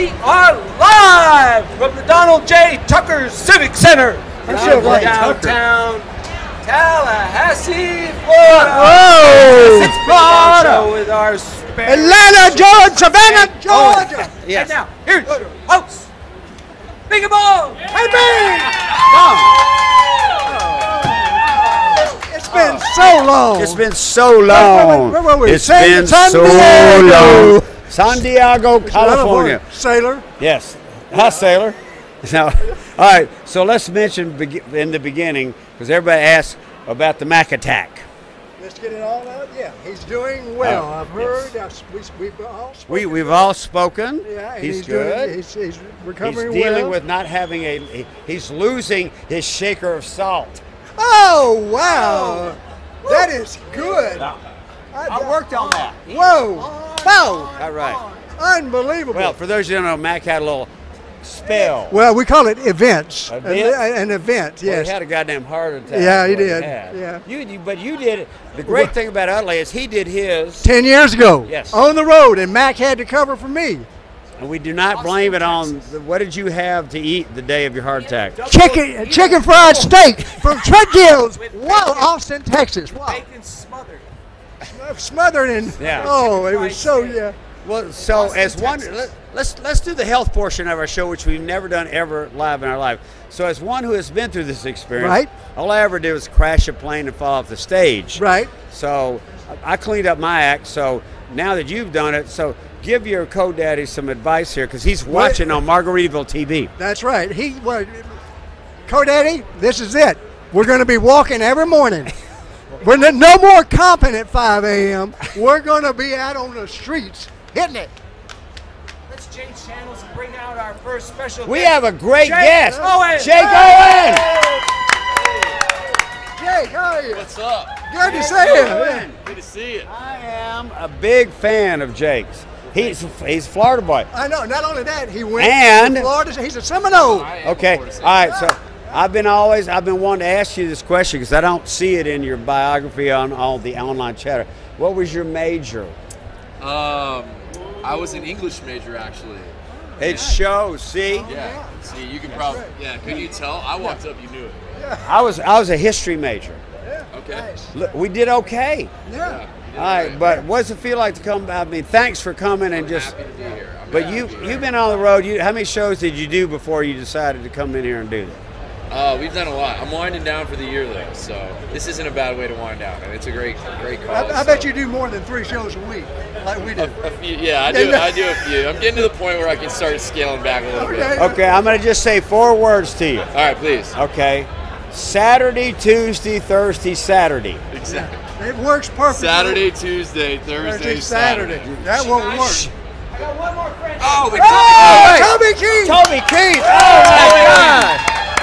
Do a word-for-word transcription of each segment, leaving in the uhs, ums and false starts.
We are live from the Donald J. Tucker Civic Center Right. downtown Tallahassee, Florida. Whoa! It's Florida with our Atlanta, Georgia, Savannah, Georgia. Oh, yes. And now, here's your host, Big and Ball. Hey, man! It's been so long. It's been so long. Where were we? It's San- been San so Diego. long. San Diego, California. Sailor. Yes. Hi, Sailor. Now, all right, so let's mention begi- in the beginning, because everybody asks about the Mac attack. Let's get it all out. Yeah, he's doing well. Oh, I've heard. Yes. we, we've all spoken. We, we've all spoken. Yeah, and he's, he's good. Doing, he's, he's recovering He's dealing well. with not having a, he- he's losing his shaker of salt. Oh, wow. That is good. I worked on that. Whoa. Whoa. All right. Unbelievable. Well, for those who don't know, Mac had a little spell. Well, we call it events. Event? An, an event, Well, yes. he had a goddamn heart attack. Yeah, he That's what did. had. Yeah. You, you, but you did it. The great thing about Utley is he did his, Ten years ago. Yes. On the road, and Mac had to cover for me. and we do not blame it on. The, what did you have to eat the day of your heart attack? Chicken, chicken fried steak from Trent Gills. Wow, Austin, Texas. Wow. Bacon smothered. Smothered in. Yeah. Oh, it was so, yeah. Well, so Austin, as one, Texas. let, let's let's do the health portion of our show, which we've never done ever live in our life. So, as one who has been through this experience, Right. all I ever did was crash a plane and fall off the stage. Right. So, I I cleaned up my act. So now that you've done it, so give your co-daddy some advice here, because he's watching on Margaritaville T V. That's right. He, well, Co-Daddy, this is it. We're going to be walking every morning. We're no, no more comping at five A M We're going to be out on the streets hitting it. Let's change channels and bring out our first special We guest, have a great Jake guest, Owen. Jake Owen. Jake, how are you? What's up? Good to see you. Yeah. Good to see you. I am a big fan of Jake's. He's he's a Florida boy. I know. Not only that, he went And- to Florida. He's a Seminole. I am Okay, Florida all State. right. So I've been always I've been wanting to ask you this question because I don't see it in your biography on all the online chatter. What was your major? Um, I was an English major actually. It shows. See, Yeah. See, you can probably. Yeah. Couldn't you tell? I walked up, you knew it. I was I was a history major. Okay. Nice. Look, we did okay. Yeah. You did All right, great. but what does it feel like to come? I mean, thanks for coming and I'm just. happy to be here. I'm But happy you to be you've here. been on the road. You how many shows did you do before you decided to come in here and do that? Uh, we've done a lot. I'm winding down for the year though, so this isn't a bad way to wind down, and it's a great, great cause. I, I bet so. you do more than three shows a week, like we do. A, a few, yeah, I do. I do a few. I'm getting to the point where I can start scaling back a little bit. Okay. Okay, I'm gonna just say four words to you. All right, please. Okay, Saturday, Tuesday, Thursday, Saturday. Exactly. It works perfectly. Saturday, Tuesday, Thursday, Thursday, Saturday. Saturday. That won't work. I got one more friend. Oh, we Oh, wait. Toby Keith. Toby Keith. Oh my God.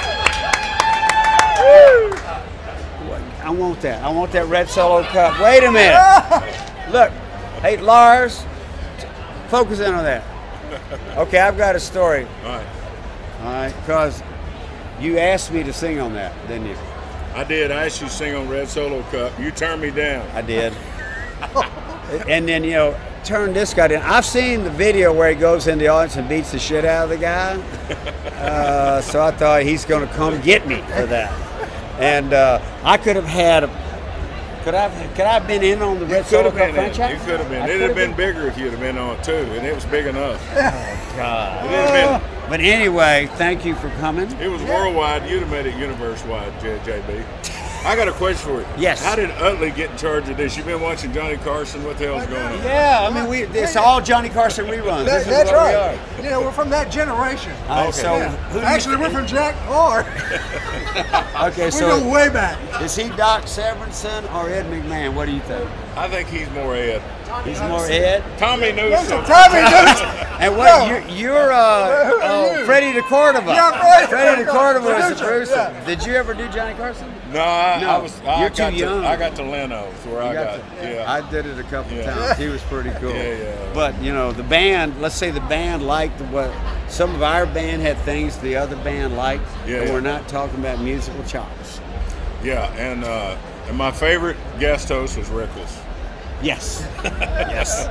I want that. I want that red solo cup. Wait a minute. Look, hey Lars, t- focus in on that. Okay, I've got a story. All right. All right, because you asked me to sing on that, didn't you? I did. I asked you to sing on Red Solo Cup. You turned me down. I did. And then, you know, turn this guy down. I've seen the video where he goes in the audience and beats the shit out of the guy. Uh, so I thought he's going to come get me for that. And uh, I could have had a. Could I have, could I have been in on the You Red could Solo have Cup been in. franchise? You could have been. I It'd could have been bigger if you'd have been on it too, and it was big enough. God. It would have been. But anyway, thank you for coming. It was worldwide. You'd have made it universe-wide, J J B. I got a question for you. Yes. How did Utley get in charge of this? You've been watching Johnny Carson. What the hell's going on? Yeah, I mean, we it's all Johnny Carson reruns. That, This is that's what we right. are. You know, we're from that generation. All right, Okay. so Yeah. who do you Actually, we're think- from Jack Orr. Okay, we so go way back. is he Doc Severinsen or Ed McMahon? What do you think? I think he's more Ed. He's more Ed. Tommy Newsom. Tommy Newsom. And what No. you're, you're uh, Who are oh, you? Freddie DeCordova. Yeah, Freddie. Freddie DeCordova was the Producer, producer. yeah. Did you ever do Johnny Carson? No, I, No, I was. I you're got too to, young. I got to Leno's where I You got. got to- yeah. I did it a couple Yeah. times. He was pretty cool. Yeah, yeah. But you know, the band. Let's say the band liked what some of our band had things the other band liked, Yeah, and yeah. we're not talking about musical chops. Yeah, and uh, and my favorite guest host was Rickles. Yes. Yes.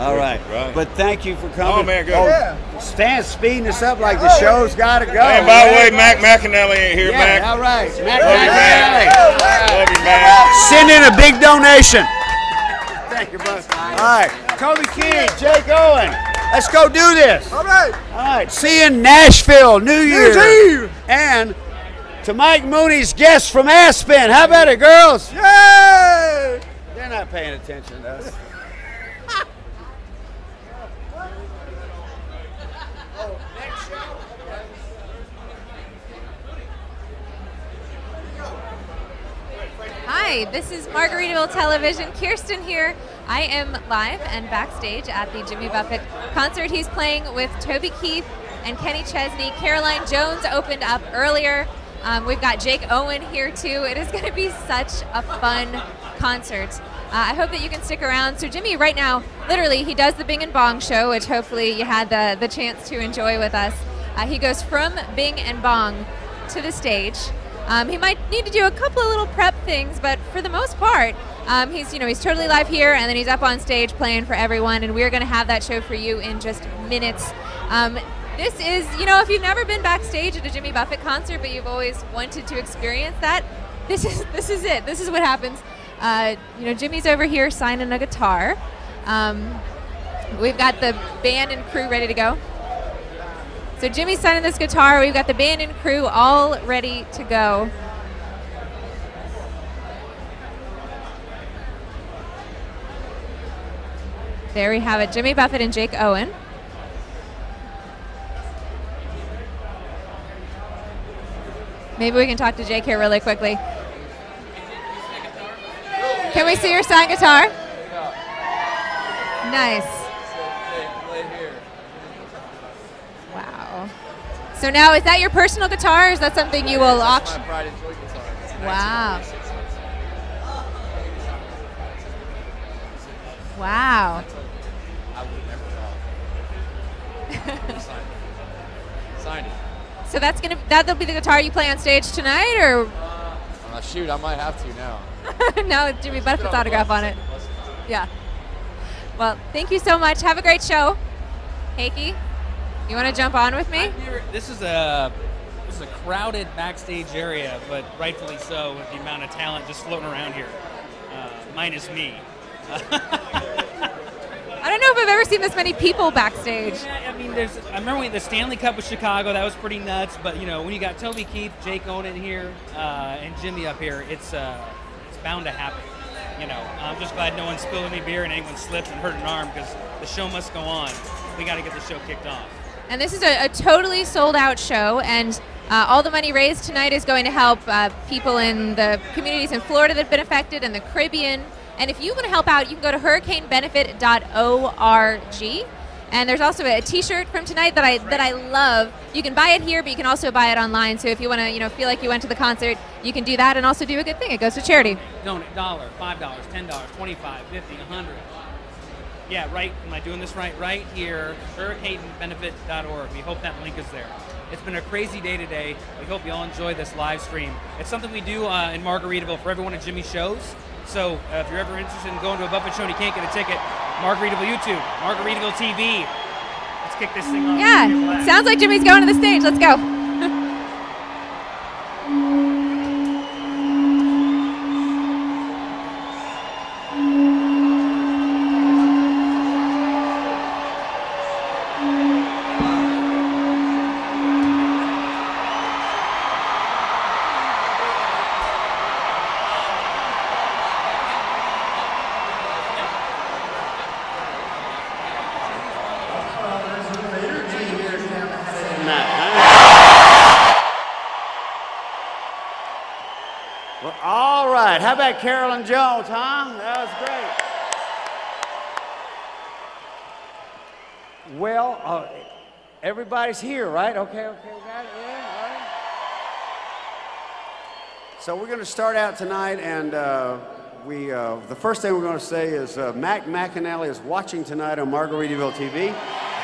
All right. Right. But thank you for coming. Oh, man, good. Yeah. Stan's speeding us up like the show's got to go. Hey, by the way, Mac McAnally ain't here, Yeah, Mac. all right. Mac Love you, McAnally. man. Love you, man. Send in a big donation. Thank you, brother. All right. Toby Keith, Jake Owen. Let's go do this. All right. All right. See you in Nashville, New Year's. Year's Eve. And to Mike Mooney's guests from Aspen. How about it, girls? Yay! They're not paying attention to us. Hi, this is Margaritaville Television. Kirsten here. I am live and backstage at the Jimmy Buffett concert. He's playing with Toby Keith and Kenny Chesney. Caroline Jones opened up earlier. Um, we've got Jake Owen here too. It is going to be such a fun concert. Uh, I hope that you can stick around. So Jimmy, right now, literally, he does the Bing and Bong show, which hopefully you had the, the chance to enjoy with us. Uh, he goes from Bing and Bong to the stage. Um, he might need to do a couple of little prep things, but for the most part, um, he's you know he's totally live here, and then he's up on stage playing for everyone, and we're going to have that show for you in just minutes. Um, this is, you know, if you've never been backstage at a Jimmy Buffett concert, but you've always wanted to experience that, this is this is it. This is what happens. Uh, you know, Jimmy's over here signing a guitar. Um, we've got the band and crew ready to go. So Jimmy's signing this guitar. We've got the band and crew all ready to go. There we have it, Jimmy Buffett and Jake Owen. Maybe we can talk to Jake here really quickly. Can we see your signed guitar? Nice. Wow. So now, is that your personal guitar, or is that something you will auction? Pride and Joy guitar. Wow. Wow. I would never thought. Signed it. Signed it. So that's gonna that'll be the guitar you play on stage tonight, or? Uh, shoot, I might have to now. No, Jimmy Buffett's autograph on it. Yeah. Well, thank you so much. Have a great show. Heikki, you want to jump on with me? This is a this is a crowded backstage area, but rightfully so with the amount of talent just floating around here, uh, minus me. I don't know if I've ever seen this many people backstage. Yeah, I mean, there's. I remember when the Stanley Cup was Chicago. That was pretty nuts. But you know, when you got Toby Keith, Jake Owen here, uh, and Jimmy up here, it's uh, it's bound to happen. You know, I'm just glad no one spilled any beer and anyone slipped and hurt an arm, because the show must go on. We got to get the show kicked off. And this is a, a totally sold out show, and uh, all the money raised tonight is going to help uh, people in the communities in Florida that have been affected, and the Caribbean. And if you want to help out, you can go to hurricane benefit dot org. And there's also a T-shirt from tonight that I that I love. You can buy it here, but you can also buy it online. So if you want to, you know, feel like you went to the concert, you can do that and also do a good thing. It goes to charity. Donate dollar, five dollars, ten dollars, twenty-five, fifty, a hundred. Yeah, right. Am I doing this right? Right here, hurricane benefit dot org. We hope that link is there. It's been a crazy day today. We hope you all enjoy this live stream. It's something we do uh, in Margaritaville for every one of Jimmy's shows. So uh, if you're ever interested in going to a Buffett show and you can't get a ticket, Margaritaville YouTube, Margaritaville T V. Let's kick this thing off. Yeah, sounds like Jimmy's going to the stage. Let's go. Well, all right. How about Caroline Jones, huh? That was great. Well, uh, everybody's here, right? Okay, okay, we got it. Yeah, all right. So we're going to start out tonight, and uh, we uh, the first thing we're going to say is uh, Mac McAnally is watching tonight on Margaritaville T V.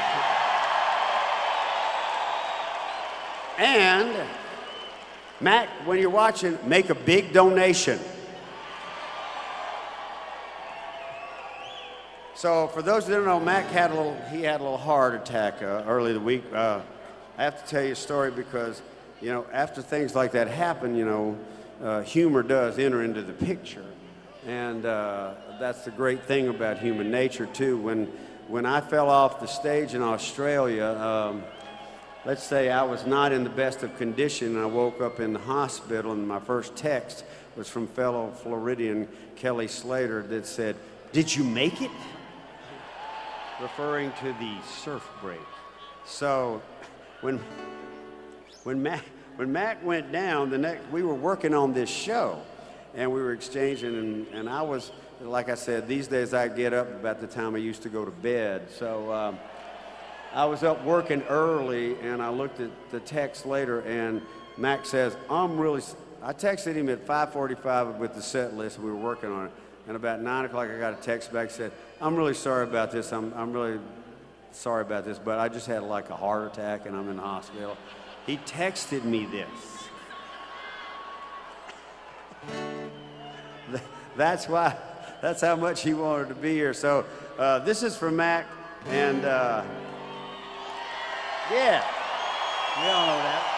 And Mac, when you're watching, make a big donation. So for those that don't know, Mac had a little, he had a little heart attack uh, early the week. Uh, I have to tell you a story because, you know, after things like that happen, you know, uh, humor does enter into the picture. And uh, that's the great thing about human nature, too. When, when I fell off the stage in Australia, um, let's say I was not in the best of condition, and I woke up in the hospital, and my first text was from fellow Floridian Kelly Slater that said, "Did you make it?" Referring to the surf break. So when, when, Mac, when Mac went down, the next, we were working on this show, and we were exchanging, and, and I was, like I said, these days I get up about the time I used to go to bed. So um, I was up working early, and I looked at the text later, and Mac says, I'm really, I texted him at five forty-five with the set list, we were working on it, and about nine o'clock I got a text back that said, I'm really sorry about this, I'm, I'm really sorry about this, but I just had like a heart attack and I'm in the hospital. He texted me this. That's why, that's how much he wanted to be here. So uh, this is for Mac, and uh, yeah, we all know that.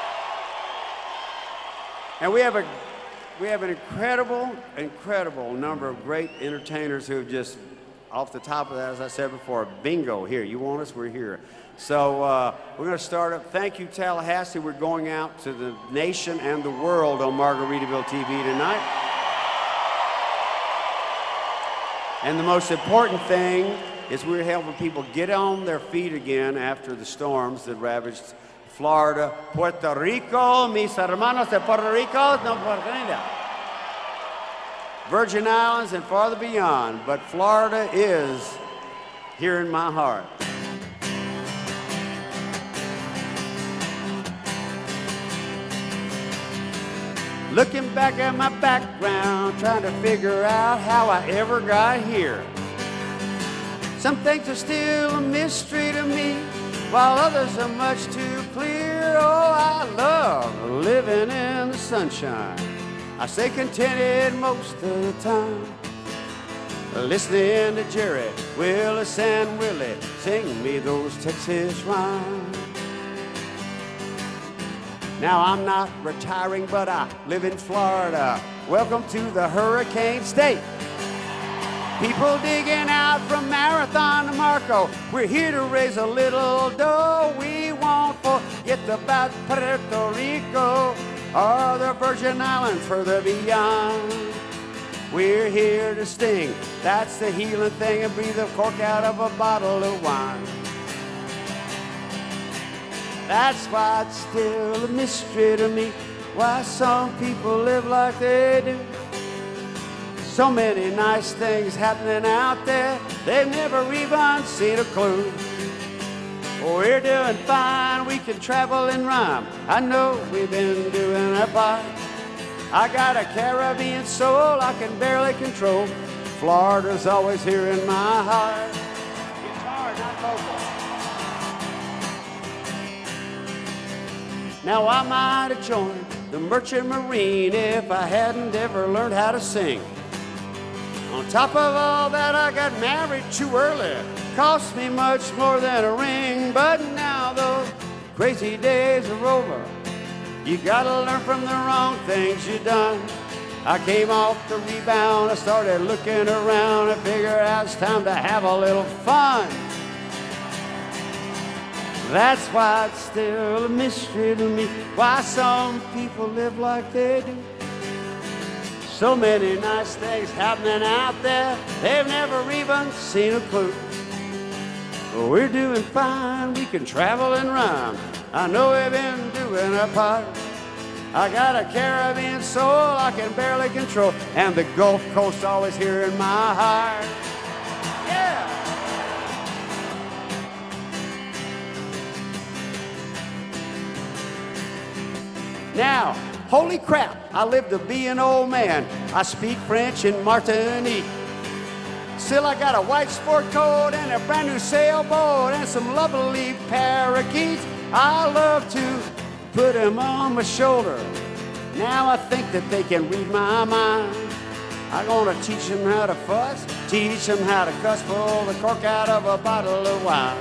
And we have a, we have an incredible, incredible number of great entertainers who have just, off the top of that, as I said before, bingo, here, you want us, we're here. So uh, we're going to start up. Thank you, Tallahassee. We're going out to the nation and the world on Margaritaville T V tonight. And the most important thing is we're helping people get on their feet again after the storms that ravaged Florida, Puerto Rico, mis hermanos de Puerto Rico, no Puerto Rico. Virgin Islands and farther beyond, but Florida is here in my heart. Looking back at my background, trying to figure out how I ever got here. Some things are still a mystery to me, while others are much too clear. Oh, I love living in the sunshine. I stay contented most of the time, listening to Jerry, Willis, and Willie sing me those Texas rhymes. Now I'm not retiring, but I live in Florida. Welcome to the Hurricane State. People digging out from Marathon to Marco. We're here to raise a little dough. We won't forget about Puerto Rico or the Virgin Islands further beyond. We're here to sting, that's the healing thing, and breathe the cork out of a bottle of wine. That's why it's still a mystery to me, why some people live like they do. So many nice things happening out there, they've never even seen a clue. We're doing fine, we can travel and rhyme. I know we've been doing our part. I got a Caribbean soul I can barely control. Florida's always here in my heart. Guitar, not vocal. Now I might have joined the Merchant Marine if I hadn't ever learned how to sing. On top of all that, I got married too early. Cost me much more than a ring, but now those crazy days are over. You gotta learn from the wrong things you done. I came off the rebound, I started looking around and figured out it's time to have a little fun. That's why it's still a mystery to me, why some people live like they do. So many nice things happening out there, they've never even seen a clue. But we're doing fine, we can travel and rhyme. I know we've been doing our part. I got a Caribbean soul I can barely control, and the Gulf Coast always here in my heart. Yeah! Now, holy crap, I live to be an old man. I speak French in Martinique. Still, I got a white sport coat and a brand new sailboat and some lovely parakeets. I love to put them on my shoulder. Now I think that they can read my mind. I'm gonna teach them how to fuss Teach them how to cuss, pull the cork out of a bottle of wine.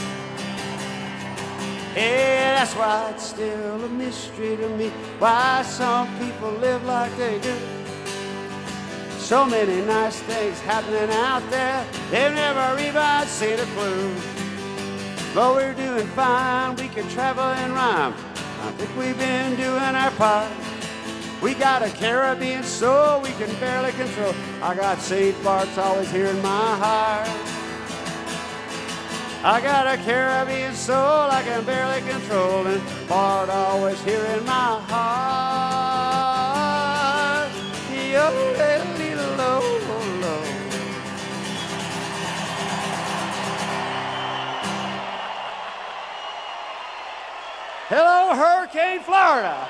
Yeah, that's why it's still a mystery to me why some people live like they do. So many nice things happening out there, they've never even seen a clue. But we're doing fine, we can travel and rhyme. I think we've been doing our part. We got a Caribbean soul we can barely control. I got Saint Bart's always here in my heart. I got a Caribbean soul I can barely control, and Bart always here in my heart. Yo, little, little, low, low. Hello, Hurricane Florida.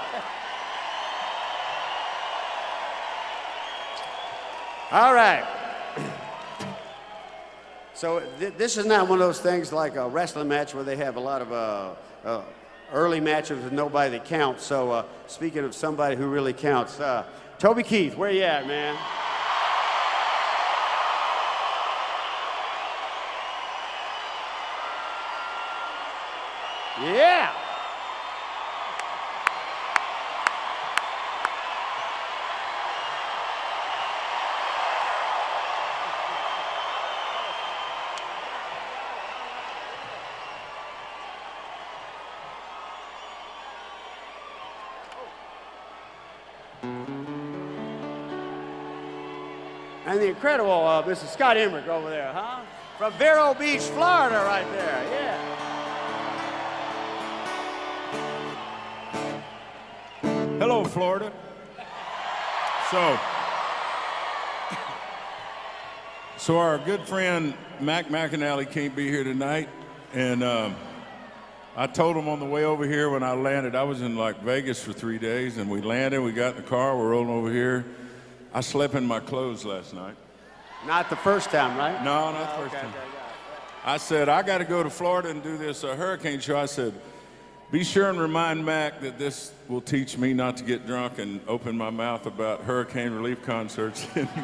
All right. So th this is not one of those things like a wrestling match where they have a lot of uh, uh, early matches with nobody that counts. So uh, speaking of somebody who really counts, uh, Toby Keith, where you at, man? Yeah. And the incredible uh, Mister Scott Emmerich over there, huh? From Vero Beach, Florida, right there, yeah. Hello, Florida. So, so our good friend Mac McAnally can't be here tonight, and um, I told him on the way over here when I landed, I was in like Vegas for three days, and we landed, we got in the car, we're rolling over here. I slept in my clothes last night. Not the first time, right? No, not the first okay, time. okay, I said, I got to go to Florida and do this uh, hurricane show. I said, be sure and remind Mac that this will teach me not to get drunk and open my mouth about hurricane relief concerts.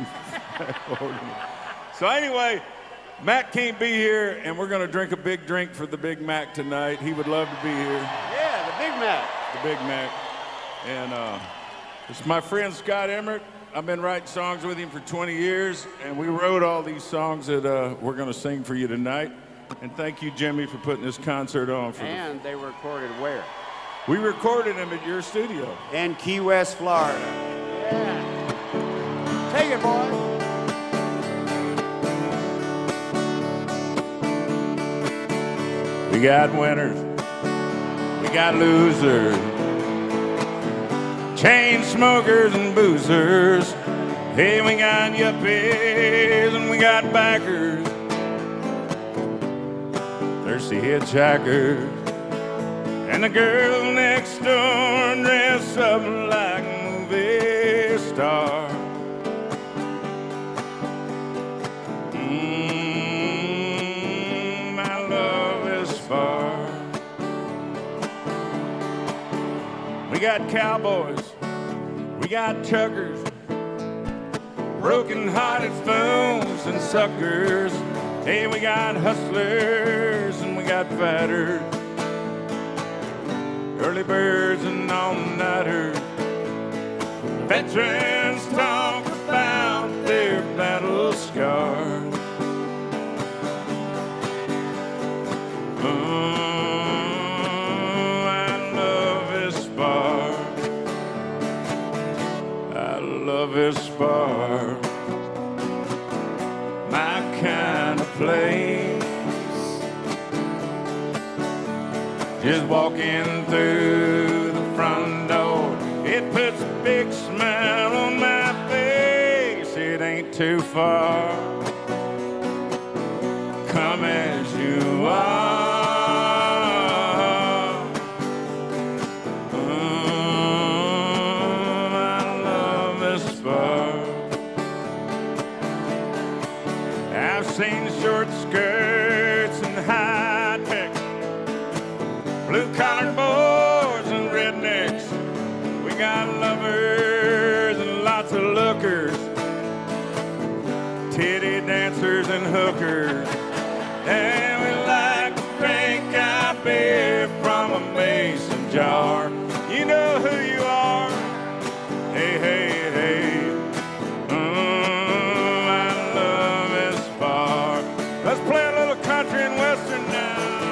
So anyway, Mac can't be here, and we're going to drink a big drink for the Big Mac tonight. He would love to be here. Yeah, the Big Mac. The Big Mac. And uh, it's my friend Scott Emmerich. I've been writing songs with him for twenty years, and we wrote all these songs that uh, we're going to sing for you tonight. And thank you, Jimmy, for putting this concert on. For and the... they were recorded where? We recorded them at your studio. In Key West, Florida. Yeah. Take it, boy. We got winners. We got losers. Chain smokers and boozers. Hey, we got yuppies and we got backers. Thirsty hitchhikers. And the girl next door dressed up like a movie star. Mmm, my love is far. We got cowboys. We got truckers, broken-hearted fools and suckers. Hey, we got hustlers and we got fighters, early birds and all-nighters. Veterans talk about their battle scars. Oh, I love this bar. Love is far, my kind of place. Just walking through the front door, it puts a big smile on my face. It ain't too far, come as you are. I've seen short skirts and high techs, blue-collar boys and rednecks. We got lovers and lots of lookers, titty jar. You know who you are. Hey, hey, hey. Mm, I love this bar. Let's play a little country and western now.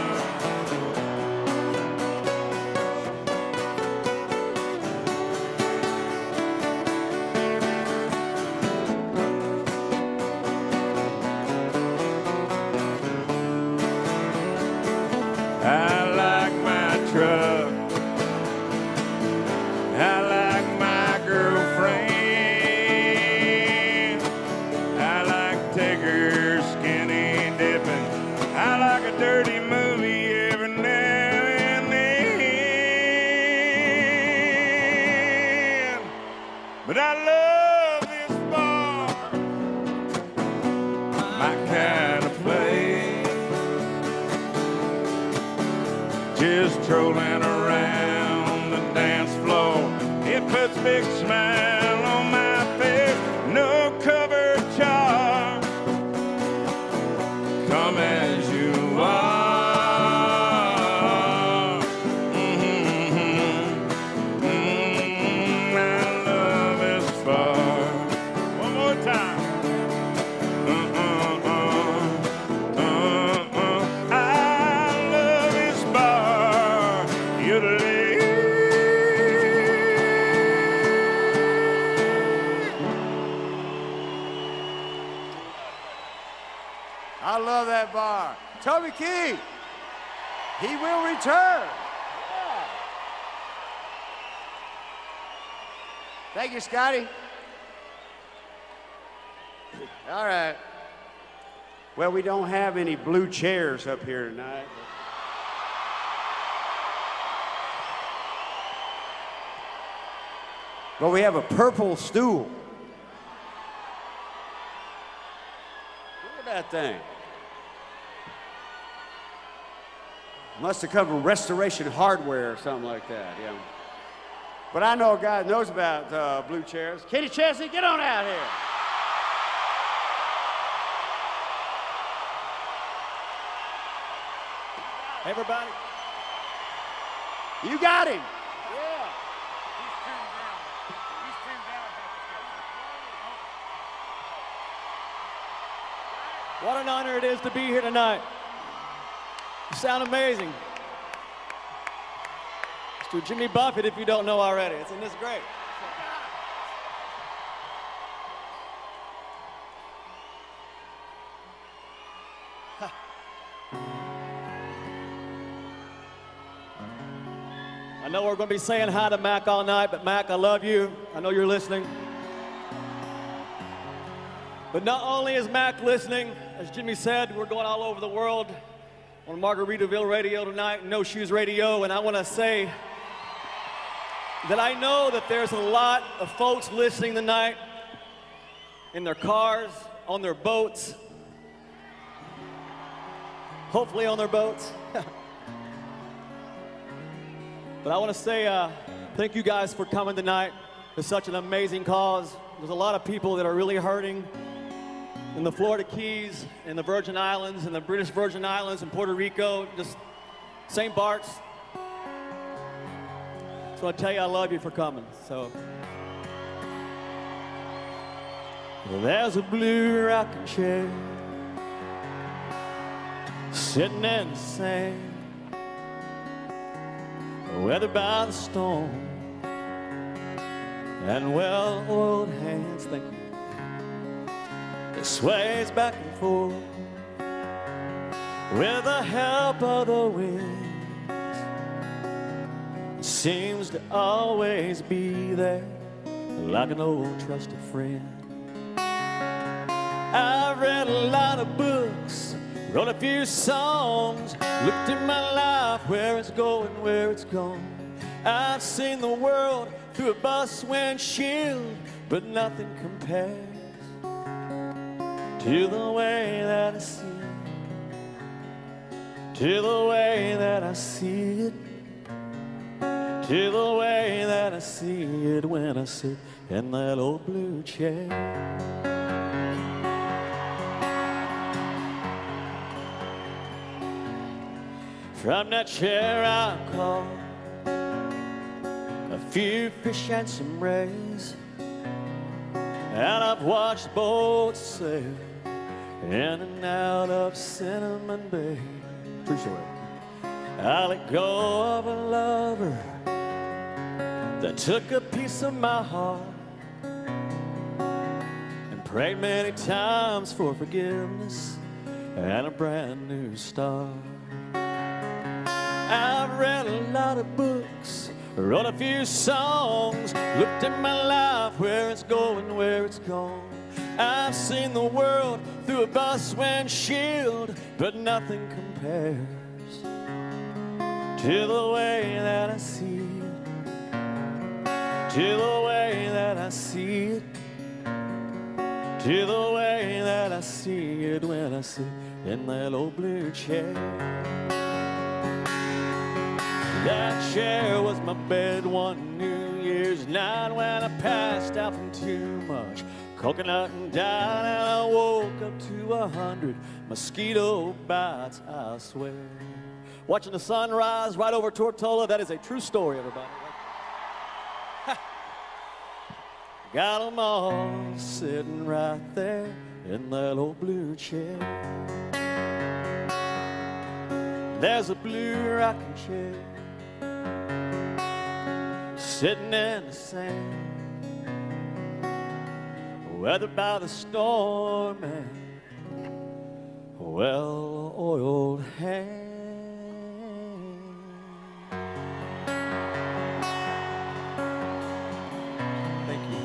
I like my truck. I like my girlfriend. I like Tigger skinny dipping. I like a dirty movie every now and then. But I love this bar, my kind of place. Just trolling around the dance floor, it puts a big smile on my face. No cover charge, come as you are. Mm-hmm. Mm-hmm. I love this bar. One more time. Uh-uh-uh. Uh-uh. I love this bar. Yodelay. I love that bar. Toby Keith, he will return. Yeah. Thank you, Scotty. All right. Well, we don't have any blue chairs up here tonight. But we have a purple stool. Look at that thing. Must have come from Restoration Hardware or something like that, yeah. But I know a guy that knows about uh, blue chairs. Kenny Chesney, get on out here. Hey, everybody. You got him. Yeah. He's turned down. He's turned down. What an honor it is to be here tonight. You sound amazing. Mister Jimmy Buffett, if you don't know already. Isn't this great? I know we're going to be saying hi to Mac all night, but Mac, I love you. I know you're listening. But not only is Mac listening, as Jimmy said, we're going all over the world on Margaritaville Radio tonight, No Shoes Radio, and I want to say that I know that there's a lot of folks listening tonight in their cars, on their boats, hopefully on their boats. But I want to say uh, thank you guys for coming tonight. It's such an amazing cause. There's a lot of people that are really hurting in the Florida Keys, in the Virgin Islands, in the British Virgin Islands, in Puerto Rico, just Saint Bart's. So I tell you I love you for coming. So there's a blue rocking chair sitting in the sand, weathered by the storm, and well-oiled hands, thank you. It sways back and forth with the help of the wind. It seems to always be there like an old trusted friend. I've read a lot of books, wrote a few songs, looked at my life, where it's going, where it's gone. I've seen the world through a bus windshield, but nothing compares to the way that I see it, to the way that I see it, to the way that I see it when I sit in that old blue chair. From that chair I call few fish and some rays, and I've watched boats sail in and out of Cinnamon Bay. True story. I let go of a lover that took a piece of my heart, and prayed many times for forgiveness and a brand new start. I've read a lot of books, wrote a few songs, looked at my life, where it's going, where it's gone. I've seen the world through a bus windshield, but nothing compares to the way that I see it, to the way that I see it, to the way that I see it when I sit in that old blue chair. That chair was my bed one New Year's night when I passed out from too much coconut and died, and I woke up to a hundred mosquito bites, I swear. Watching the sunrise right over Tortola, that is a true story, everybody. Got them all sitting right there in that old blue chair. There's a blue rocking chair sitting in the sand, weathered by the storm and well-oiled hand. Thank you.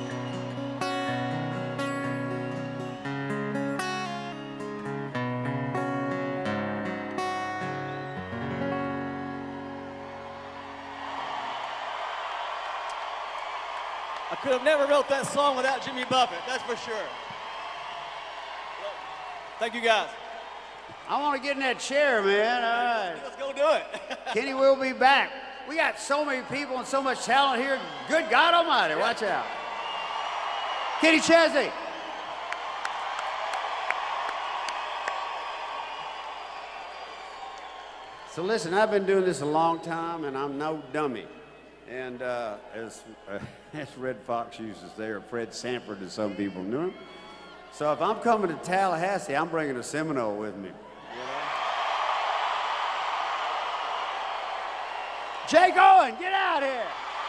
I could have never wrote that song without Jimmy Buffett, that's for sure. Thank you, guys. I want to get in that chair, man. All right. Let's go do it. Kenny will be back. We got so many people and so much talent here. Good God Almighty, watch out. Kenny Chesney. So listen, I've been doing this a long time, and I'm no dummy. And uh, as, uh, as Red Fox uses there, Fred Sanford, as some people knew him. So if I'm coming to Tallahassee, I'm bringing a Seminole with me. You know? Jake Owen, get out here.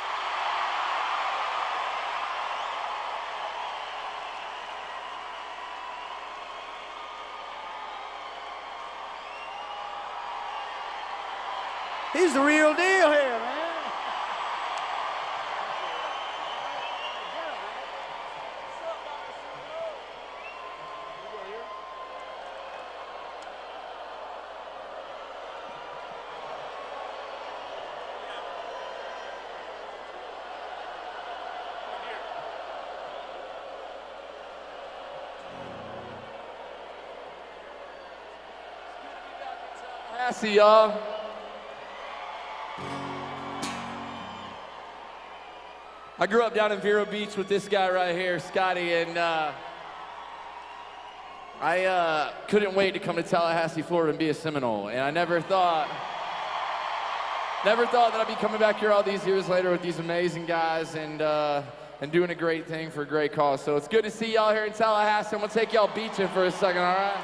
He's the real deal here, man. See y'all. I grew up down in Vero Beach with this guy right here, Scotty, and uh, I uh, couldn't wait to come to Tallahassee, Florida, and be a Seminole. And I never thought, never thought that I'd be coming back here all these years later with these amazing guys and uh, and doing a great thing for a great cause. So it's good to see y'all here in Tallahassee. I'm gonna take y'all beaching for a second, all right?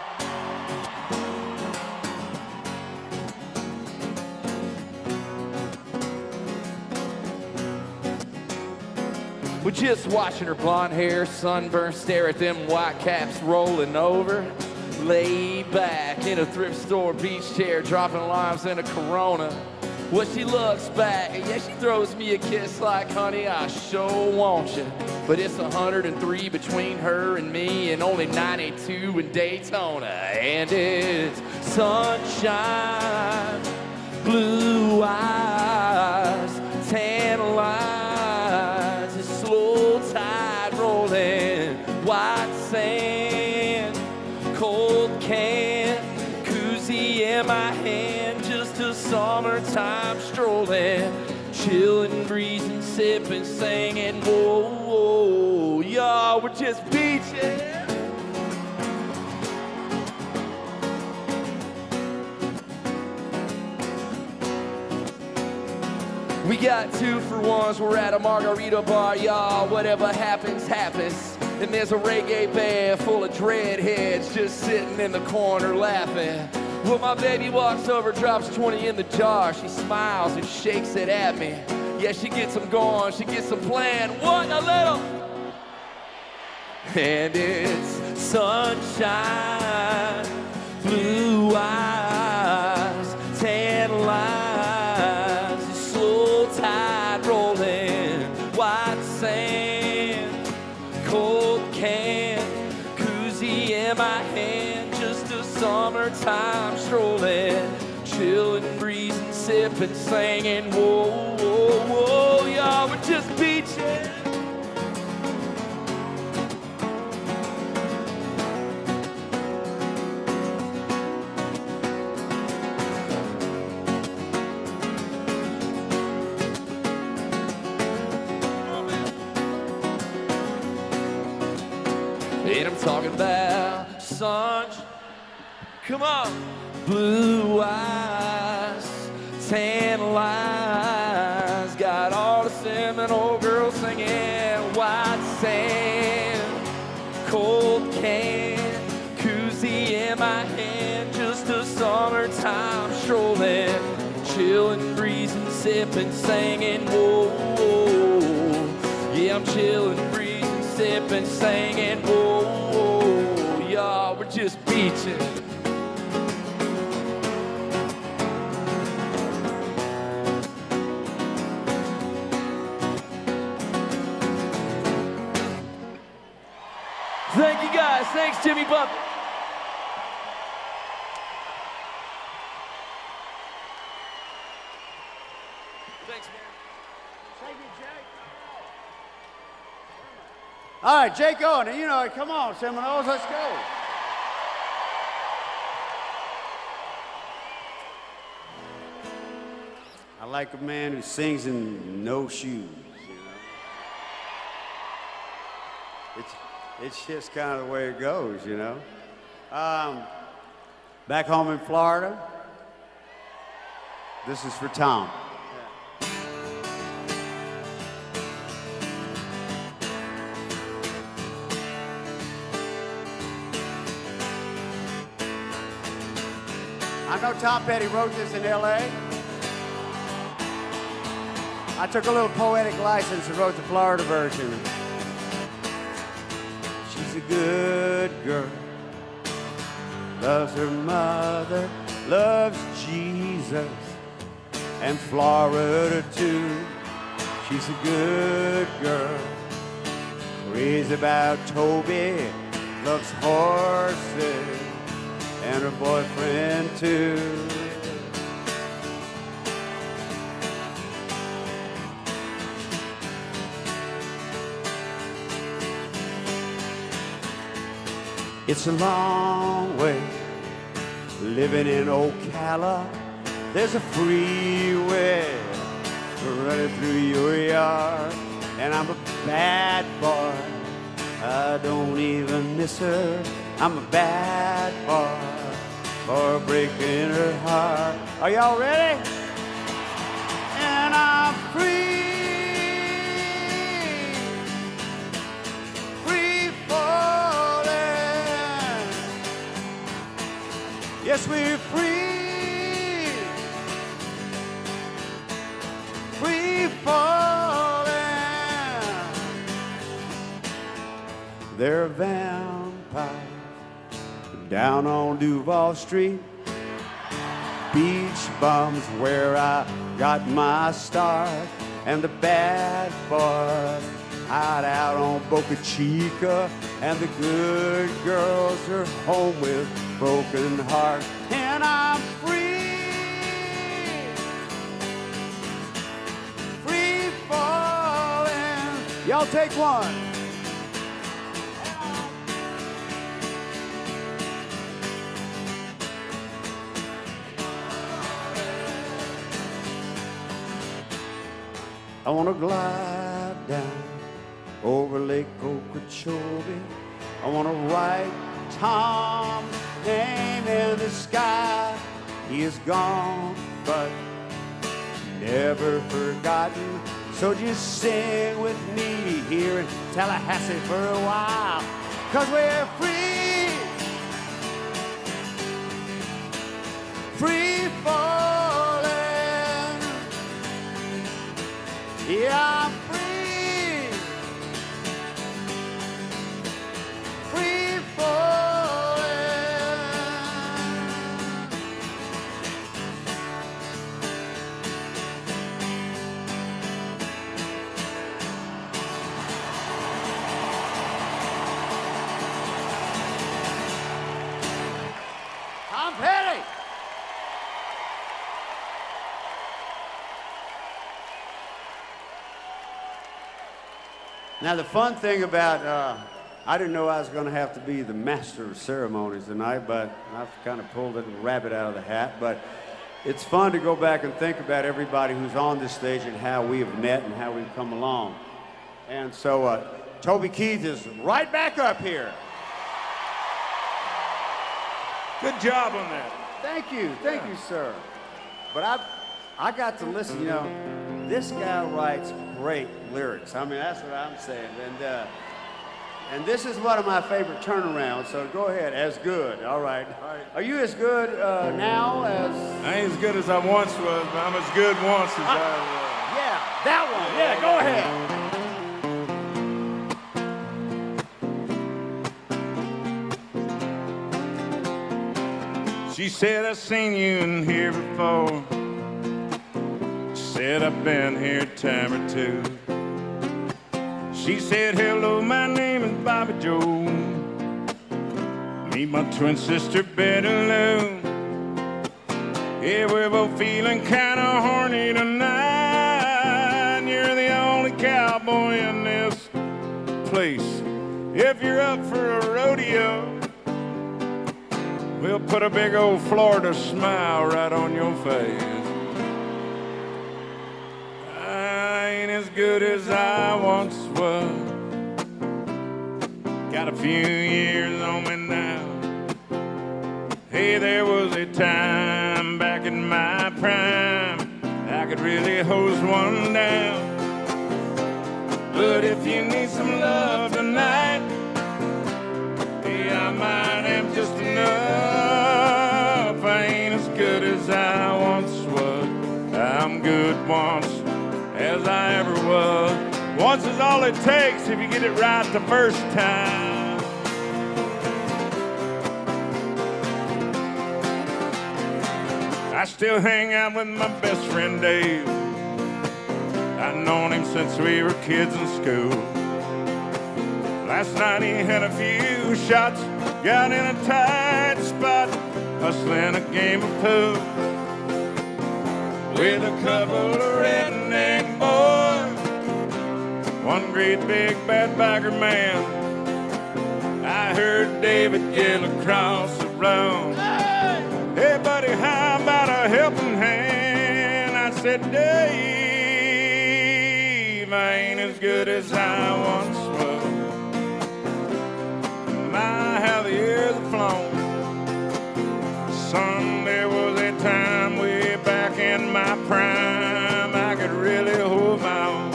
We're just watching her blonde hair, sunburn, stare at them white caps rolling over. Lay back in a thrift store beach chair, dropping limes in a Corona. Well, she looks back, and yeah, she throws me a kiss like, honey, I sure want you. But it's one hundred three between her and me, and only ninety-two in Daytona. And it's sunshine, blue eyes, tan lines, a slow tide rolling, white sand, cold can, koozie in my hand, just a summertime strolling, chilling, breezing, sipping, singing, whoa, whoa, y'all, we're just beaching. We got two for ones, we're at a margarita bar, y'all. Whatever happens, happens. And there's a reggae band full of dreadheads just sitting in the corner laughing. Well, my baby walks over, drops twenty in the jar. She smiles and shakes it at me. Yeah, she gets them going, she gets them playing. What a little. And it's sunshine, blue eyes, tan lines, slow tide rolling, white sand, cold can, koozie in my hand, just a summertime strolling, chilling, breezing, sipping, singing, whoa, whoa, whoa, y'all, we're just beaching. And I'm talking about sunshine, come on, blue eyes, tan lines, got all the Seminole girls singing, white sand, cold can, koozie in my hand, just a summertime strolling, chilling, breezing, sipping, singing, whoa, whoa, yeah, I'm chilling, breezing, sipping, singing, whoa, whoa, y'all, we're just beaching. Thank you guys. Thanks, Jimmy Buffett. Thanks, man. Thank you, Jake. All right, Jake Owen, you know it. Come on, Seminoles, let's go. I like a man who sings in no shoes, you know. It's, it's just kind of the way it goes, you know. Um, back home in Florida, this is for Tom. I know Tom Petty wrote this in L A. I took a little poetic license and wrote the Florida version. She's a good girl, loves her mother, loves Jesus, and Florida too. She's a good girl, crazy about Toby, loves horses, and her boyfriend too. It's a long way living in Ocala. There's a freeway running through your yard, and I'm a bad boy. I don't even miss her. I'm a bad boy for breaking her heart. Are y'all ready? And I'm free, free falling. Yes, we're free, free falling. They're vampires down on Duval Street. Beach bums where I got my start, and the bad boys hide out on Boca Chica, and the good girls are home with broken hearts. And I'm free, free falling. Y'all take one. I want to glide down over Lake Okeechobee. I want to write Tom's name in the sky. He is gone, but never forgotten. So just sing with me here in Tallahassee for a while, 'cause we're free, free falling. Yeah, I'm free, free falling. Tom Petty. Now the fun thing about, uh, I didn't know I was going to have to be the master of ceremonies tonight, but I've kind of pulled a little rabbit out of the hat. But it's fun to go back and think about everybody who's on this stage and how we have met and how we've come along. And so uh, Toby Keith is right back up here. Good job on that. Thank you, thank you, sir. But I, I got to listen. You know, this guy writes great lyrics. I mean, that's what I'm saying. And uh, and this is one of my favorite turnarounds. So go ahead, as good. All right. All right. Are you as good uh, now as? I ain't as good as I once was, but I'm as good once as uh, I was. Yeah, that one. Yeah, go ahead. She said, I've seen you in here before. She said, I've been here a time or two. She said, hello, my name is Bobby Joe. Meet my twin sister, Betty Lou. Yeah, we're both feeling kind of horny tonight. You're the only cowboy in this place. If you're up for a rodeo, we'll put a big old Florida smile right on your face. I ain't as good as I once was. Got a few years on me now. Hey, there was a time back in my prime I could really hose one down. But if you need some love tonight, hey, I might have just enough. I ain't as good as I once was. I'm good once as I ever was. Once is all it takes if you get it right the first time. I still hang out with my best friend Dave. I've known him since we were kids in school. Last night he had a few shots, got in a tight spot, hustling a game of pool with a couple of redneck boys. One great big bad biker man. I heard David yell across the room, hey buddy, how about a helping hand? I said, Dave, I ain't as good as I once was. My, how the years have flown. Son, there was a time way back in my prime I could really hold my own.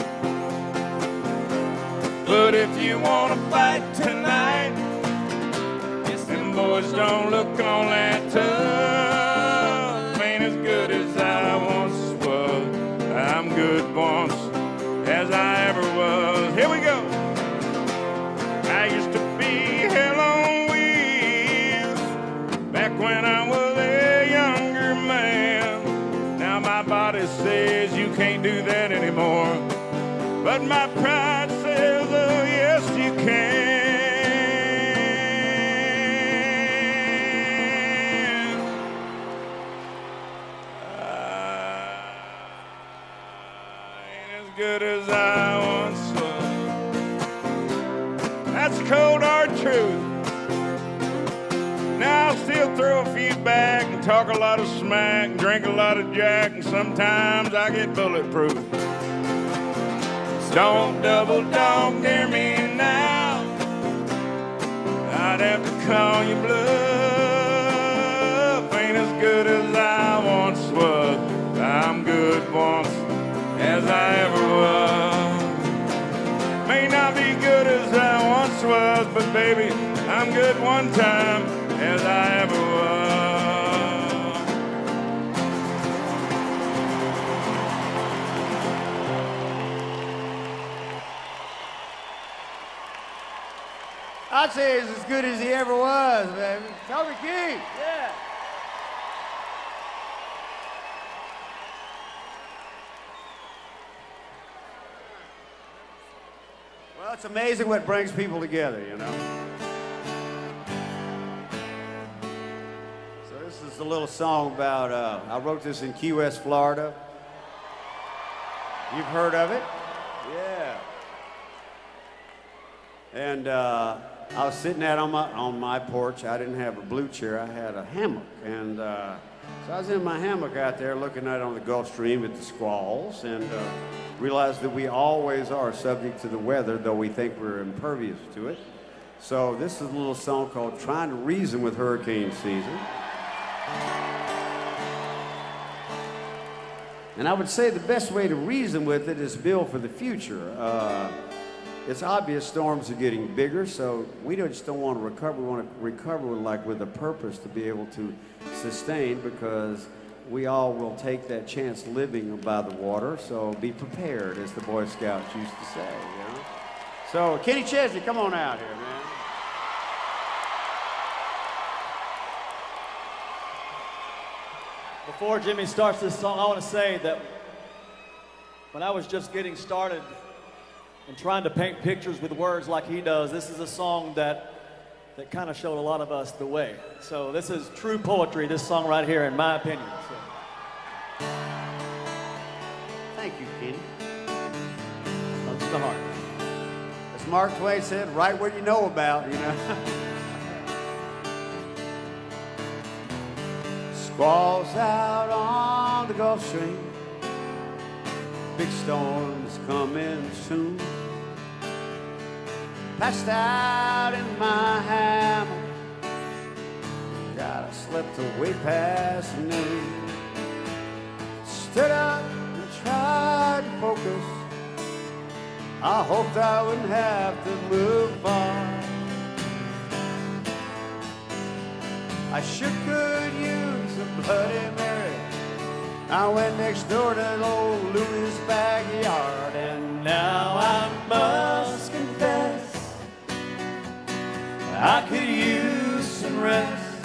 But if you want to fight tonight, them boys don't look on that tough. Ain't as good as I once was. I'm good once as I ever was. Here we go. I used to be hell on wheels back when I was a younger man. Now my body says you can't do that anymore, but my pride says, oh yes you can. I ain't as good as I once was. That's cold hard truth. Now I'll still throw a few back and talk a lot of smack and drink a lot of Jack, and sometimes I get bulletproof. Don't double dog dare me now. I'd have to call you bluff. Ain't as good as I once was. I'm good once baby, I'm good one time as I ever was. I'd say he's as good as he ever was, baby. Toby Keith. Yeah. Well, it's amazing what brings people together, you know. So this is a little song about, uh, I wrote this in Key West, Florida. You've heard of it? Yeah. And uh, I was sitting out on my, on my porch. I didn't have a blue chair, I had a hammock. And uh, so I was in my hammock out there looking out on the Gulf Stream at the squalls, and uh, realized that we always are subject to the weather, though we think we're impervious to it. So this is a little song called Trying to Reason with Hurricane Season. And I would say the best way to reason with it is build for the future. Uh, it's obvious storms are getting bigger, so we don't, just don't want to recover. We want to recover with, like with a purpose to be able to sustain, because we all will take that chance living by the water. So be prepared, as the Boy Scouts used to say, you know? So Kenny Chesney, come on out here, man. Before Jimmy starts this song, I want to say that when I was just getting started and trying to paint pictures with words like he does, this is a song that that kind of showed a lot of us the way. So this is true poetry, this song right here, in my opinion. So. Thank you, Kenny. Comes to the heart. As Mark Twain said, write what you know about, you know. Squalls out on the Gulf Stream, big storms coming soon. Passed out in my hammock, God, I slept away past noon. Stood up and tried to focus, I hoped I wouldn't have to move far. I sure could use a Bloody Mary. I went next door to old Louis' backyard, and now I must confess I could use some rest.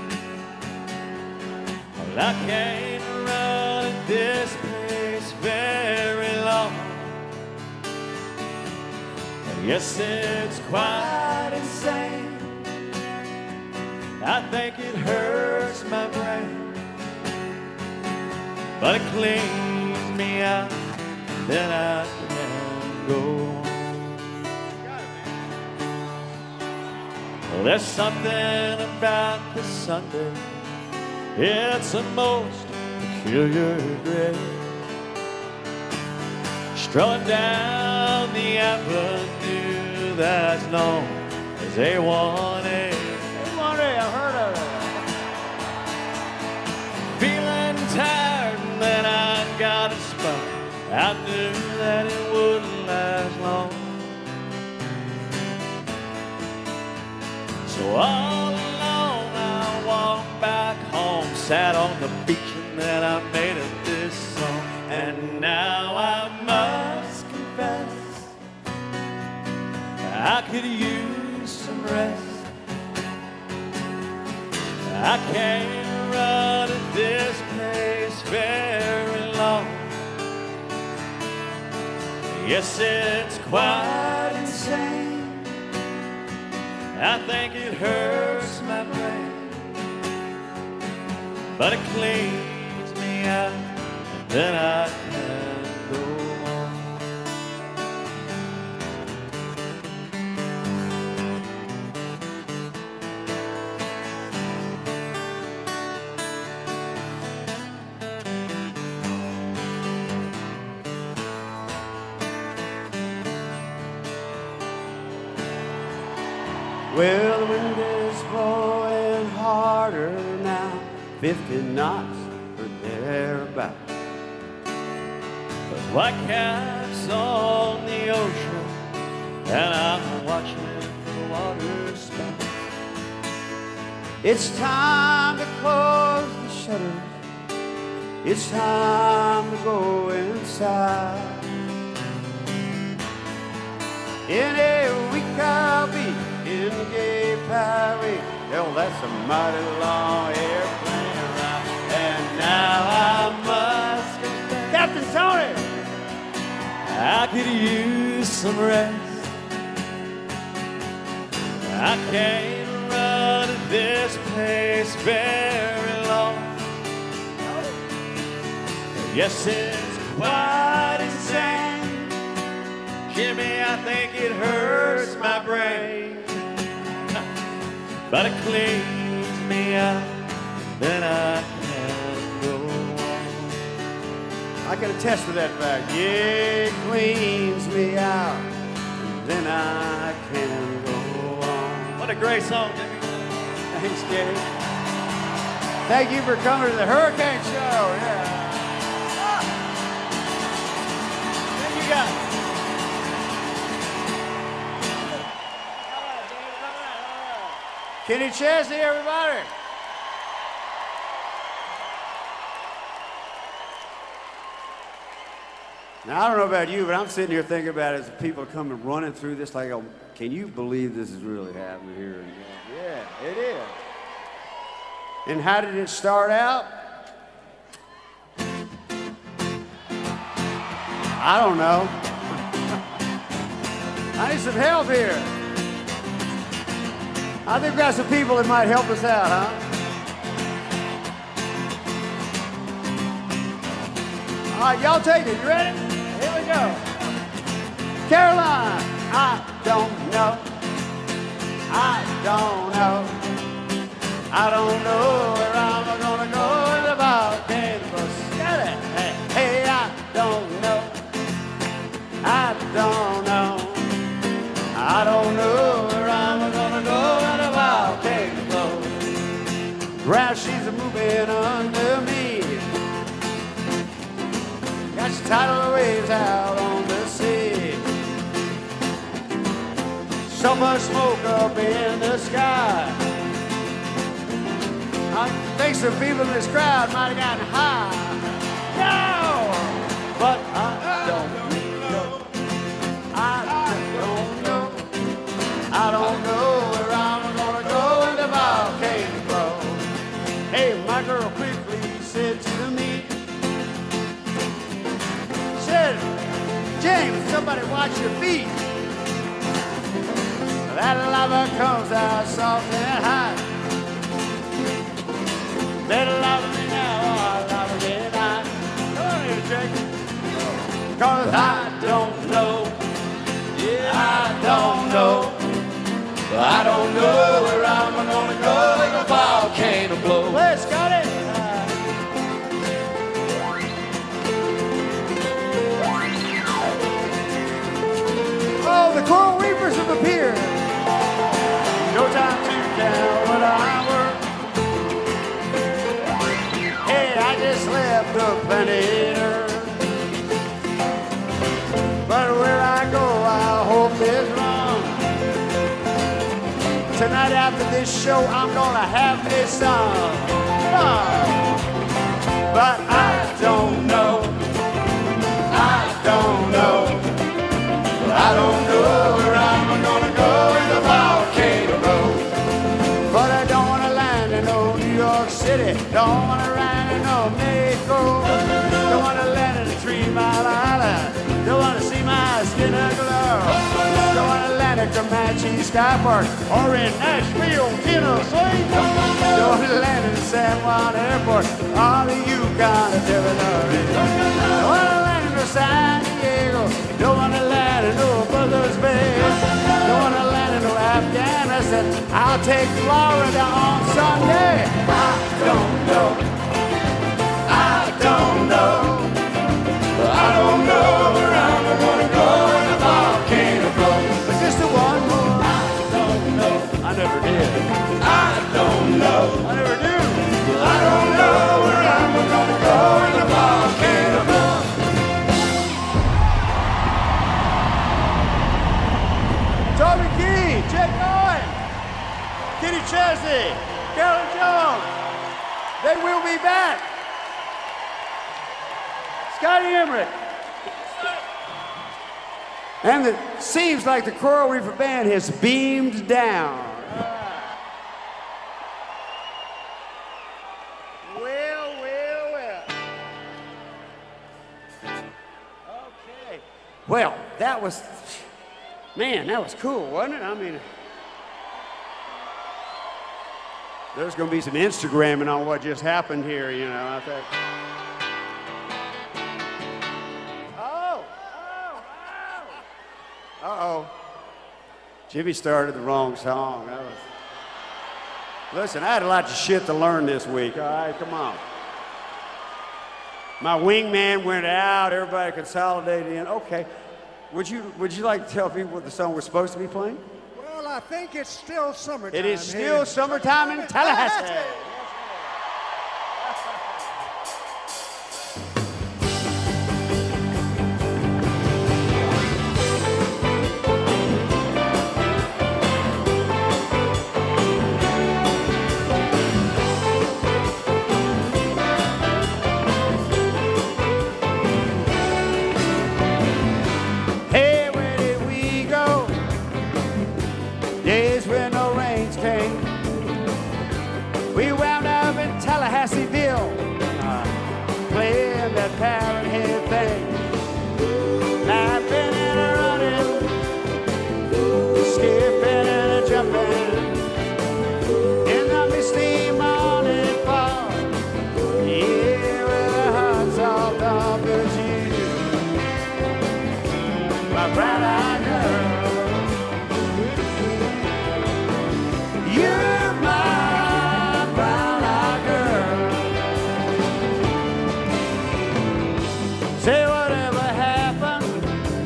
Well, I can't run at this place very long. Yes, it's quite insane. I think it hurts my brain, but it cleans me out, then I can go on. Well, there's something about this Sunday, it's a most peculiar day. Strolling down the avenue that's known as A one A. A one A, I've heard of it. Feeling tired and then I got a spot. I knew that it wouldn't last long. So all alone I walked back home, sat on the beach, and then I made it this song. And now I must confess I could use some rest. I can't run at this place very long. Yes, it's quite insane. I think it hurts my brain, but it cleans me out, and then I can go on. Well, the wind is blowing harder now, fifty knots or thereabout. But white caps on the ocean, and I'm watching the water It's time to close the shutters. It's time to go inside. In a week I'll be in Gay Paris. Hell, that's a mighty long airplane ride. And now I must confess, Captain Tony, I could use some rest. I can't run at this pace very long. Yes, it's quite insane. Jimmy, I think it hurts my brain. But it cleans me out, then I can go on. I can attest to that fact. Yeah, it cleans me out, then I can go on. What a great song, Jimmy. Thanks, Kenny. Thank you for coming to the Hurricane Show. Yeah. Then you got it. Kenny Chesney, everybody. Now, I don't know about you, but I'm sitting here thinking about it as people come and running through this like, oh, can you believe this is really happening here? Yeah, it is. And how did it start out? I don't know. I need some help here. I think we've got some people that might help us out, huh? All right, y'all take it. You ready? Here we go. Caroline, I don't know. I don't know. I don't know where I'm gonna go in the volcano. Hey, hey, I don't know. I don't know. I don't know where I'm gonna go in the volcano. Grass, she's a moving under me. Got your tidal waves out on the sea. So much smoke up in the sky. I think some people in this crowd might have gotten high. No! But I don't know. I don't know. I don't know where I'm gonna go in the volcano. Hey, my girl quickly said to me, said, James, somebody watch your feet. That lava comes out soft and hot. Better love me now or I'll love me not. Go on here, Jake. Cause I don't know. Yeah, I don't know. I don't know where I'm gonna go in the volcano blow. Where's Scotty? Oh, the coral reapers have appeared. No time to count what I work. Hey, I just left the planet Earth. But where I go, I hope is wrong. Tonight after this show, I'm gonna have this song. Come on. But I don't know. I don't know. I don't know where I'm gonna go in the volcano road. But I don't wanna land in no New York City. Don't wanna land in no Mexico. Don't wanna land in a Three Mile Island. Don't wanna see my skin aglow. Don't wanna land at Comanche Sky Park or in Nashville, Tennessee. Don't wanna land in San Juan Airport or the Yukon Territory. Don't wanna land in San Diego. Don't wanna land in no Buzzards Bay. Don't wanna land in no Afghanistan. I'll take Florida on Sunday. I don't know. I don't know. I don't know where I'm gonna go in the volcano blow. But just the one more. I don't know. I never did. I don't know. I never do. I don't know where I'm gonna go in the volcano blow. Toby Keith, Jeff Owen, Kenny Chesney, Caroline will be back. Scotty Emmerich. And it seems like the Coral Reefer Band has beamed down. Well, well, well. Okay. Well, that was, man, that was cool, wasn't it? I mean, there's going to be some Instagramming on what just happened here, you know, I think. Uh-oh. Jimmy started the wrong song. That was... Listen, I had a lot of shit to learn this week. All right, come on. My wingman went out. Everybody consolidated in. Okay. Would you, would you like to tell people what the song we're supposed to be playing? Well, I think it's still summertime. It is still here. summertime in Tallahassee. Tallahassee-ville, uh, playing that parrot head thing, laughing and a running, skipping and a jumping, in the misty morning fog, yeah, with our hearts all dark as you, my brown-eyed girl, you're my say whatever happened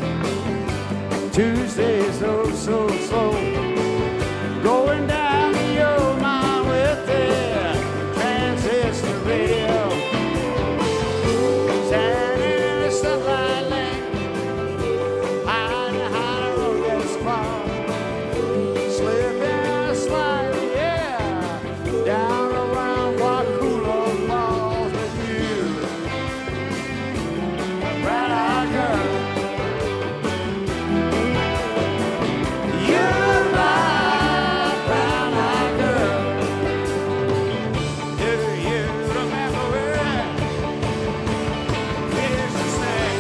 Tuesday, so, so slow. Going down the old mile with the transistor radio. Standing in the sunlight lane. High and high the road gets far. Slipping and sliding, yeah. Down around Waukulla Falls with you. Brown-eyed girl, you're my brown-eyed girl. Do you remember where we used to sing?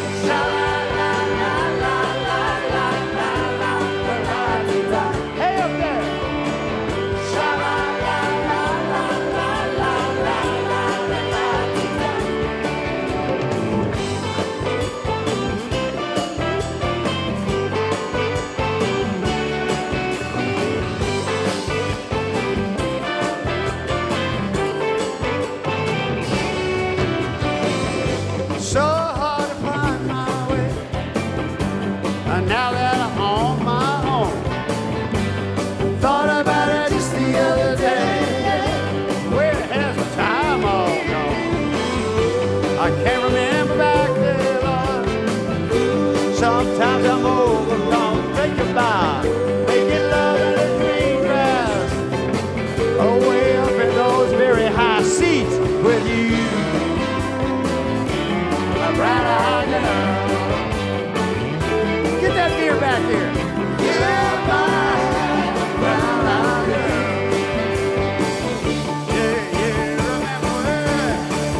Sha-la-la-la-la-la-la-la-la-la-la-la-la. Hey up there. So hard to find my way, and now that I'm on my own, thought about it just the other day. Where has the time all gone? I can't remember back there, Lord. Sometimes I'm overcome, think about making love in the green grass, away up in those very high seats with you. Brown-eyed girl. Get that beer back here. Yeah, my brown-eyed girl. Yeah, yeah, remember where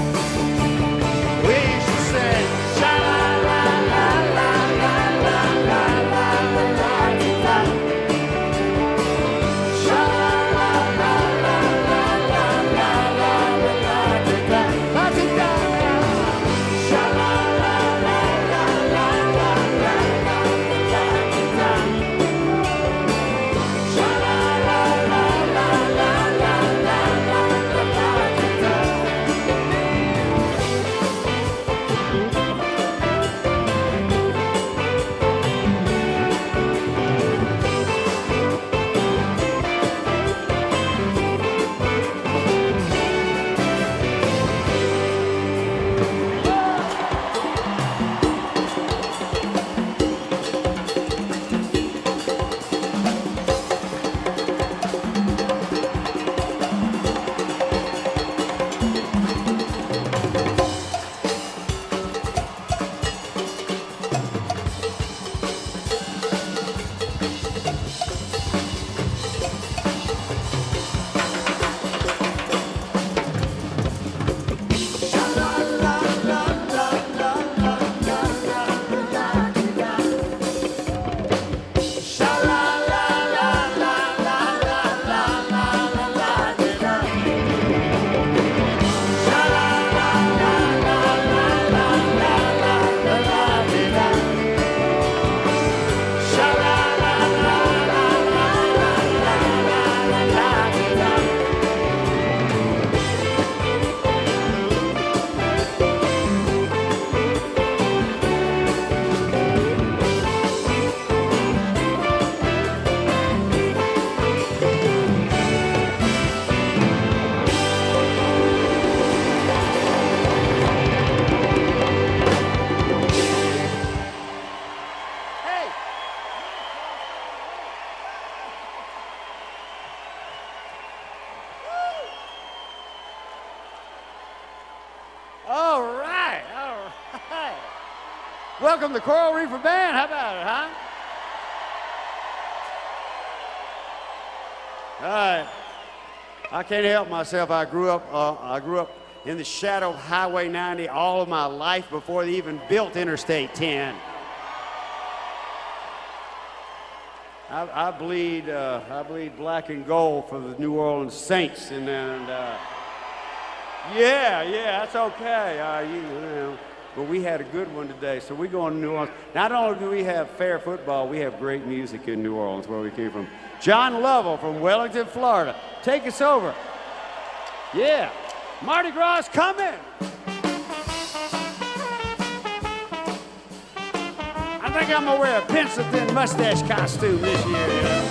we used to sing sha-la-la-la-la-la-la-la-la-la-la-la. Sha-la-la-la-la-la-la-la-la-la-la-la-la. Welcome to Coral Reefer Band. How about it, huh? All right. I can't help myself. I grew up. Uh, I grew up in the shadow of Highway ninety all of my life before they even built Interstate ten. I, I bleed. Uh, I bleed black and gold for the New Orleans Saints, and and uh, yeah, yeah, that's okay. Uh, you, you know, but we had a good one today, so we're going to New Orleans. Not only do we have fair football, we have great music in New Orleans, where we came from. John Lovell from Wellington, Florida. Take us over. Yeah. Mardi Gras is coming. I think I'm gonna wear a pencil thin mustache costume this year. You know?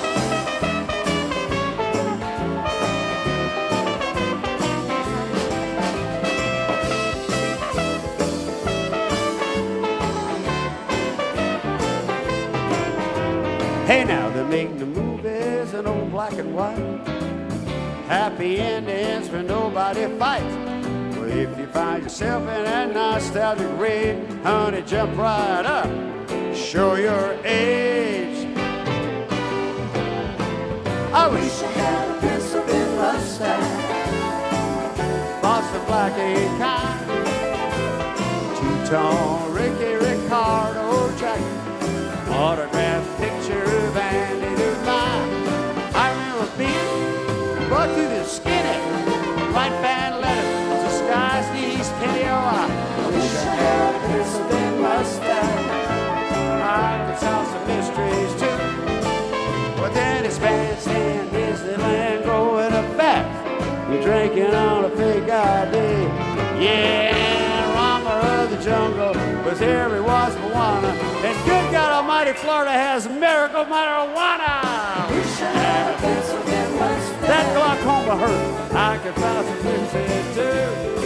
Hey now, they're making the movies in old black and white. Happy endings where nobody fights. Well, if you find yourself in that nostalgic raid, honey, jump right up, show your age. I wish I had a pencil thin mustache, Boston black ain't kind, two-tone Ricky Ricardo jacket, autographed picture of Andy Duvine. I remember being brought through the skinny white band letter, disguised East Penny. Oh, I wish I had a pencil thin mustache. I could tell some mysteries too. But then his bandstand Disneyland growing up fast. You're drinking on a fake I D. Yeah, Rama of the jungle was here, he was Moana. And good God Almighty, Florida has miracle marijuana. Wish I had a pencil thin mustache. That glaucoma hurt. I could find some fixing too.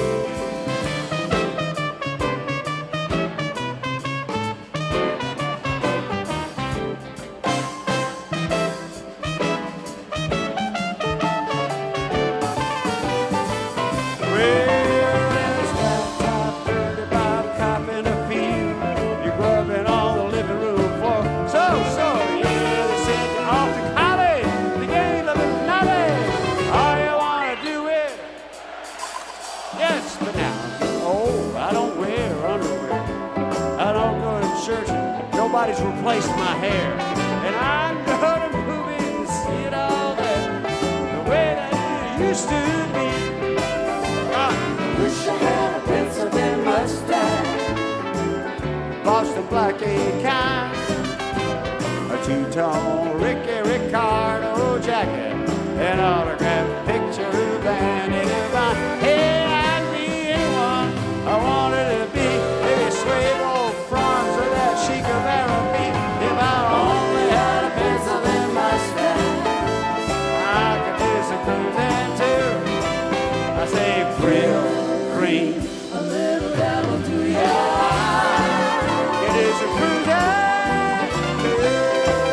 Nobody's replaced my hair, and I'm gonna move in and see it all there, the way that it used to be. I wish I had a pencil thin mustache, Boston black ain't kind, a two-tone Ricky Ricardo jacket, an autographed picture of Andy Duvine. Hey, I'd be anyone I wanted to be, maybe slave old Franz or that chic of Araby. If I only had a pencil in my stash, I could do some cruising too. I say, Brill Green, a little devil to your eye. It is a cruising too.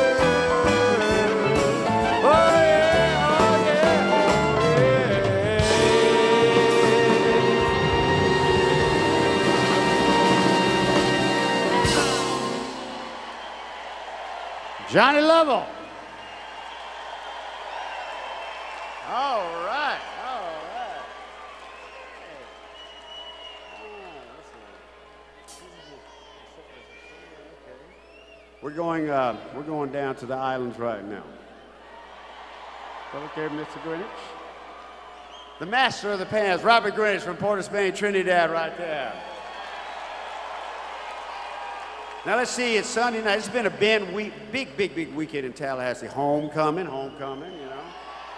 Oh yeah, oh yeah, oh yeah. Johnny Lovell. All right, all right. We're going. Uh, we're going down to the islands right now. Okay, Mister Greenwich. The master of the pans, Robert Greenwich from Port of Spain, Trinidad, right there. Now let's see, it's Sunday night. It's been a big, week, big, big, big weekend in Tallahassee. Homecoming, homecoming, you know.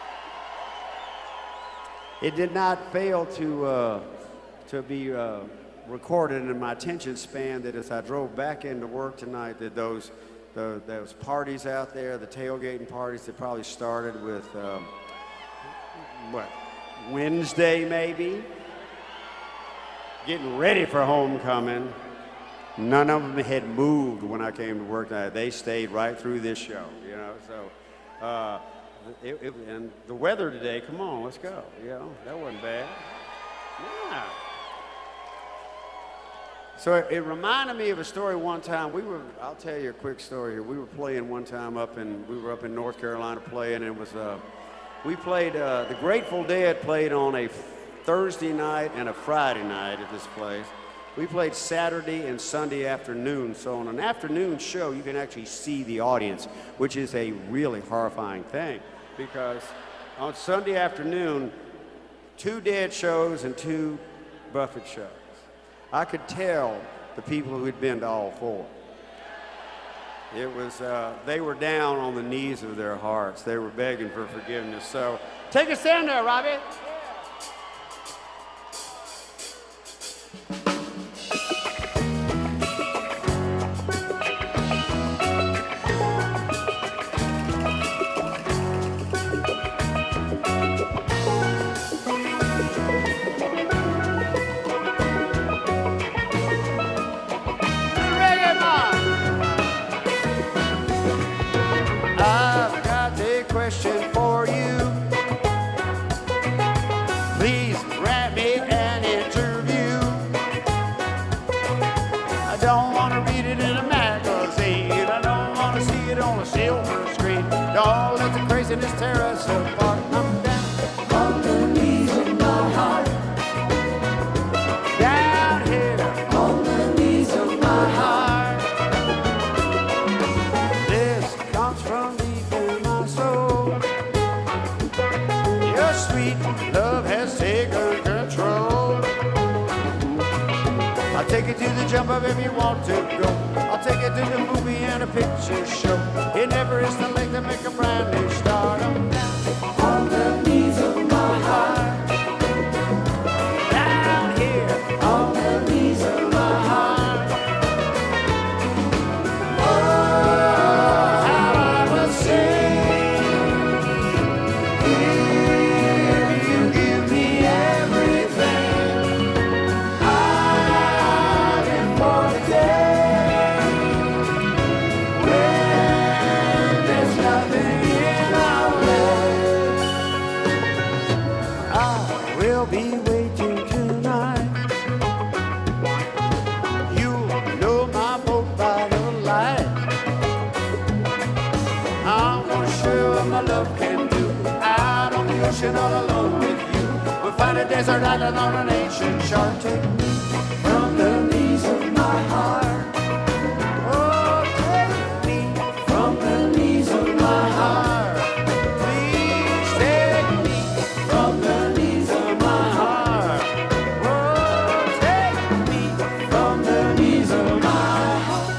It did not fail to, uh, to be uh, recorded in my attention span that as I drove back into work tonight, that those, the, those parties out there, the tailgating parties that probably started with, um, what, Wednesday maybe? Getting ready for homecoming. None of them had moved when I came to work tonight. They stayed right through this show, you know, so. Uh, it, it, and the weather today, come on, let's go, you know, that wasn't bad. Yeah. So it, it reminded me of a story one time. We were, I'll tell you a quick story here. We were playing one time up in, we were up in North Carolina playing, and it was, uh, we played, uh, the Grateful Dead played on a Thursday night and a Friday night at this place. We played Saturday and Sunday afternoon. So on an afternoon show, you can actually see the audience, which is a really horrifying thing, because on Sunday afternoon, two Dead shows and two Buffett shows. I could tell the people who had been to all four. It was, uh, they were down on the knees of their hearts. They were begging for forgiveness. So take a stand there, Robbie. Craziness tear us apart. I'm down on the knees of my heart. Down here on the knees of my heart. This comes from deep in my soul. Your sweet love has taken control. I'll take you to the jump up if you want to go. I'll take you to the movie and a picture show. It never is too late to make a brand new start. I'm down on the knees of my heart. Down here on the knees of my heart. Oh, how I will sing if you give me everything. I live for the day when there's nothing in our way. I will be waiting tonight. You know my boat by the light. I'm gonna show what my love can do. Out on the ocean all alone with you. We'll find a desert island on an ancient shore. Take me from the knees of my heart. Oh, take me from the knees of my heart. Please take me from the knees of my heart. Oh, take me from the knees of my heart.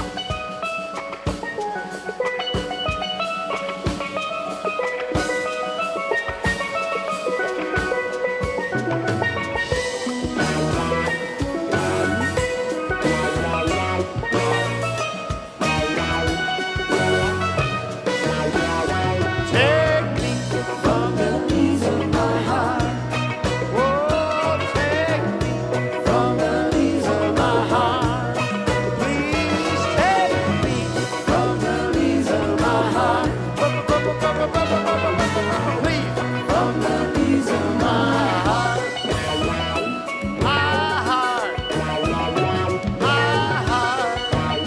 Take me from the knees of my heart. Oh, take me from the knees of my heart. Please take me from the knees of my heart. Please, from the knees of my heart. My heart. My heart.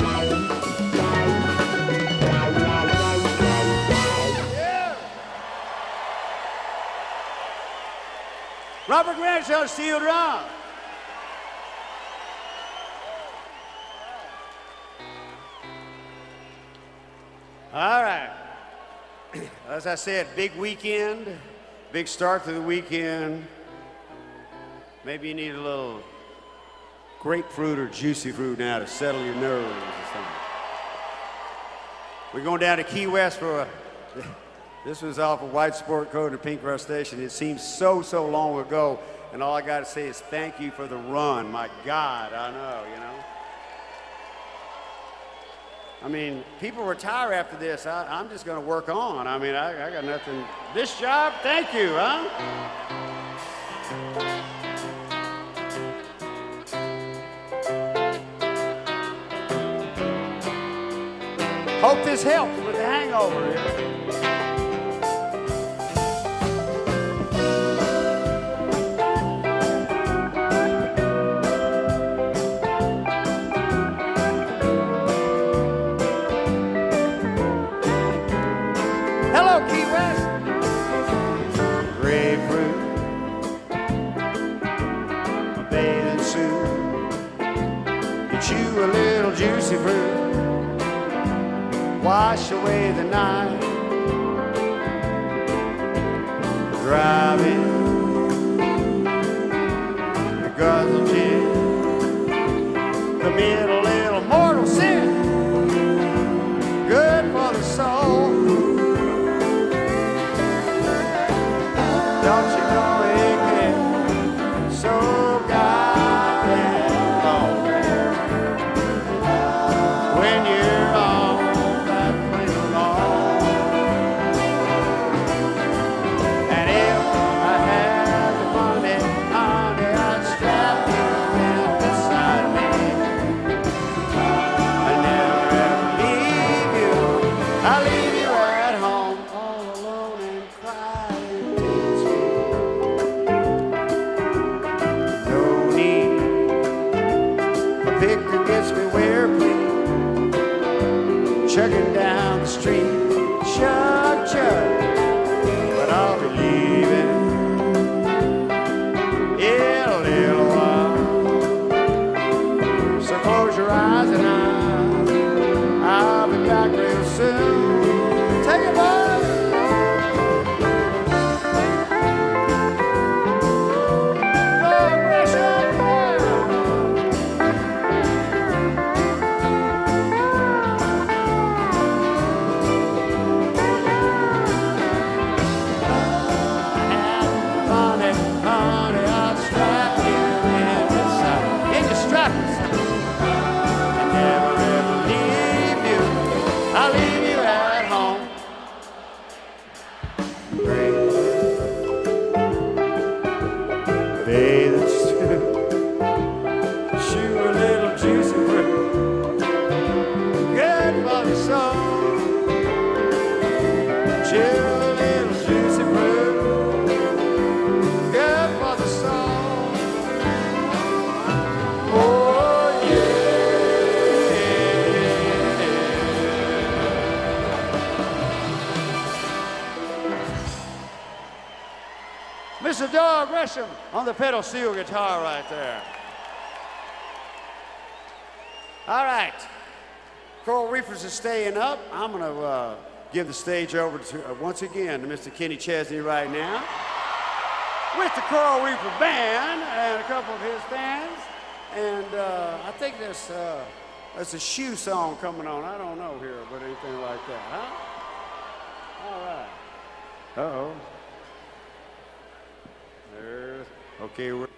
Robert Grant on steel drum. All right. As I said, big weekend, big start to the weekend. Maybe you need a little grapefruit or juicy fruit now to settle your nerves or something. We're going down to Key West for a. This was off a white sport coat and a pink crustacean. It seems so, so long ago, and all I got to say is thank you for the run. My God, I know, you know. I mean, people retire after this. I, I'm just going to work on. I mean, I, I got nothing. This job, thank you, huh? Hope this helps with the hangover here. chew a little juicy fruit, wash away the night, driving a guzzle gin, commit a little mortal sin, good for the soul. Don't you know it gets so goddamn lonely when you're on that plane alone? And if I had the money, honey, I'd strap you in beside me. I'd never ever leave you. I'll leave you at home all alone and crying. No need. A picture gets me where please. Chugging down the street, chug, chug. But I'll be leaving in a little while. So close your eyes and I'll, I'll be back real soon. Take it, boy. Go, Gresham, yeah. Honey, honey, I'll strap you in beside. Can you strap me? I never ever leave you. I'll leave you at home. Great. Bathe and stew. Chew a little juicy fruit. Good for the soul. Chew a little juicy fruit. Good for the soul. Oh, yeah. Mister Doug Gresham on the pedal steel guitar right there. All right. Coral Reefers is staying up. I'm going to uh, give the stage over to, uh, once again, to Mister Kenny Chesney right now, with the Coral Reefer Band and a couple of his bands. And uh, I think there's, uh, there's a shoe song coming on. I don't know here, but anything like that, huh? All right. Uh-oh. There's, okay, we're...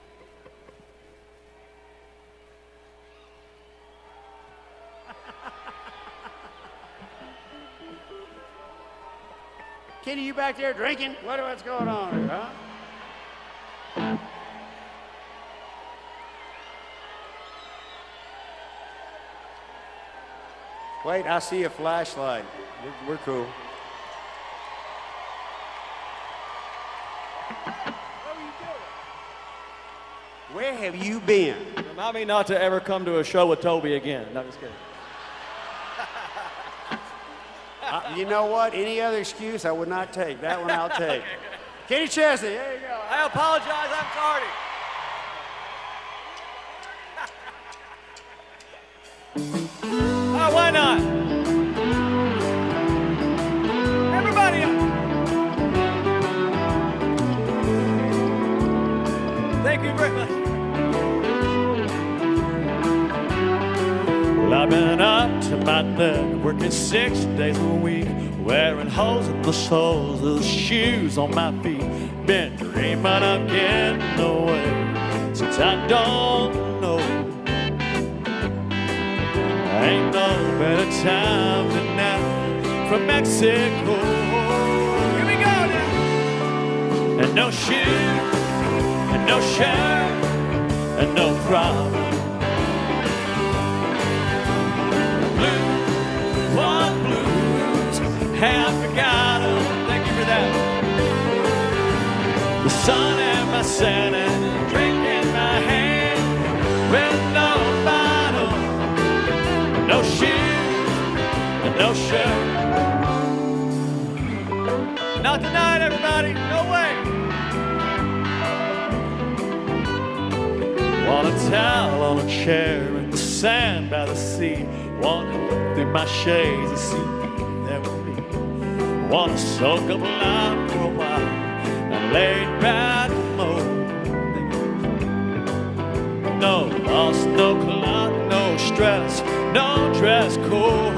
Kenny, you back there drinking? What, what's going on here, huh? Wait, I see a flashlight. We're, we're cool. Where have you been? Remind me not to ever come to a show with Toby again. No, just kidding. Uh, you know what? Any other excuse I would not take. That one I'll take. Kenny Chesney, there you go. I apologize. I'm sorry. Oh, why not? Everybody up. Thank you very much. Well, I've been up to my neck, working six days a week, wearing holes in the soles of the shoes on my feet. Been dreaming of getting away since I don't know. Ain't no better time than now from Mexico. Here we go now. And no shoes, and no shirt, and no problem. Blues, what blues, have forgotten. Thank you for that. The sun and my Santa, drink in my hand, with no bottle, no shoes, and no shirt. Not tonight, everybody, no way. Want a towel on a chair in the sand by the sea. Wanna look through my shades and see there with me. Wanna soak up life for a while and lay back and moan. No loss, no cloud, no stress, no dress code,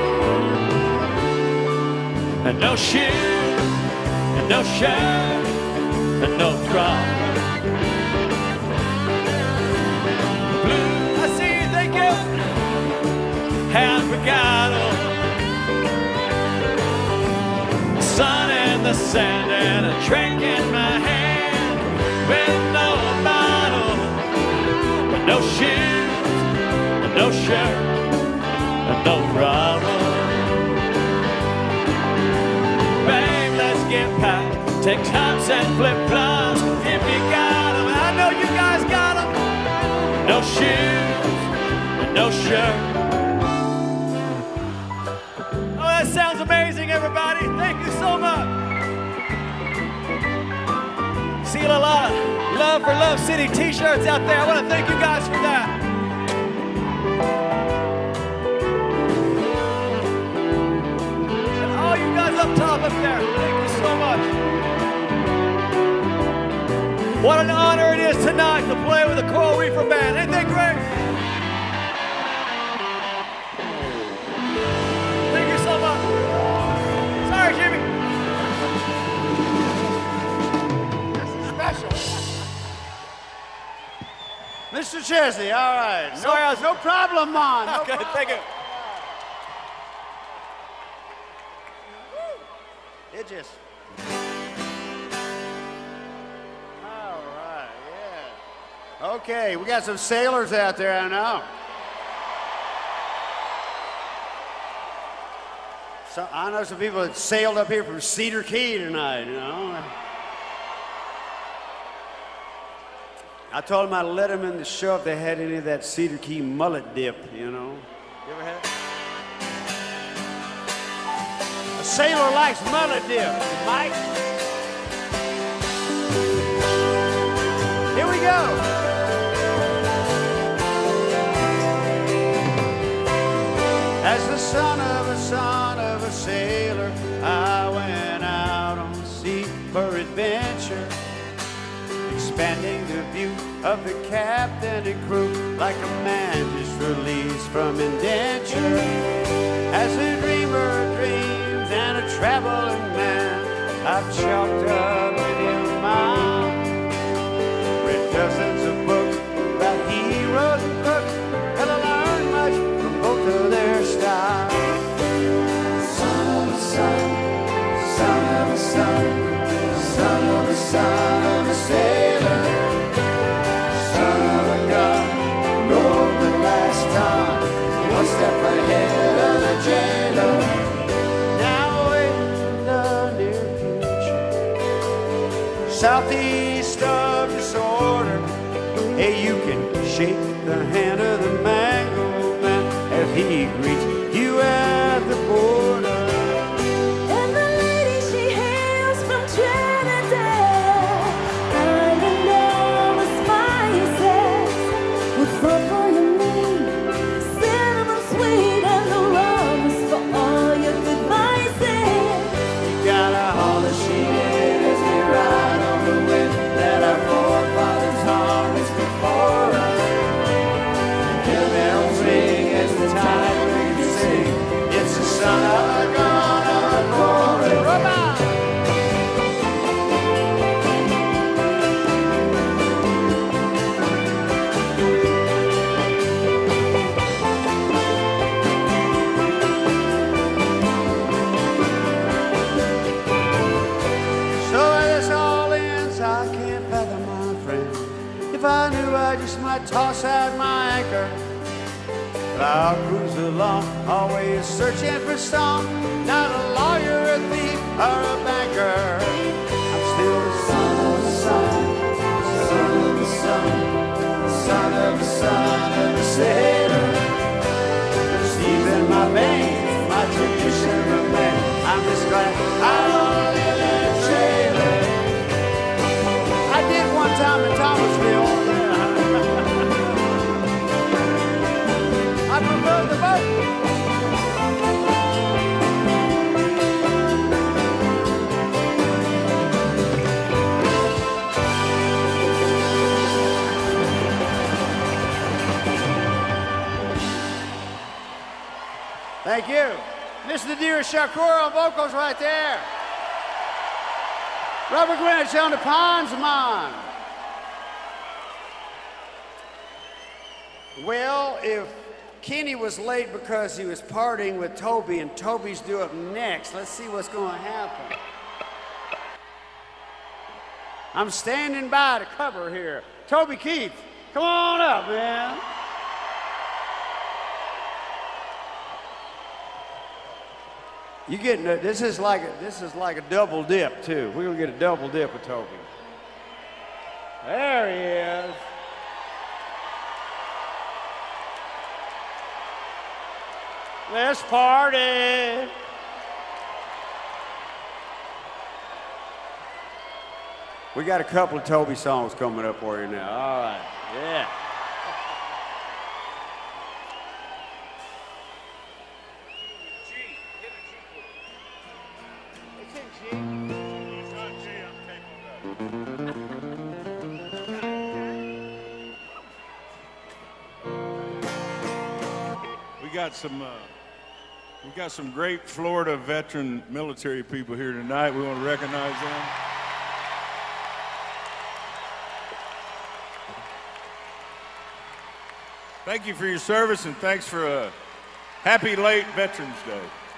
and no shoes, and no shirt, and no problem. Blue, I see you thinking, have forgotten. The sun and the sand and a drink in my hand with no bottle, but no shoes, and no shirt, and no problem. Babe, let's get packed. Take tops and flip-flops if you got them. I know you guys got them. No shoes and no shirt. Oh, that sounds amazing, everybody. Thank you so much. See a lot of Love for Love City t-shirts out there. I want to thank you guys for that. And all you guys up top up there, thank you so much. What an honor it is tonight to play with the Coral Reefer Band. Ain't that great? Thank you so much. Sorry, Jimmy. This is special. Mister Chesney, all right. No, Sorry, I was- no problem, Mon. No Okay, problem. thank you. It just. All right, yeah. Okay, we got some sailors out there, I know. So, I know some people that sailed up here from Cedar Key tonight, you know. I told them I'd let them in the show if they had any of that Cedar Key mullet dip, you know. You ever had it? A sailor likes mullet dip, Mike. Here we go. As the son of a son of a sailor, I went out on the sea for adventure, expanding the view of the captain and crew like a man just released from indenture. As a dreamer dreams and a traveling man, I've chalked up many a mile, read dozens of books about heroes and crooks, and I learned much from both of their styles. Son of a son, son of a son, son of a son of a sailor, son of a gun, rolled the last time, one step ahead of the jailer. Now in the near future, southeast of disorder, hey, you can shake the hand of the Mango Man as he greets you at the border. And the lady, she hails from Trinidad. I know the spices with sulfur and meat, cinnamon sweet, and the rum is for all your good vices. You gotta haul the sheet in as we ride on the wind that our forefathers harnessed before us. Hear bells ring as the tide waves sing. It's the son of a gun of a chorus. So as this all ends, I can't fathom, my friend. If I knew, I just might toss out my anchor. But I'll cruise along, always searching for some, not a lawyer, a thief, or a banker. I'm still the son of a son, son of a son, son of a son of a sailor. Steve's in my veins, my tradition remains. I'm just glad I don't live in a trailer. I did one time in Thomasville. prefer the boat. Thank you. Mister Nadir Shakur on vocals right there. Robert Greenwich on the Pondsman. Well, if Kenny was late because he was partying with Toby and Toby's due up next, let's see what's going to happen. I'm standing by to cover here. Toby Keith, come on up, man. You getting a, this is like a, this is like a double dip too. We're gonna get a double dip with Toby. There he is. Let's party. We got a couple of Toby songs coming up for you now. All right, yeah. We got some, uh, we got some great Florida veteran military people here tonight. We want to recognize them. Thank you for your service and thanks for a happy late Veterans Day.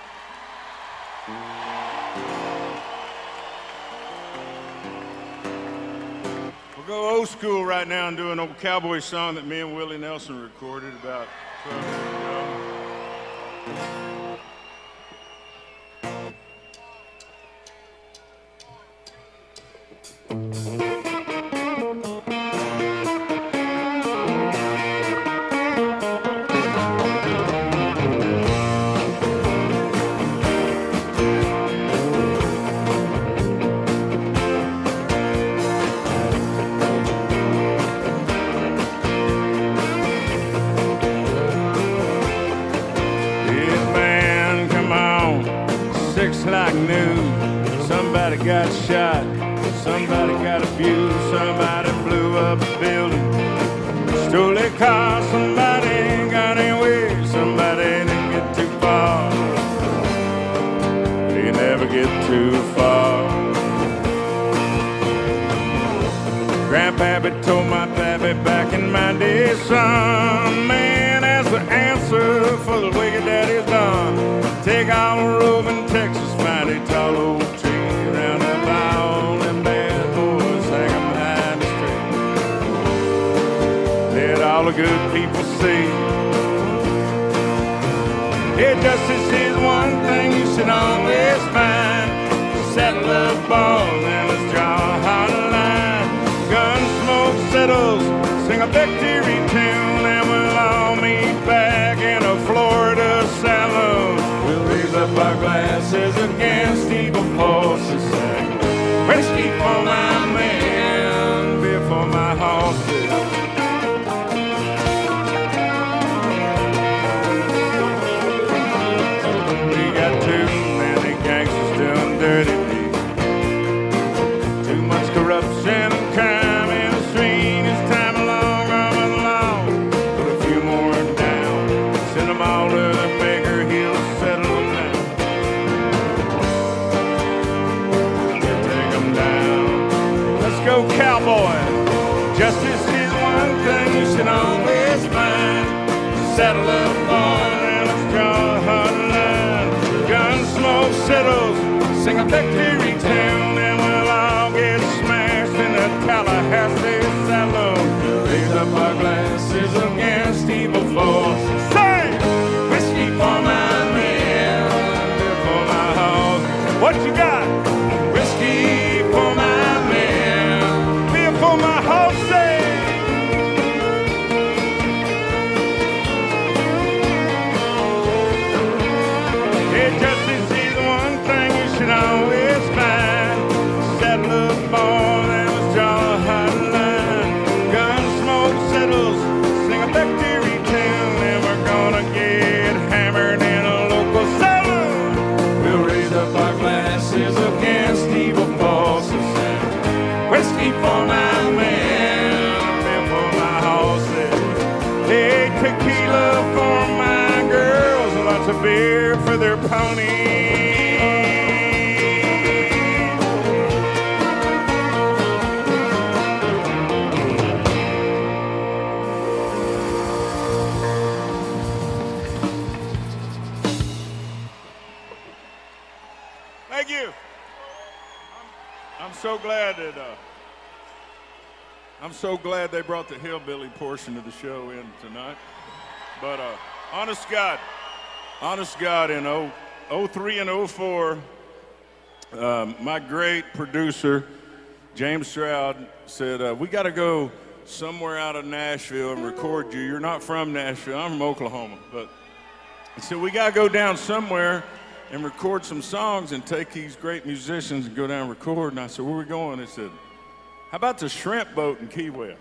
We'll go old school right now and do an old cowboy song that me and Willie Nelson recorded about twelve years ago. Like news, somebody got shot, somebody got abused, somebody blew up a building, stole a car, somebody got away, somebody didn't get too far, but you never get too far. Grandpappy told my pappy back in my day, son, man, that's the answer for the way your daddy's done. Take all the roving Texas, find a tall old tree, round up all them bad boys, hang them behind the street. Let all the good people see. Hey, justice is one thing you should always find. Settle up balls and let's draw a hard line. Gun smoke settles, sing a victory tune, and we'll all meet back in a Florida saloon. We'll raise up our glasses against evil forces, sing whiskey for my men, beer for my horses. We got too many gangsters doing dirty deeds, too much corruption and crime in the street. It's time along, I'm along, put a few more down, send them all to the Baker Hill, settle them down. Take them down. Let's go, cowboy. Justice is one thing you should always find. Settle up, boy, and let's draw a hard line. Gun smoke settles, sing a victory tune, and we'll all get smashed in the Tallahassee saloon. Raise up our glasses against evil forces. Say, whiskey for my men, beer for my house. What you got? Whiskey for my men, beer for my house. Say. Hey, justice is one thing you should always find. Settle up, boy, and let's draw a hard line. Gun smoke settles, sing a victory tune, and beer for their pony. Thank you. I'm, I'm so glad that uh, I'm so glad they brought the hillbilly portion of the show in tonight. But uh, honest God, honest God, in oh three and oh four, um, my great producer James Stroud said, uh, "We got to go somewhere out of Nashville and record you. You're not from Nashville. I'm from Oklahoma, but he said we got to go down somewhere and record some songs and take these great musicians and go down and record." And I said, "Where are we going?" They said, "How about the shrimp boat in Key West?"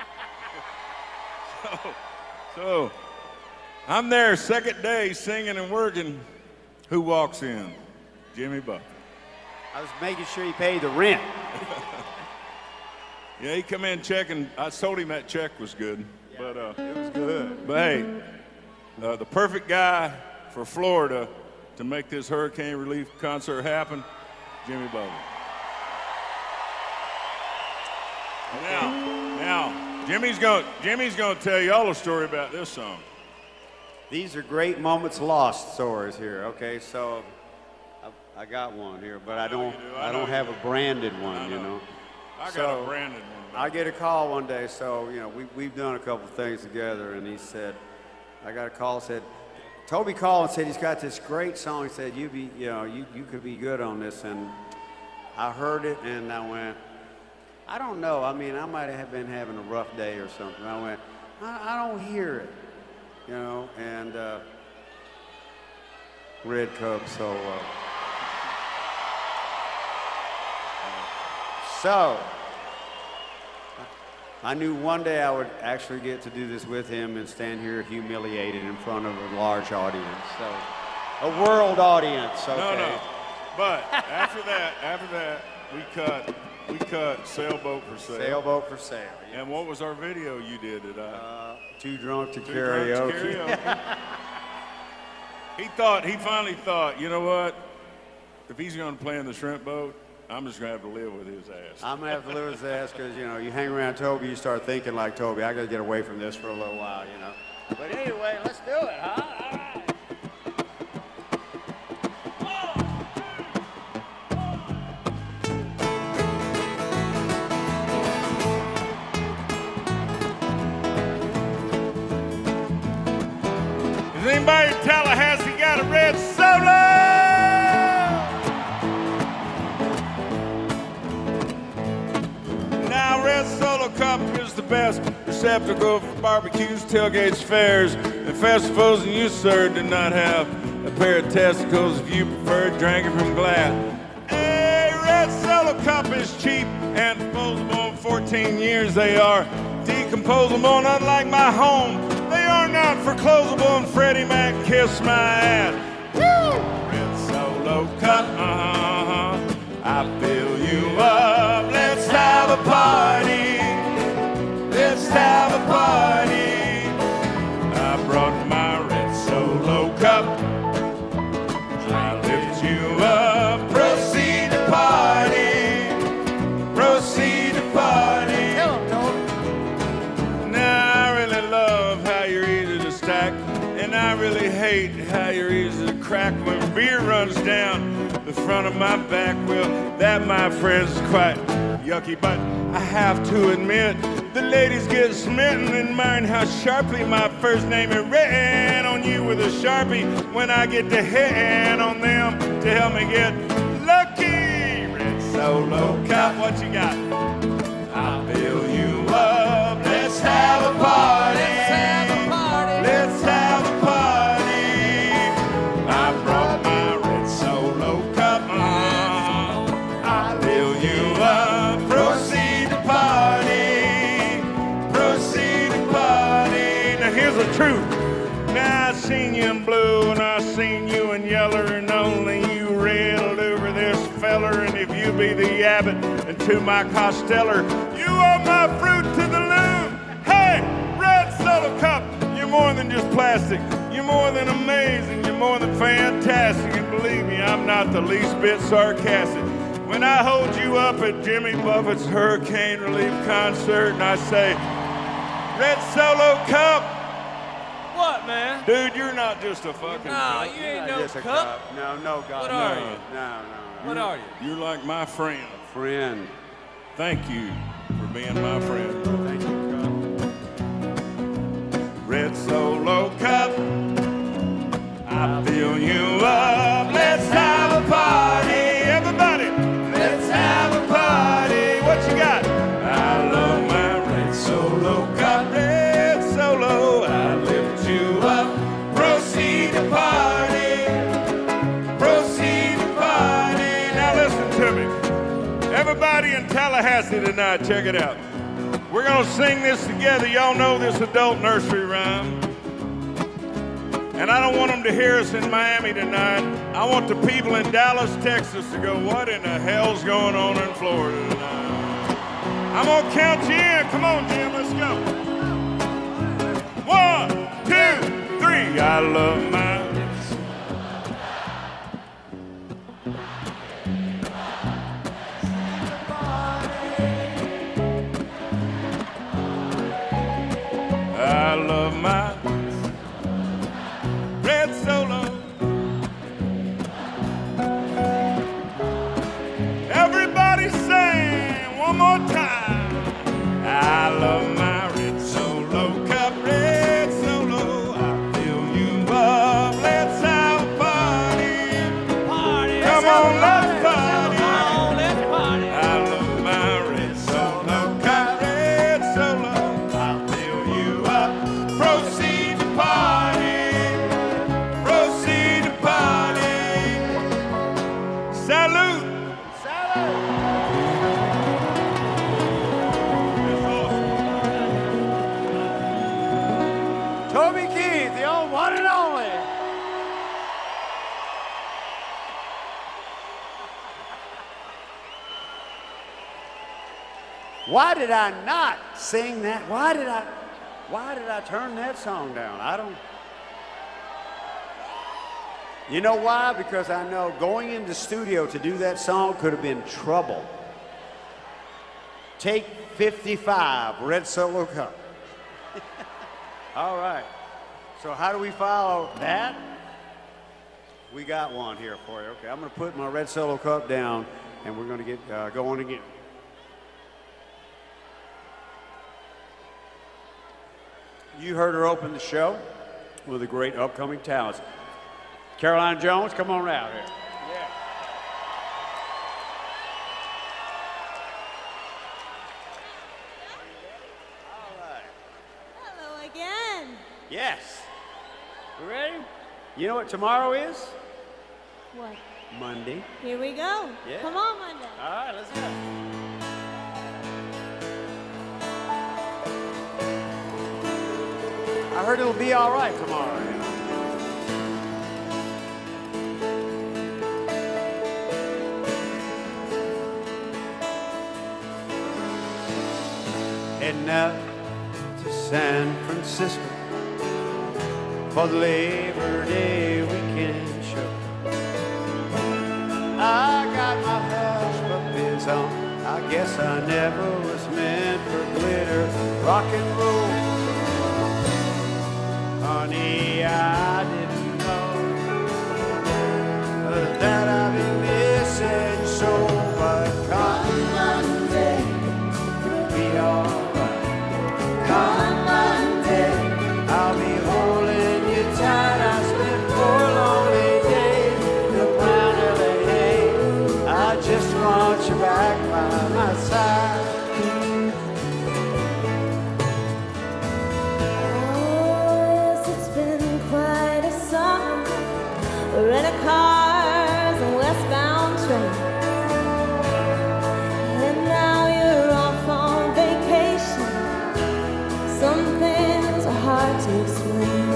so, so I'm there second day singing and working. Who walks in? Jimmy Buffett. I was making sure he paid the rent. Yeah, he come in checking. I told him that check was good. Yeah, but uh, it was good. But hey, uh, the perfect guy for Florida to make this hurricane relief concert happen, Jimmy Buffett. Now, now, Jimmy's going Jimmy's going to tell y'all a story about this song. These are great moments lost stories here. Okay, so I, I got one here, but I, I don't. Do. I, I don't have do. a branded one. You know. I got so a branded one. I get a call one day. So you know, we we've done a couple things together, and he said, I got a call. Said, Toby called and said he's got this great song. He said you be, you know, you you could be good on this, and I heard it, and I went, I don't know. I mean, I might have been having a rough day or something. I went, I, I don't hear it, you know, and uh, Red Cub, so. Uh, so, I knew one day I would actually get to do this with him and stand here humiliated in front of a large audience, so, a world audience, okay. No, no, but after that, after that, we cut. We cut Sailboat for Sale. Sailboat for Sale. Yes. And what was our video you did at? Uh, uh, Too Drunk to Too Karaoke. Drunk to karaoke. He thought, he finally thought, you know what? If he's going to play in the shrimp boat, I'm just going to have to live with his ass. I'm going to have to live with his ass because, you know, you hang around Toby, you start thinking like Toby. I got to get away from this for a little while, you know. But anyway, let's do it, huh? All right. Anybody in Tallahassee got a red Solo? Now, red Solo Cup is the best receptacle for barbecues, tailgates, fairs, and festivals. And you, sir, do not have a pair of testicles if you prefer drinking from glass. Hey, red Solo Cup is cheap and disposable. In fourteen years, they are decomposable, unlike my home. They are not foreclosable, and Freddie Mac kiss my ass. Woo! Red Solo Cup, uh-huh, I fill you up. Let's have a party. Let's have a party. I brought my red Solo Cup. I lift you up. Proceed to party. Proceed to party. And I really hate how you're easy to crack when beer runs down the front of my back. Well, that, my friends, is quite yucky, but I have to admit, the ladies get smitten and mind how sharply my first name is written on you with a Sharpie when I get to hitting on them to help me get lucky. Red Solo Cup, what you got? I'll fill you up. Let's have a party. Let's have a party. Let's have a party. I brought my red Solo Cup. Uh, I fill you up. Proceed to party. Proceed to party. Now here's the truth. Now I seen you in blue and I seen you in yellow, and only you railed over this feller. And if you be the Abbott and to my Costello, you are my fruit to the loom. Hey, red Solo Cup, you're more than just plastic. You're more than amazing, you're more than fantastic, and believe me, I'm not the least bit sarcastic. When I hold you up at Jimmy Buffett's Hurricane Relief Concert and I say, Red Solo Cup. What, man? Dude, you're not just a fucking No, cup. you ain't Not no just a cup. No, no, God. What no. are you? No, no. What are you? You're like my friend. Friend. Thank you for being my friend. Thank you, God. Red Solo Cup, I fill you up. Let's have a party, everybody. Let's have a party. What you got? I love my Red Solo Cup. Red Solo, I lift you up. Proceed to party. Proceed to party. Now listen to me. Everybody in Tallahassee tonight, check it out. We're gonna sing this together. Y'all know this adult nursery rhyme. And I don't want them to hear us in Miami tonight. I want the people in Dallas, Texas to go, what in the hell's going on in Florida tonight? I'm gonna count you in. Come on, Jim, let's go. One, two, three. I love my I love my Red Solo. Everybody sing one more time. I love my Red Solo Cup. Red Solo, I fill you up. Let's have a party. Party. Come on, let's party. Come on, let's party. I love my Red Solo Cup. Red Solo, I'll fill you up. Proceed to party. Proceed to party. Salute. Toby Keith, the old one and only. Why did I not sing that? Why did I, why did I turn that song down? I don't. You know why? Because I know going into the studio to do that song could have been trouble. Take fifty-five, Red Solo Cup. All right. So how do we follow that? We got one here for you. Okay, I'm going to put my Red Solo Cup down, and we're going to get uh, going again. You heard her open the show with a great upcoming talent. Caroline Jones, come on out here. Yeah. All right. Hello again. Yes. You ready? You know what tomorrow is? What? Monday. Here we go. Yeah. Come on, Monday. All right, let's go. I heard it'll be all right tomorrow. Heading out to San Francisco for the Labor Day weekend show. I got my hush puppies on. I guess I never was meant for glitter, rock and roll. Honey, I didn't know that I'd be missing so, but come Monday, we'll be alright. Come Monday, I'll be holding you tight. I spent four lonely days around L A. I just want you back by my side. Rent-a-cars and westbound train. And now you're off on vacation. Some things are hard to explain.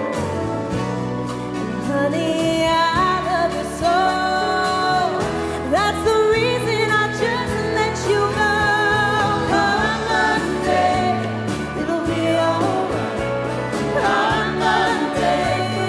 And honey, I love you so. That's the reason I just let you go. Come Monday, it'll be alright. Come Monday.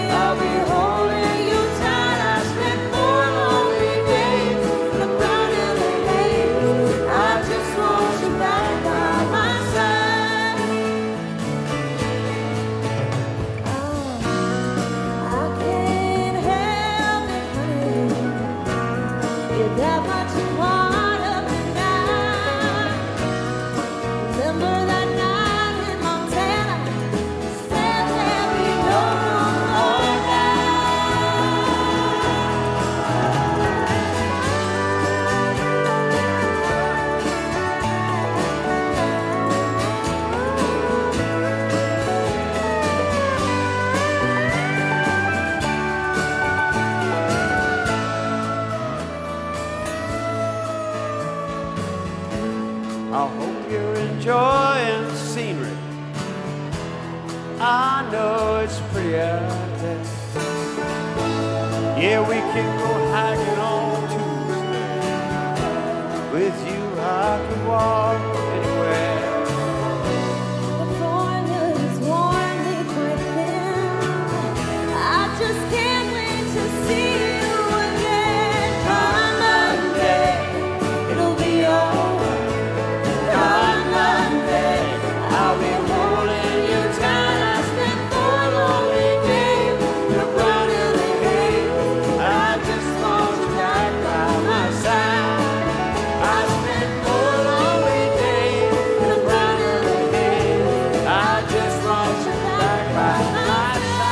reality. Yeah, we can go hiking on Tuesday. With you, I could walk anywhere. The formula's worn me quite thin. I just can't wait to see you again. Come Monday, it'll be over. Come Monday, I'll be holding you tight. I spent four lonely days in a brotherly haze. I just want you back by my side. I spent four lonely days in a brotherly haze. I just want you back by my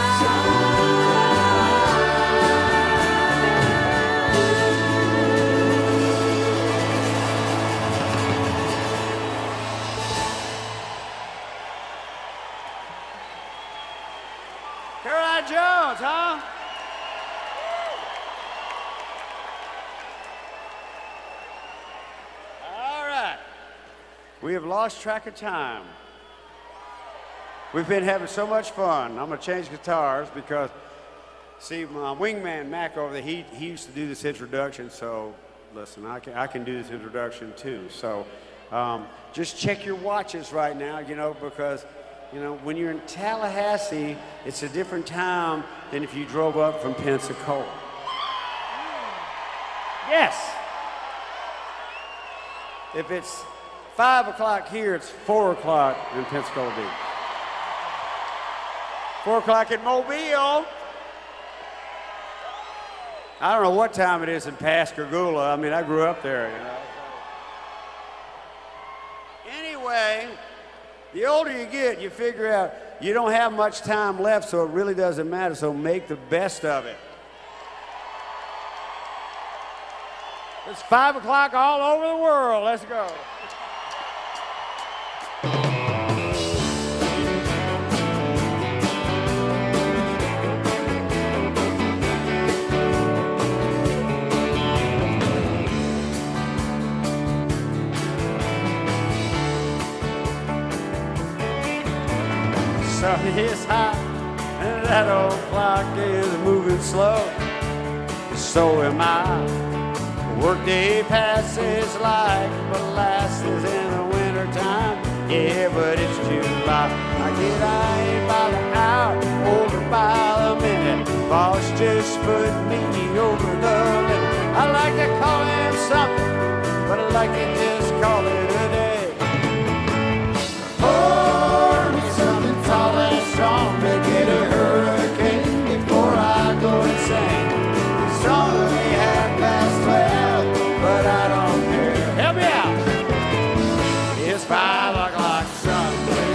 Caroline Jones, huh? All right. We have lost track of time. We've been having so much fun. I'm going to change guitars because, see, my wingman, Mac, over there, he, he used to do this introduction, so listen, I can, I can do this introduction too. So um, just check your watches right now, you know, because, you know, when you're in Tallahassee, it's a different time than if you drove up from Pensacola. Yes. If it's five o'clock here, it's four o'clock in Pensacola Beach. Four o'clock in Mobile. I don't know what time it is in Pascagoula. I mean, I grew up there, you know. Anyway, the older you get, you figure out you don't have much time left, so it really doesn't matter, so make the best of it. It's five o'clock all over the world. Let's go. Sun is hot and that old clock is moving slow. So am I. Workday passes like molasses in the wintertime. Yeah, but it's July. I get I by the hour, older by the minute. Boss just put me over the limit. I like to call him something, but I like to just call it a day. Pour me something tall and strong, make it a hurricane before I go insane. It's only half past twelve, but I don't care. Help me out. It's five o'clock somewhere.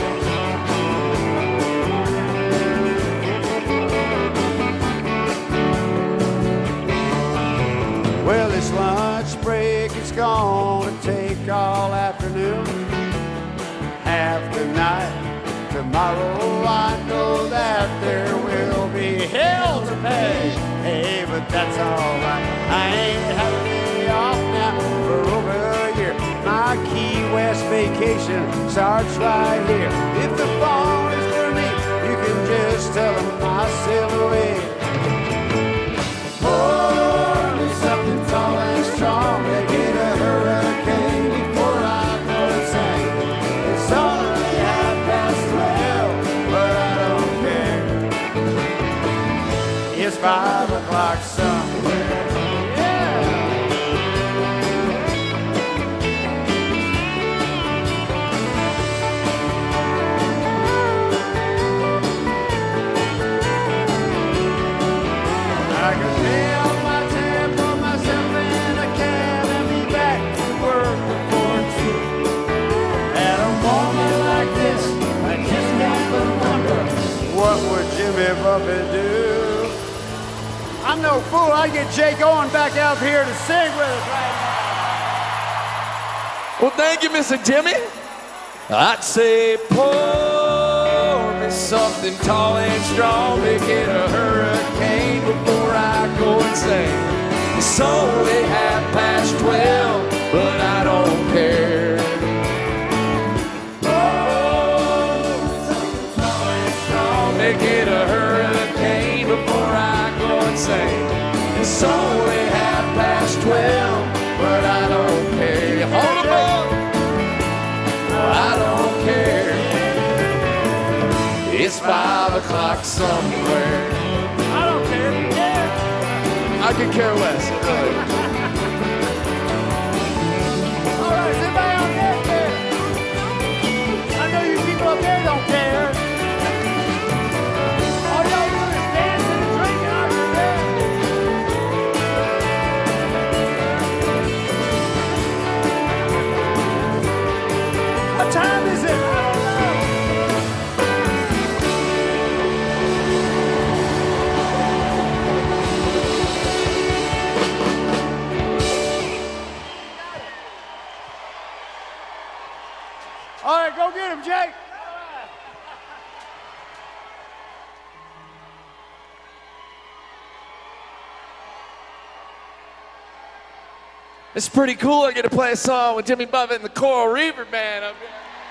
Well, this lunch break is gonna take all afternoon, half the night. Tomorrow I know that there will be hell to pay. Hey, but that's alright. I ain't had a day off now for over a year. My Key West vacation starts right here. If the phone is for me, you can just tell them my silhouette. Pour me something tall and strong, make it a hurricane before I go insane. It's only half past twelve, but I don't care. It's five o'clock somewhere. I could pay off my tab, put myself in a cab, and be back to work before two. At a moment like this, I just can't but wonder, what would Jimmy Buffett do? I'm no fool. I'd get Jake Owen back out here to sing with us right now. Well, thank you, Mister Jimmy. I'd say pour me something tall and strong, make it a hurricane before I go insane. It's only half past twelve, but I don't care. Oh, something tall and strong, make it a hurricane. It's only half past twelve, but I don't care. Hold 'em up. I don't care. It's five o'clock somewhere. I don't care. Yeah. I could care less. All right, is anybody out there care? I know you people up there don't care. All y'all doing is dancing and drinking out your bed. What time is it? I don't know. All right, go get him, Jake. It's pretty cool. I get to play a song with Jimmy Buffett and the Coral Reaper Band up here.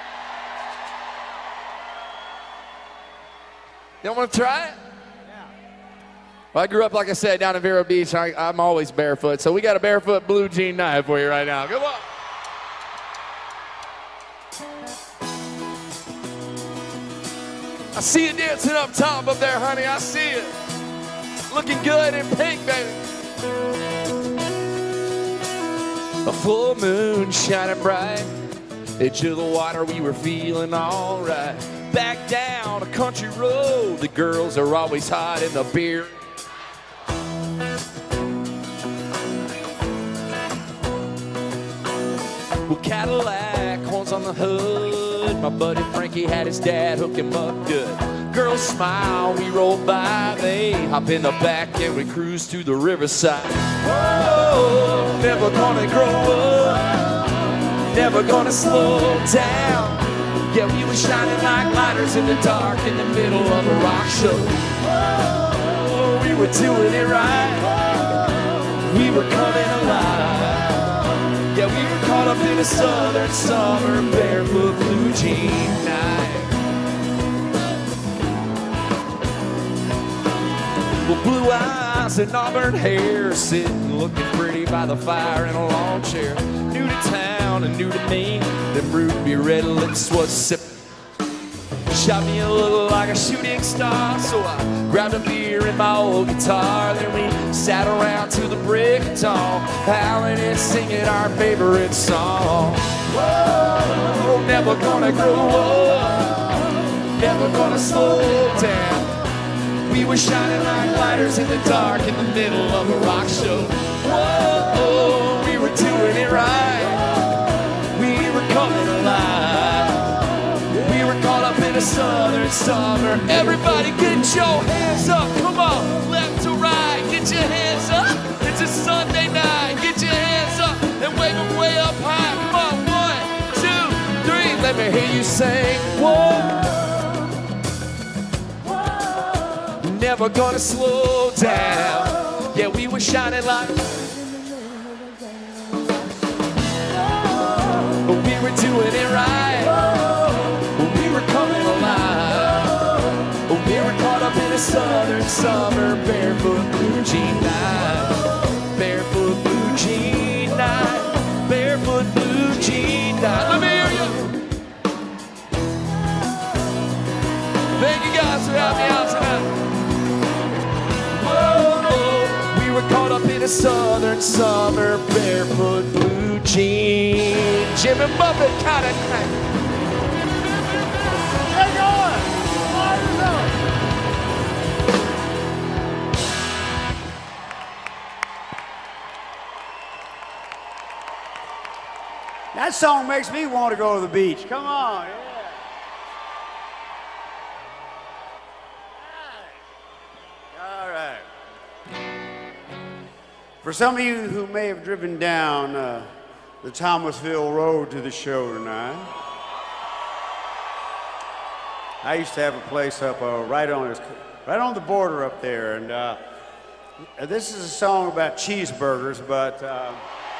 You want to try it? Yeah. Well, I grew up, like I said, down in Vero Beach. I, I'm always barefoot, so we got a barefoot blue jean night for you right now. Come on. I see you dancing up top up there, honey. I see you. Looking good in pink, baby. A full moon shining bright. Edge of the water, we were feeling all right. Back down a country road. The girls are always hot in the beer. Well, Cadillac, horns on the hood. My buddy Frankie had his dad hook him up good. Girls smile, we roll by. They hop in the back and we cruise to the riverside. Whoa, never gonna grow up, never gonna slow down. Yeah, we were shining like lighters in the dark in the middle of a rock show. Whoa, we were doing it right, we were coming alive. Yeah, we were caught up in a southern summer barefoot blue jean night. Well, blue eyes and auburn hair, sitting looking pretty by the fire in a lawn chair. New to town and new to me, them ruby red lips was sipping. Shot me a look like a shooting star, so I grabbed a beer and my old guitar. Then we sat around to the break of dawn, howling and singing our favorite song. Whoa, never gonna grow up, never gonna slow down. We were shining like lighters in the dark in the middle of a rock show. Whoa, we were doing it right, we were coming alive. We were caught up in a southern summer. Everybody get your hands up, come on, left to right. Get your hands up, it's a Sunday night. Get your hands up and wave them way up high. Come on, one, two, three. Let me hear you sing. Whoa. Never gonna slow down. Yeah, we were shining like, but we were doing it right. We were coming alive. We were caught up in a southern summer barefoot blue jean night. Barefoot blue jean night. Barefoot blue jean night. Let me hear you. Thank you guys for having me out tonight. We were caught up in a southern summer barefoot blue jean. Jimmy Buffett kind of night. Get going! Lighten up! That song makes me want to go to the beach. Come on, yeah. All right. For some of you who may have driven down uh, the Thomasville Road to the show tonight, I used to have a place up uh, right on this, right on the border up there, and uh, this is a song about cheeseburgers, but uh,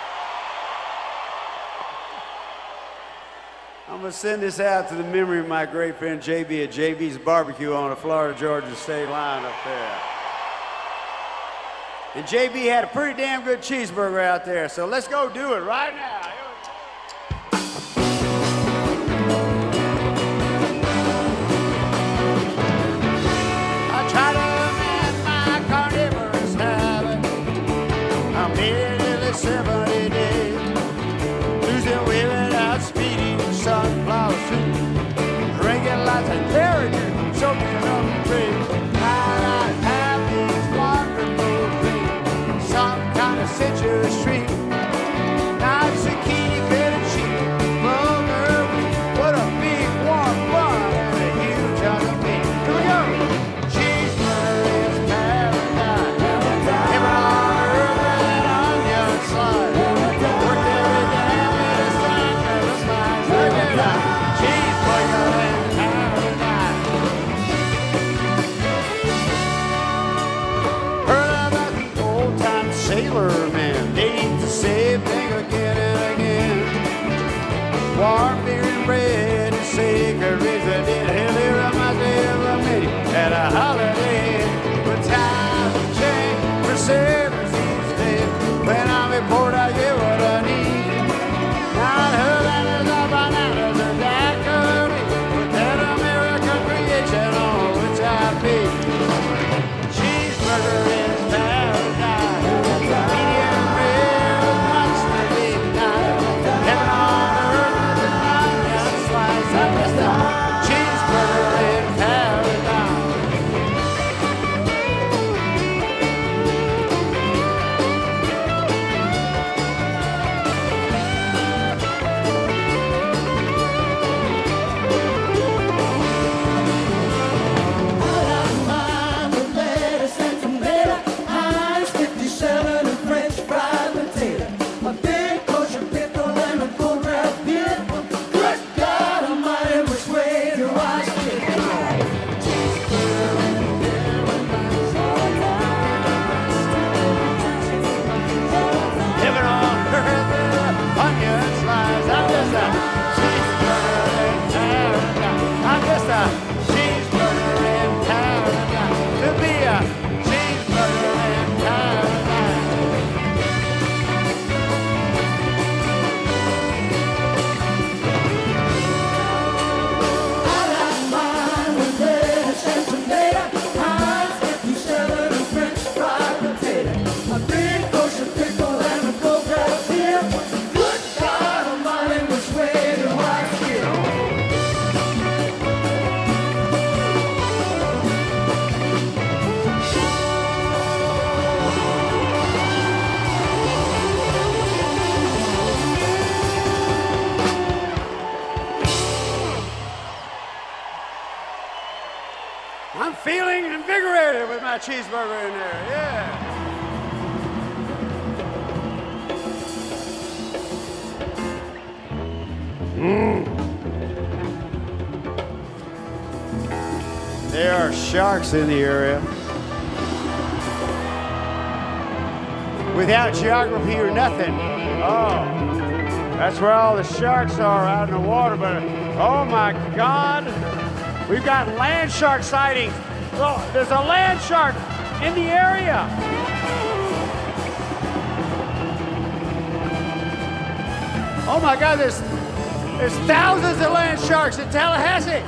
I'm gonna send this out to the memory of my great friend J B at J B's Barbecue on the Florida-Georgia state line up there. And J B had a pretty damn good cheeseburger out there. So let's go do it right now. I try to amend my carnivorous habit. I'm nearly seventy days. Losing weight without speeding sunflower soup. Drinking lots of carrot juice, soaking up the trees. I have these wonderful dreams. Some kind of citrus treat. Not zucchini, feta cheese, booger wheat. What a big warm bun and a huge hunk of meat. Here we go. Cheeseburger is paradise. Heaven on earth and onion slice. Worked every damn minute, stand never slice. Look at that. Cheeseburger and paradise. Heard about the old-time sailor man. They eat the same thing again and again. Warm beer and bread and cigarettes. That did really reminds me of a meeting at a holiday. But times have changed for sailors these days. When I'm in port, I get what I need. Not Havanas or bananas or daiquiris, but that American creation on which I feed. Cheeseburger is paradise. Medium rare with much to be done. Heaven on earth with an onion slice. I miss the cheeseburger in paradise. Heaven on earth with an onion slice. I'm just a cheeseburger in paradise. I'm just a cheeseburger in paradise. To be a cheeseburger in paradise. I'm feeling invigorated with my cheeseburger in there, yeah. Mmm. There are sharks in the area. Without geography or nothing. Oh, that's where all the sharks are out in the water, but oh my God. We've got land shark sightings. Oh, there's a land shark in the area. Oh my God, there's, there's thousands of land sharks in Tallahassee.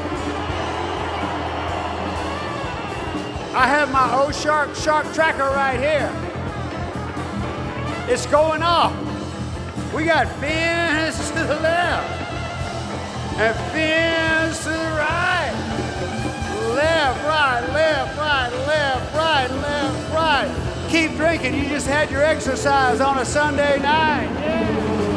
I have my O Shark shark tracker right here. It's going off. We got fins to the left and fins to the right. Left, right, left, right, left, right, left, right. Keep drinking. You just had your exercise on a Sunday night. Yeah.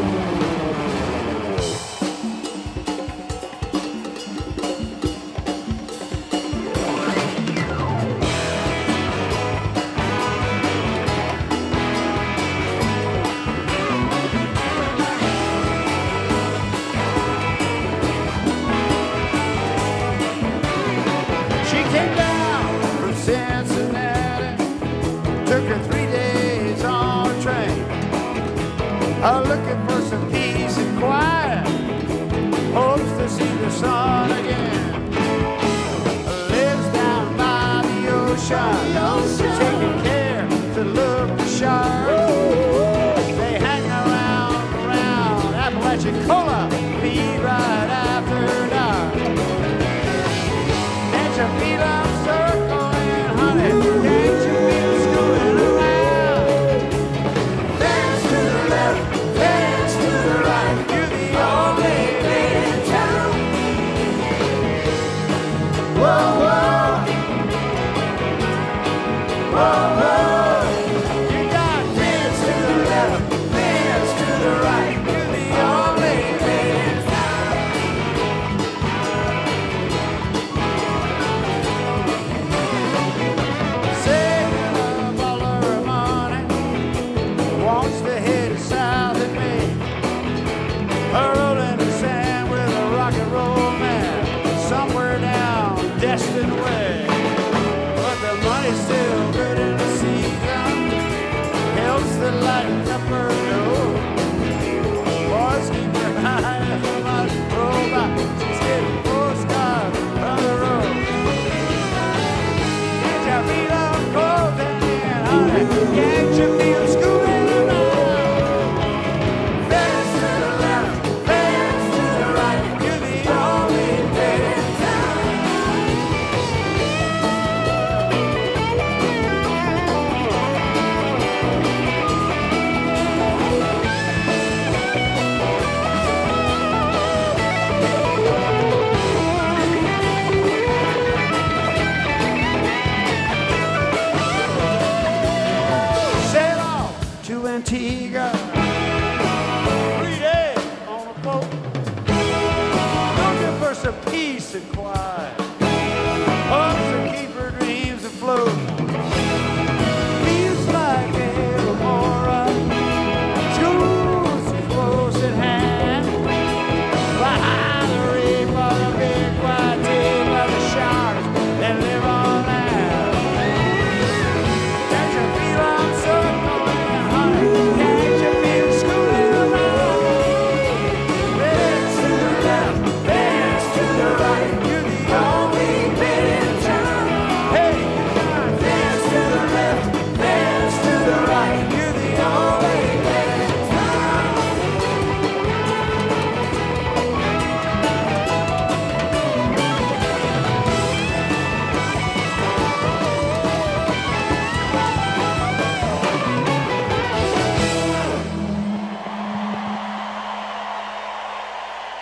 I'm looking for some peace and quiet. Hopes to see the sun again. Lives down by the ocean, taking care to look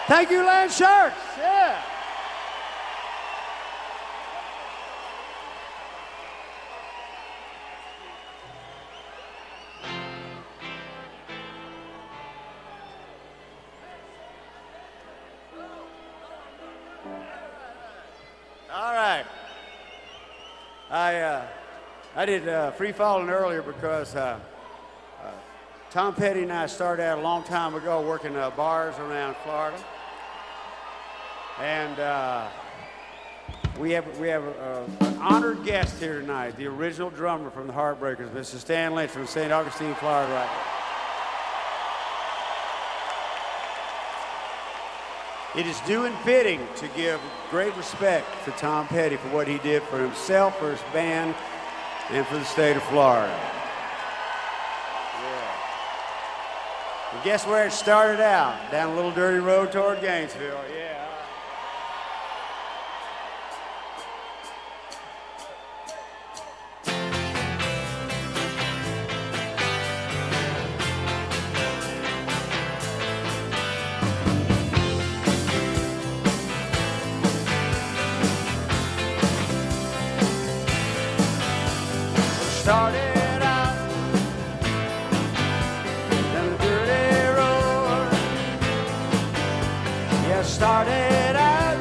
Thank you, Lance Sharks. Yeah. All right. I uh, I did uh, Free Falling earlier because uh, uh, Tom Petty and I started out a long time ago working uh, bars around Florida, and uh, we have we have uh, an honored guest here tonight, the original drummer from the Heartbreakers, Mister Stan Lynch from Saint Augustine, Florida. Right now. It is due and fitting to give great respect to Tom Petty for what he did for himself, for his band, and for the state of Florida. Yeah. And guess where it started out? Down a little dirty road toward Gainesville. Yeah. Started out down the dirty road. Yeah, started out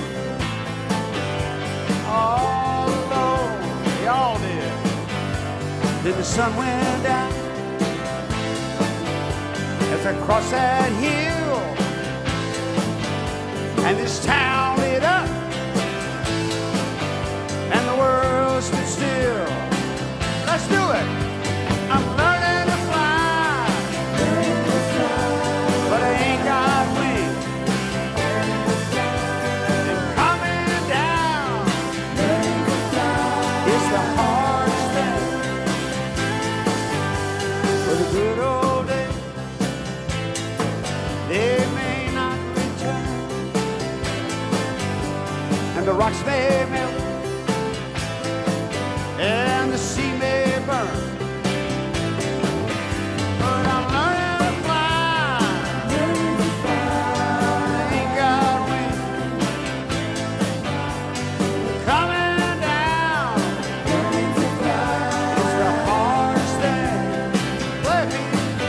all alone. We all did. Then the sun went down as I crossed that hill, and this town lit up, and the world stood still. Let's do it. I'm learning to fly, but I ain't got wings. And coming down is the hardest thing. For the good old days, they may not return, and the rocks may melt, and the sea may burn, but I'm learning to fly. I ain't got wings. Coming down, it's the hardest thing. Play me.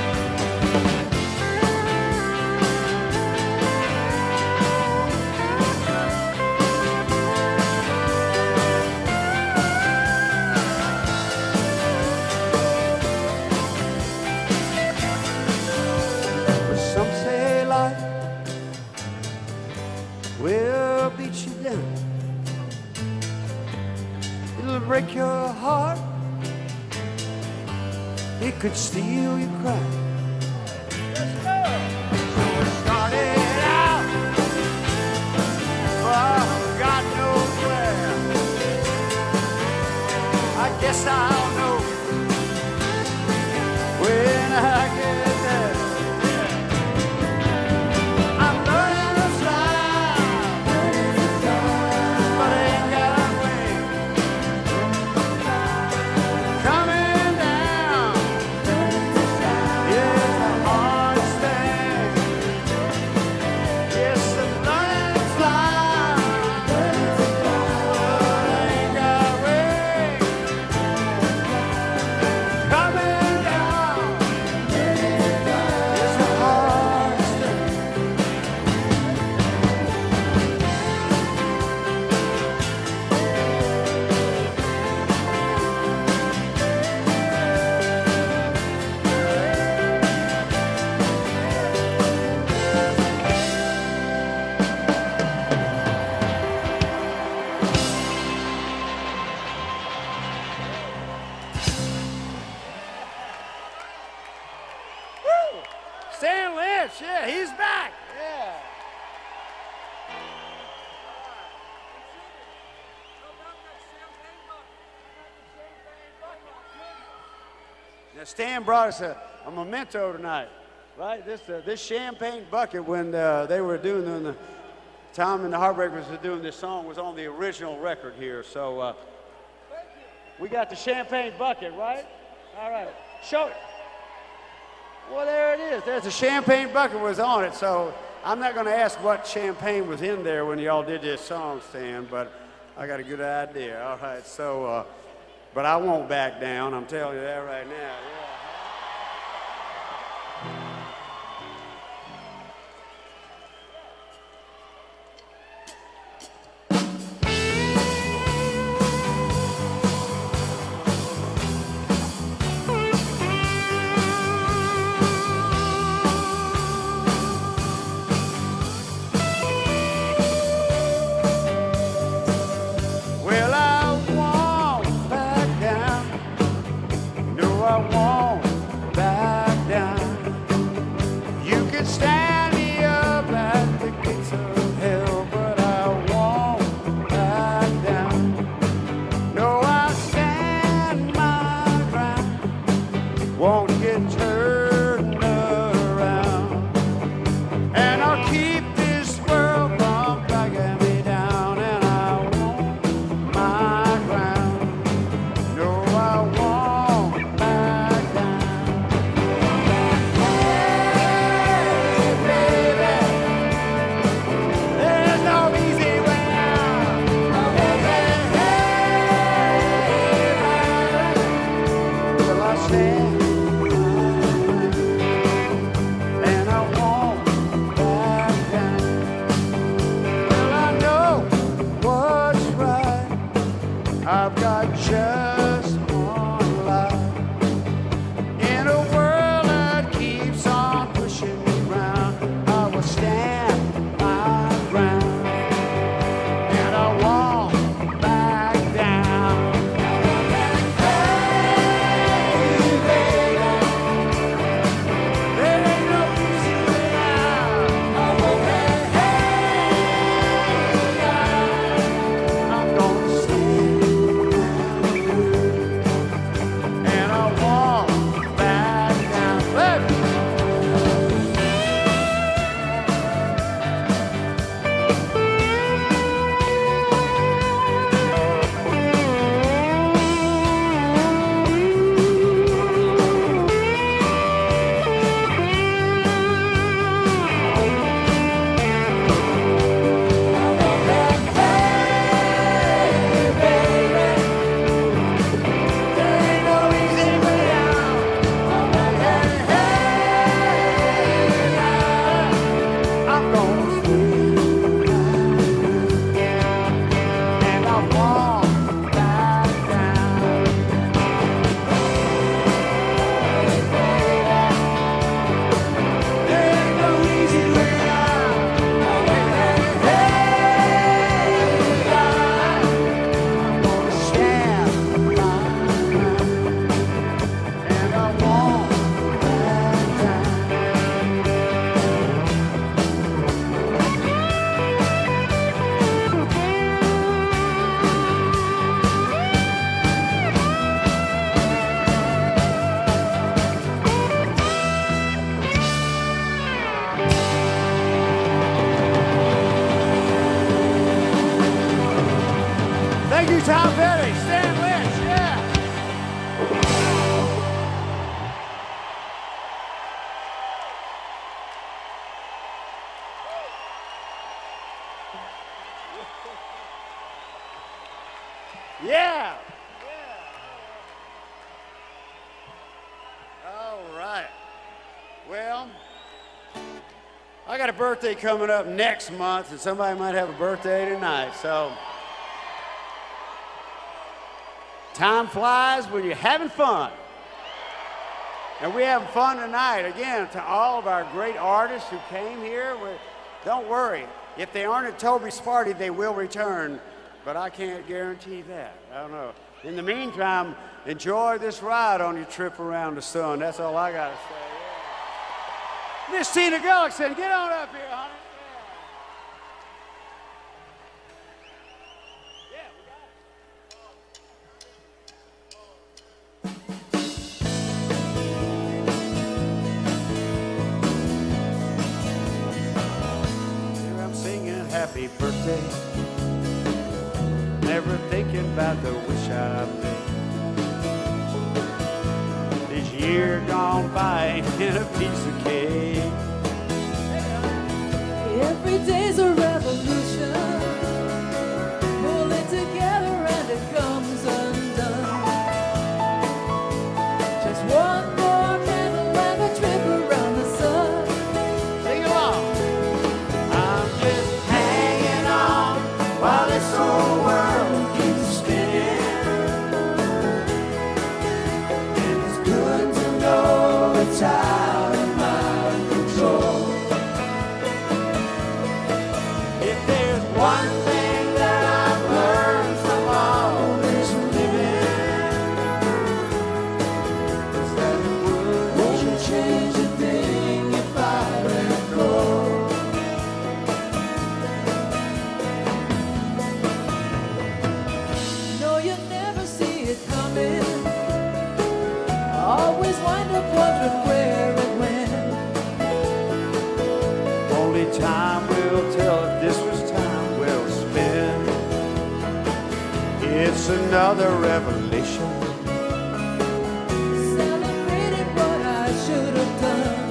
Will beat you down. It'll break your heart. It could steal your crown. So it started out, oh, God knows where. I guess I'll know when I get there. Stan Lynch, yeah, he's back. Yeah. Now Stan brought us a, a memento tonight, right? This uh, this champagne bucket when uh, they were doing the, the Tom and the Heartbreakers were doing this song was on the original record here. So uh, we got the champagne bucket, right? All right, show it. Well, there it is. There's a champagne bucket was on it. So I'm not going to ask what champagne was in there when y'all did this song, Stan, but I got a good idea. All right, so, uh, but I won't back down. I'm telling you that right now. Yeah. Well, I won't back down. No, I won't back down. You can stand me up at the gates of hell, but I won't back down. No, I stand my ground. Won't get turned around. And I'll keep this world from dragging me down. And I won't my ground. No, I won't back down. Hey, baby, there's no easy way out. Hey, hey, baby, will I stand my ground? And I won't back down. Well, I know what's right. I've got just one life in a world that keeps on pushing me round. I will stand my ground, and I won't back down. Hey, baby, there ain't no easy way out. Hey, hey, I'm gonna stand and I won't back down. Hey. Thank you, Tom Petty, Stan Lynch, yeah. Yeah. All right. Well, I got a birthday coming up next month, and somebody might have a birthday tonight, so. Time flies when you're having fun. And we're having fun tonight. Again, to all of our great artists who came here, we're, don't worry. If they aren't at Toby's party, they will return. But I can't guarantee that. I don't know. In the meantime, enjoy this ride on your trip around the sun. That's all I got to say. Yeah. Miss Tina Gullickson, get on up here, honey. Happy birthday. Never thinking about the wish I made. This year gone by in a piece of cake. Every day's a revolution. Pull it together and it comes undone. Just one more candle and a trip around the sun. Sing along. I'm just hanging on while this whole world keeps spinning. And it's good to know it's out of my control. If there's one thing that I've learned from all this living, is that it wouldn't change a thing if I let go. No, you never see it coming. Always wind up wondering where and when. Only time will tell if this was time well spent. It's another revelation. Celebrated what I should have done.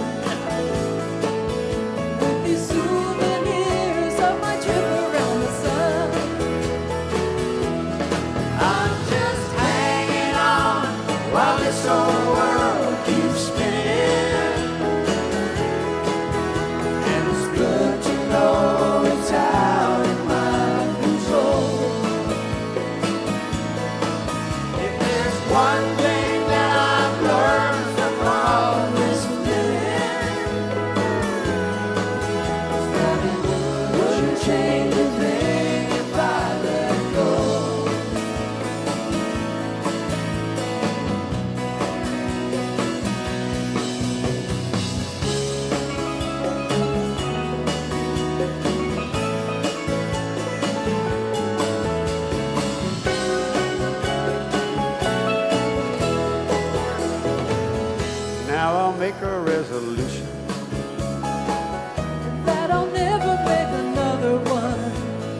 With these souvenirs of my trip around the sun. I'm just hanging on while this whole world keeps spinning. And it's good to know it's out of my control. If there's one thing that I've learned from all this living, it's that it wouldn't change a thing if I let go. Now I'll make a resolution. That I'll never make another one.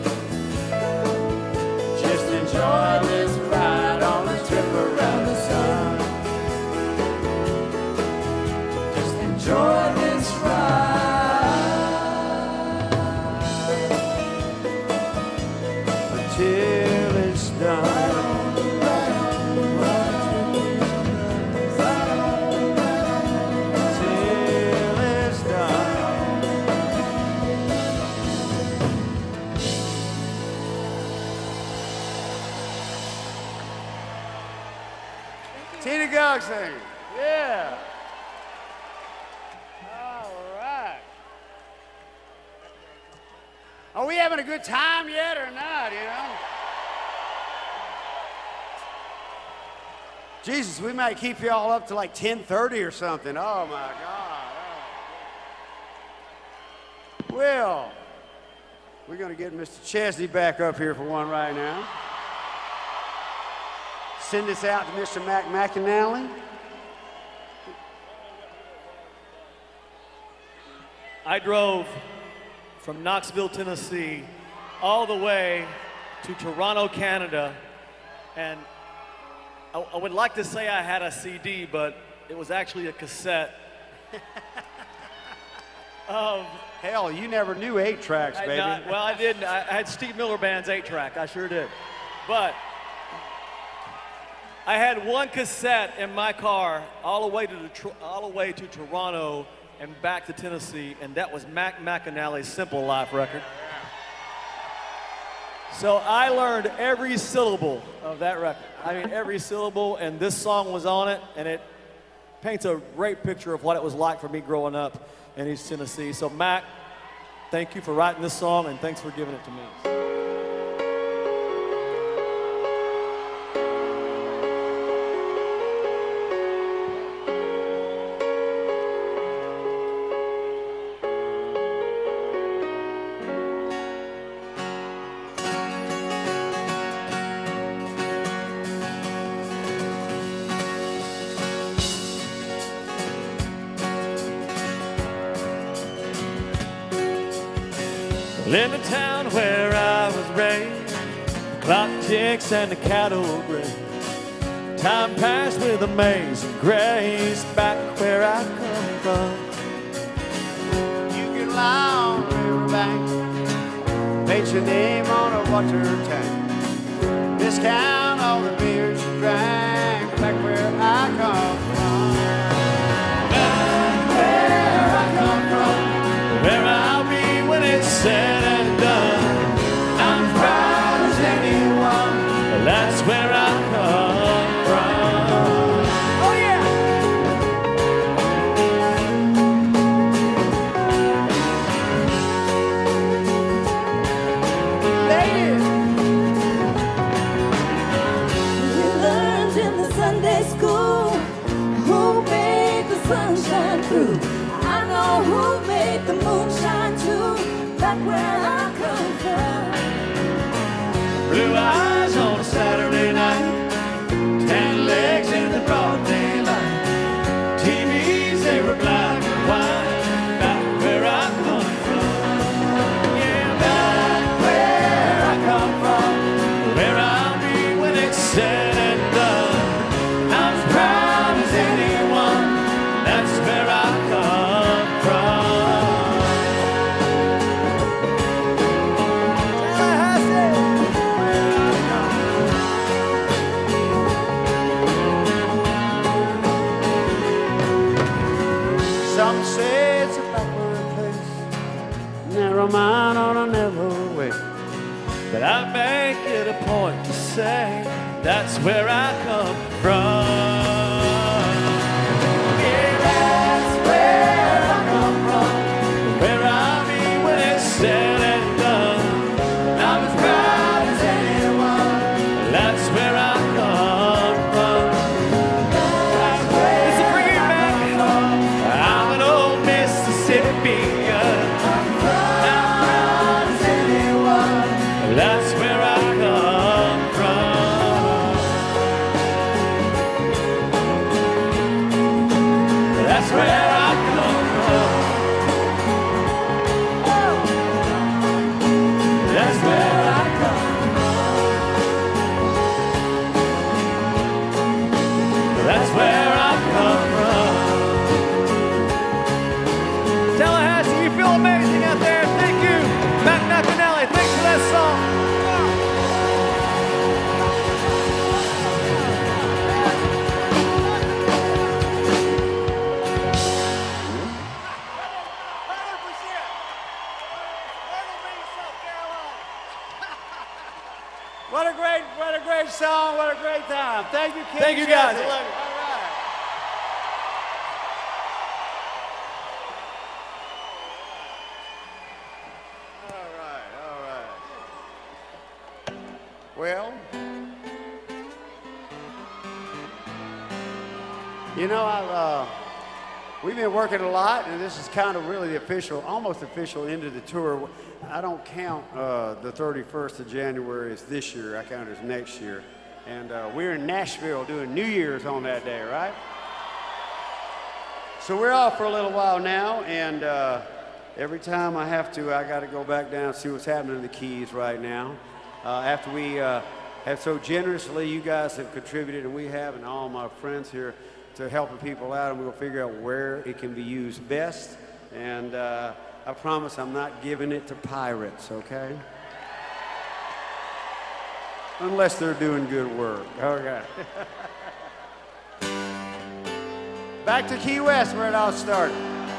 Just enjoy this ride on the trip around the sun. Just enjoy this ride until it's done. Until it's done. Tina Gog singing. Yeah. All right. Are we having a good time yet or not, you know? Jesus, we might keep y'all up to like ten thirty or something. Oh, my God. Oh. Well, we're going to get Mister Chesney back up here for one right now. Send this out to Mister Mac McAnally. I drove from Knoxville, Tennessee, all the way to Toronto, Canada, and I, I would like to say I had a C D, but it was actually a cassette. of Hell, you never knew eight tracks, I- baby. not- well, I didn't. I, I had Steve Miller Band's eight track. I sure did. But I had one cassette in my car all the way to Detro- all the way to Toronto and back to Tennessee, and that was Mac McAnally's Simple Life record. So I learned every syllable of that record. I mean, every syllable, and this song was on it, and it paints a great picture of what it was like for me growing up in East Tennessee. So Mac, thank you for writing this song, and thanks for giving it to me. In the town where I was raised, the clock ticks and the cattle graze. Time passed with amazing grace back where I come from. You can lie on the riverbank Write your name on a water tank. Discount all the beers you drank back where I come from. Back where I come from, where I'll be when it's said and done. I'm as proud as anyone, that's where I come from. Oh yeah! Ladies! We learned in the Sunday school who made the sunshine through. I know who made the moonshine too, back where I come from. Blue eyes on a Saturday night, tan legs in the broad daylight. T Vs, they were black and white, back where I come from. Yeah, back where I come from, where I'll be when it's said and done. I'm as proud as anyone, that's where I come from. Some say it's a backward place, narrow mind on a narrow way. But I make it a point to say that's where I come from. Yeah, that's where I come from, where I'll be when it's said and done. I'm as proud as anyone, that's where I come from. It's a bringing back. I'm an old Mississippian. I'm proud as anyone, that's where I come from. That's where I come from. That's where I come from. That's where I come from. Tallahassee, you feel amazing out there. Thank you, Mac McAnally. Thanks for that song. What a great, what a great song, what a great time. Thank you, King. Thank you, guys. Chesney. I love you. All right. All right, all right. Well, you know, I've, uh, we've been working a lot, and this is kind of really the official, almost official end of the tour. I don't count uh, the thirty-first of January as this year. I count it as next year. And uh, we're in Nashville doing New Year's on that day, right? So we're off for a little while now, and uh, every time I have to, I got to go back down and see what's happening in the Keys right now. Uh, after we uh, have so generously, you guys have contributed, and we have, and all my friends here, to helping people out, and we'll figure out where it can be used best. And uh, I promise I'm not giving it to pirates, okay? Unless they're doing good work. Okay. Back to Key West, where it all started.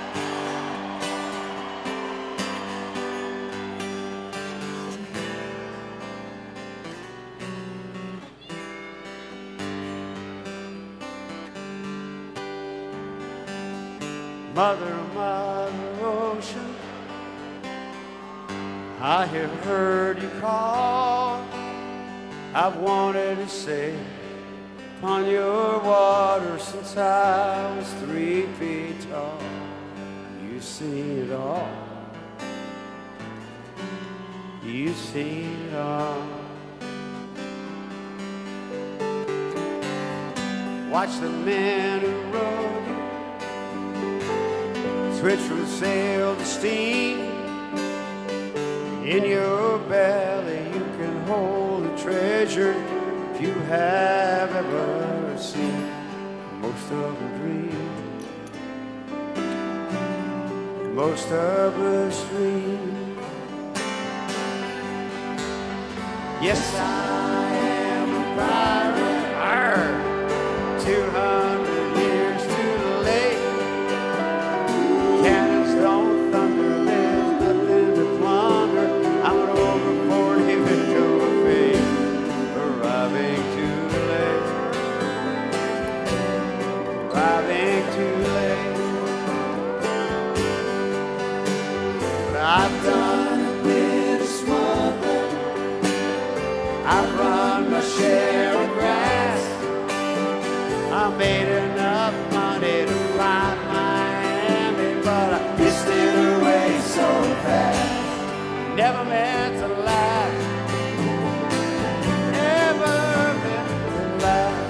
Mother, Mother Ocean, I have heard you call. I've wanted to sail upon your water since I was three feet tall. You've seen it all. You've seen it all. Watch the men who rowed you switch from sail to steam. In your belly you can hold a treasure if you have ever seen. Most of them dream, most of us dream. Yes, I am a pirate. Arr! Two hundred years too late. Cannons don't thunder. There's nothing to plunder. I'm an over forty victim of fate, arriving too late. Arriving too late. But I've done a bit of smuggling. I've run my share of grass. I made enough money to fly Miami, but I pissed it away so fast. Never meant to last. Never meant to last.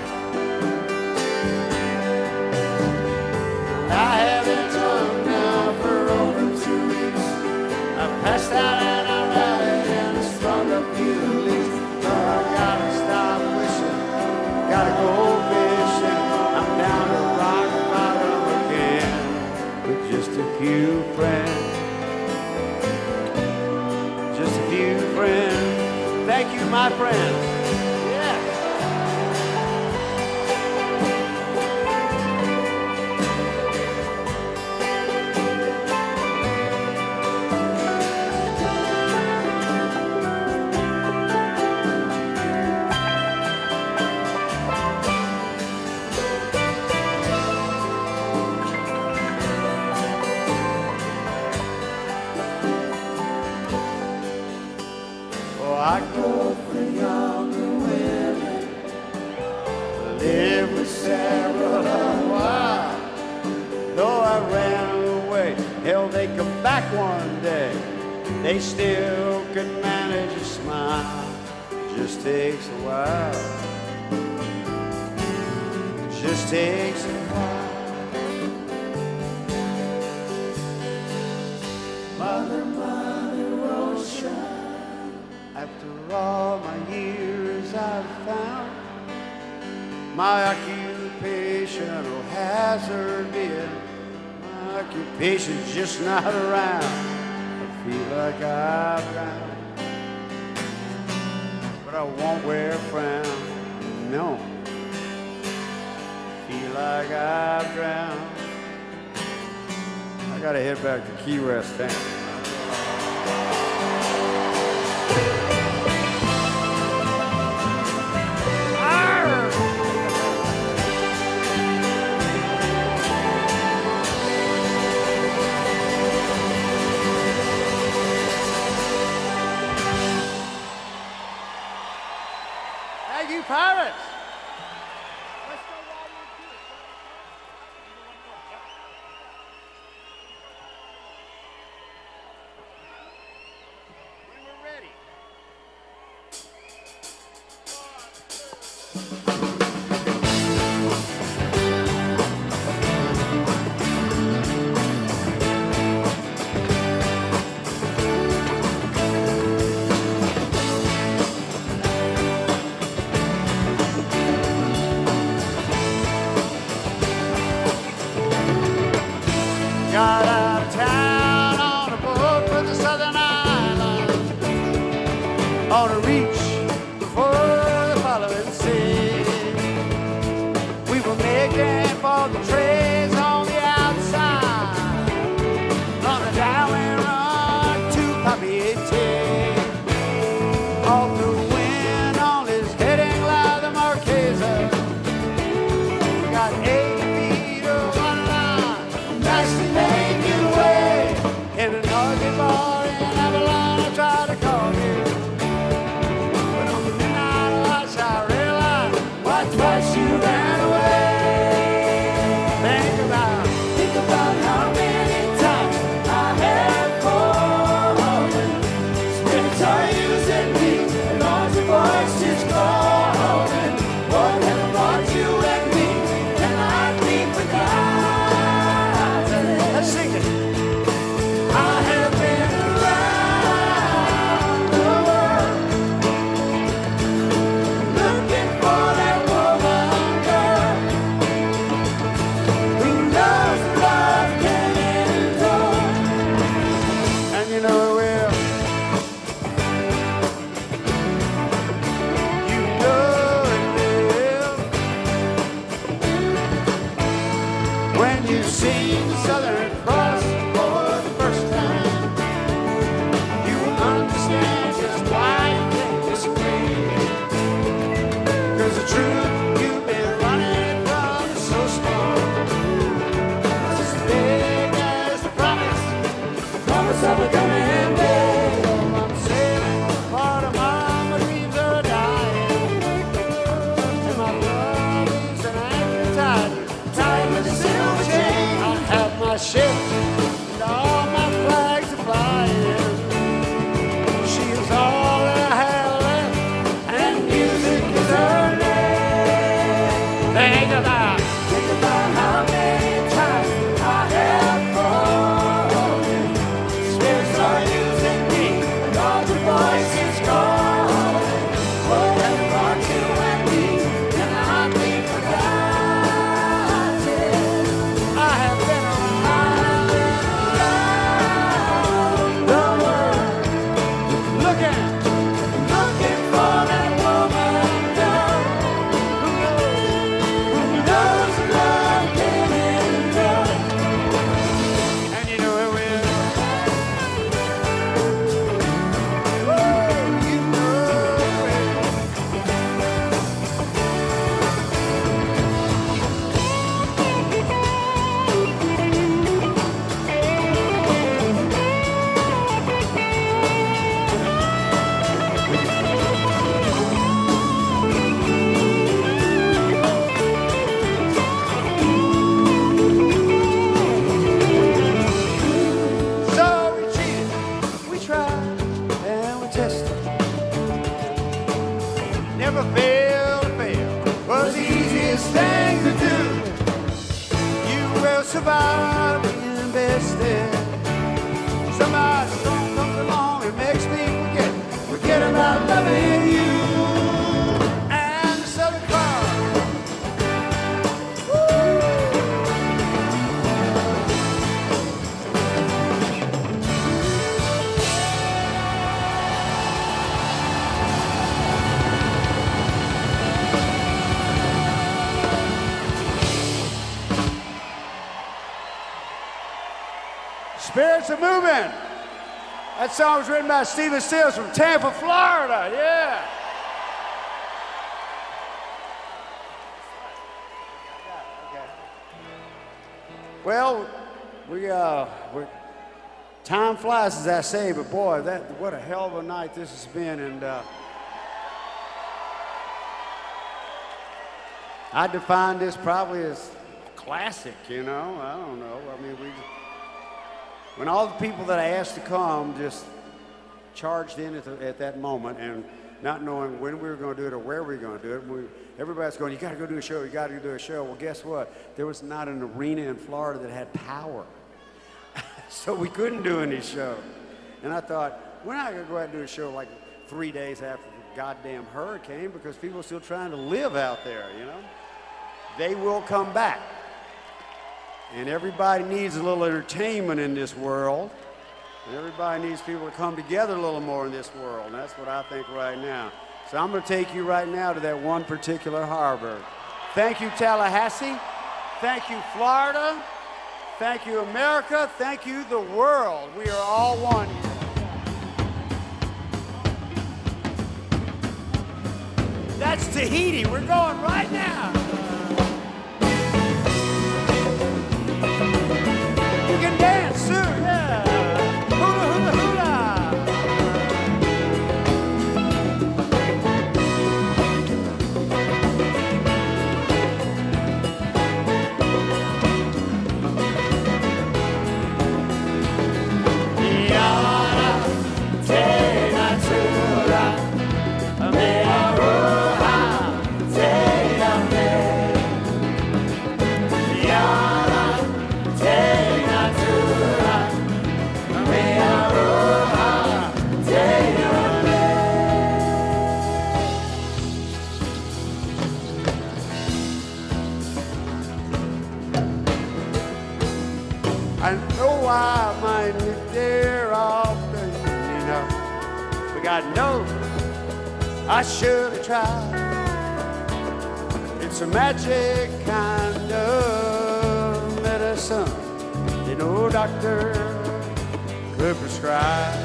I haven't drunk now for over two weeks. I passed out and I rallied and I strung a few leaks. But I gotta stop wishing, gotta go fishing. I'm down to rock bottom again with just a few friends. Just a few friends. Thank you, my friends. Yeah. Oh, I go for younger women, live with Sarah a while. Though I ran away, hell, they come back one day. They still can manage a smile. Just takes a while. Just takes a while. Mother, mother ocean, after all my years I've found my occupational hazard being my occupation's just not around. I feel like I've drowned, but I won't wear a frown. No, feel like I've drowned. I gotta head back to Key West. Thanks. Thank you, pirates. We were ready. Got out of town on a boat for the Southern Islands, on a reach for the following sea. We were making for the trays on the outside, running down and run to Poppy Tea. Off the wind on his heading like the Marquesa. Got eight feet of one line, nice to make it away. In an organ bar in Avalon, I tried to call you, but on the midnight watch I realized why twice you ran away. Think about, think about how many times I have called you. Spirits are using me, and all your voice is calling. What have brought you and me cannot be forgotten. Let's sing it. I have been around the world looking for that woman girl who knows love can endure, and you know it will. sing Southern Cross for the first time, you will understand just why you think this way. Cause the truth you've been running from is so strong. It's as big as the promise, the promise of a coming day. I'm sailing, part of my dreams are dying, and my love is an anchor tied, tied with a silver chain. I have my ship and all my flags are flying. She is all that I have left, and music is her name. Think about, think about how many times I have fallen. Spirits are using me, and all the voices calling. Whatever brought you and me cannot be forgotten. I have been around the world, looking, looking for that woman who knows love can endure. And you know it will. Woo, you know it will. So we cheated, we tried, and we tested. Never failed to fail. Was the easiest thing to do. You will survive being bested. Somebody song comes along and makes me forget, forget about loving you. And the Southern Cross. Spirits are moving. That song was written by Stephen Stills from Tampa, Florida. Yeah. Well, we uh, we time flies, as I say, but boy, that what a hell of a night this has been, and uh, I define this probably as classic. You know, I don't know. I mean, we. When all the people that I asked to come just charged in at, the, at that moment, and not knowing when we were going to do it or where we were going to do it, we, everybody's going, you got to go do a show, you got to go do a show. Well, guess what? There was not an arena in Florida that had power. So we couldn't do any show. And I thought, we're not going to go out and do a show like three days after the goddamn hurricane, because people are still trying to live out there, you know? They will come back. And everybody needs a little entertainment in this world. And everybody needs people to come together a little more in this world. And that's what I think right now. So I'm going to take you right now to that one particular harbor. Thank you, Tallahassee. Thank you, Florida. Thank you, America. Thank you, the world. We are all one here. That's Tahiti. We're going right now. You can dance soon, yeah. Hula, hula, hula. Yara, te natura, me aroha, te ame. Yara, te natura, me aroha, te ame. I know I might be there often, you know, but God knows I should have tried. It's a magic kind of medicine. medicine that no doctor could prescribe.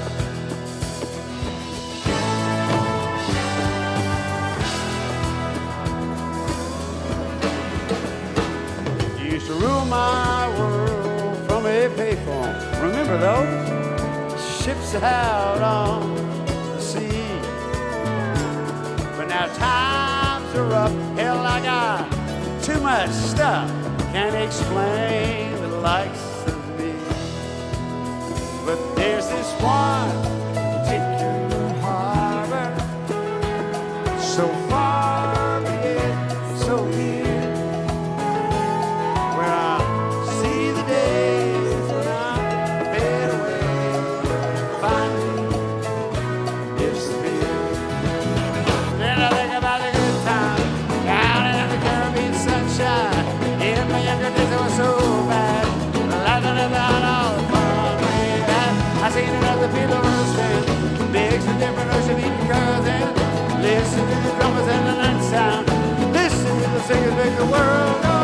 You used to rule my world from a payphone. Remember those? Ships out on the sea. But now times are up. Hell, I got too much stuff. Can't explain the likes of me. But there's this one particular harbor, so far yet so near, where I see the days when I fade away, finally disappear. Then I think about the good times down in the Caribbean sunshine. In my younger days it was so bad, laughing about all the fun we had. I seen another people roasting, mixed with different ocean eating girls, and listen to the drummers and the night sound. Listen to the singers make the world go.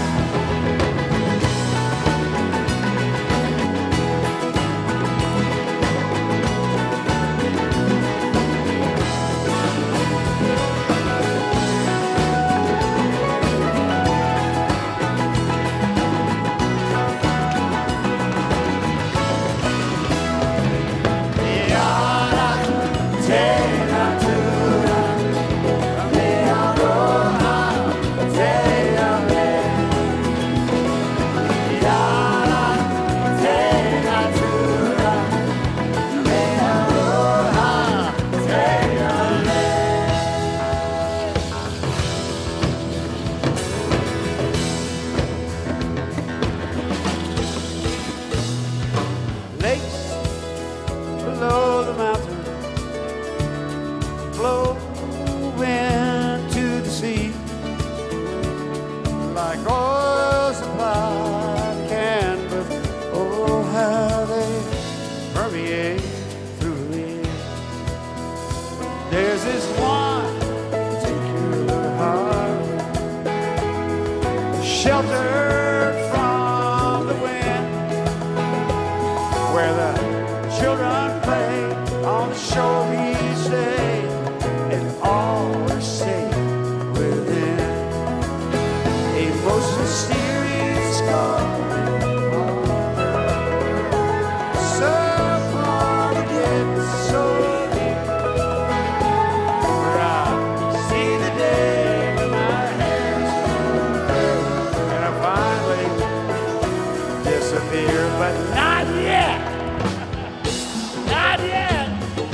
Lakes below the mountain flow into the sea like oil supplied can, but oh how they permeate through the air. There's this one particular harbor, sheltered from the wind, where the children play on the shore each day, and all are safe within a most mysterious garden harbor. So far to get so deep, where I see the day when my hair's full, and I finally disappear, but not yet. Not yet.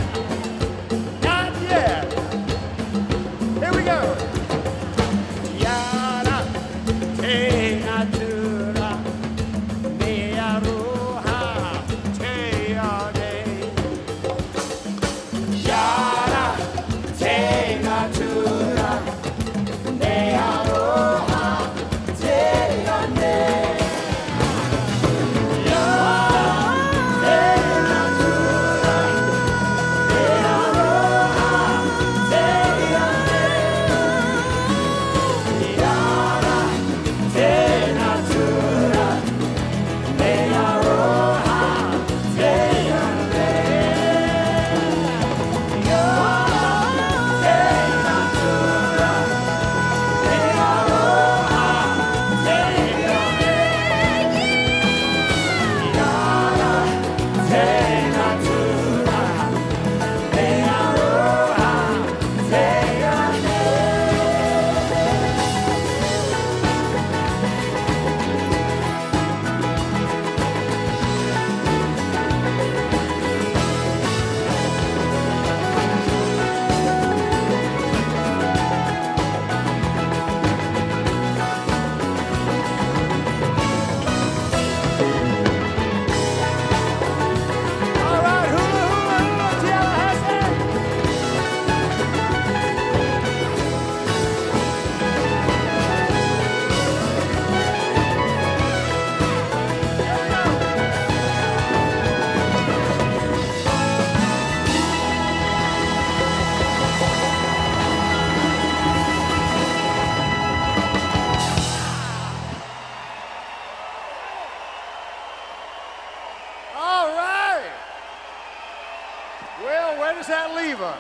Not yet. Here we go. Yada, te natura, mea roja, te ade. Yada, te natura, mea roja, te ade. Yada. does that leave us?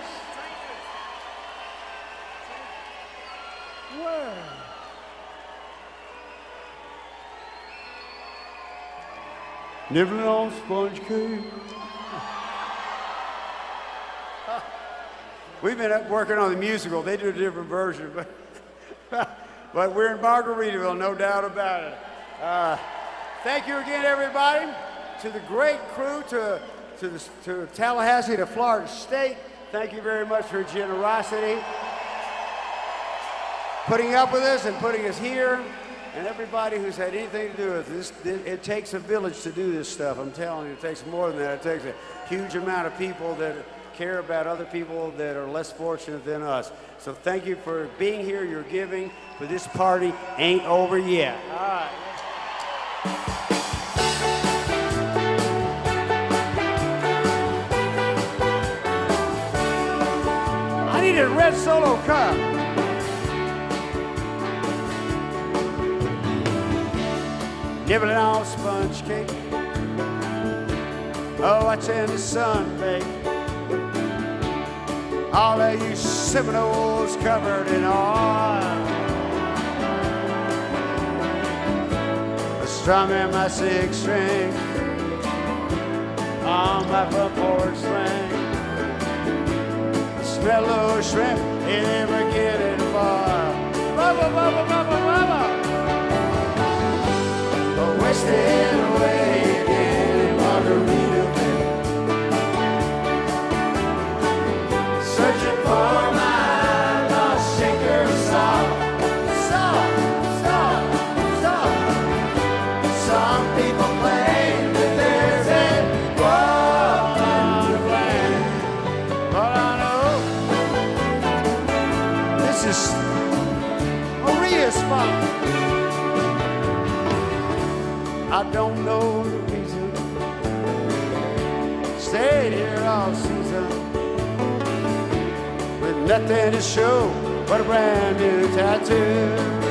Where? Nibbling on sponge cake. We've been up working on the musical. They do a different version, but but we're in Margaritaville, no doubt about it. Uh, thank you again, everybody. To the great crew, to to the, to Tallahassee, to Florida State. Thank you very much for your generosity, putting up with us and putting us here. And everybody who's had anything to do with this, it takes a village to do this stuff. I'm telling you, it takes more than that. It takes a huge amount of people that care about other people that are less fortunate than us. So thank you for being here, your giving, but this party ain't over yet. All right. I need a red Solo cup. Nibbling on sponge cake. Oh, watching the sun bake. All of you Seminoles covered in oil. Strumming my six string on my front porch swing. Smell those shrimp in every beginning bar. Bubba, bubba, bubba, bubba. Wasted away again in Margaritaville, searching for my lost shaker salt, salt, salt, salt. Some people claim that there's a woman to blame, but I know this is Maria's fault. I don't know the reason. Stayed here all season with nothing to show but a brand new tattoo.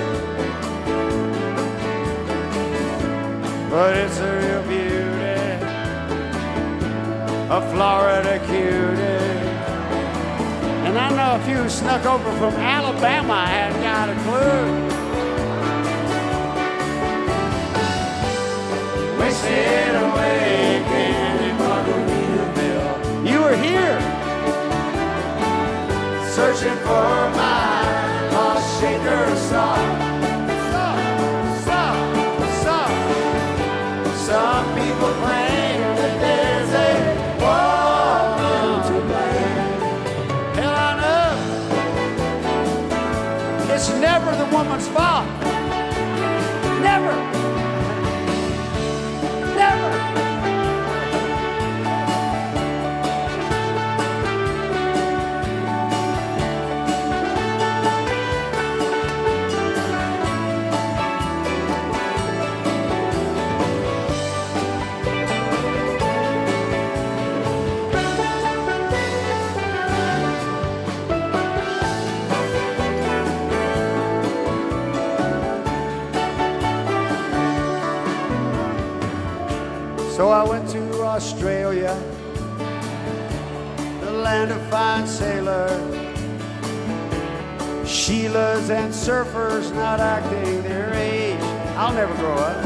But it's a real beauty, a Florida cutie. And I know if you snuck over from Alabama, I hadn't got a clue. Wasted away again in Margaritaville. You were here, searching for my lost shaker salt. Salt, salt, salt. Some people claim that there's a woman to blame. Hell, I know it's never the woman's fault. Never. Never. So I went to Australia, the land of fine sailors, Sheilas and surfers not acting their age. I'll never grow up.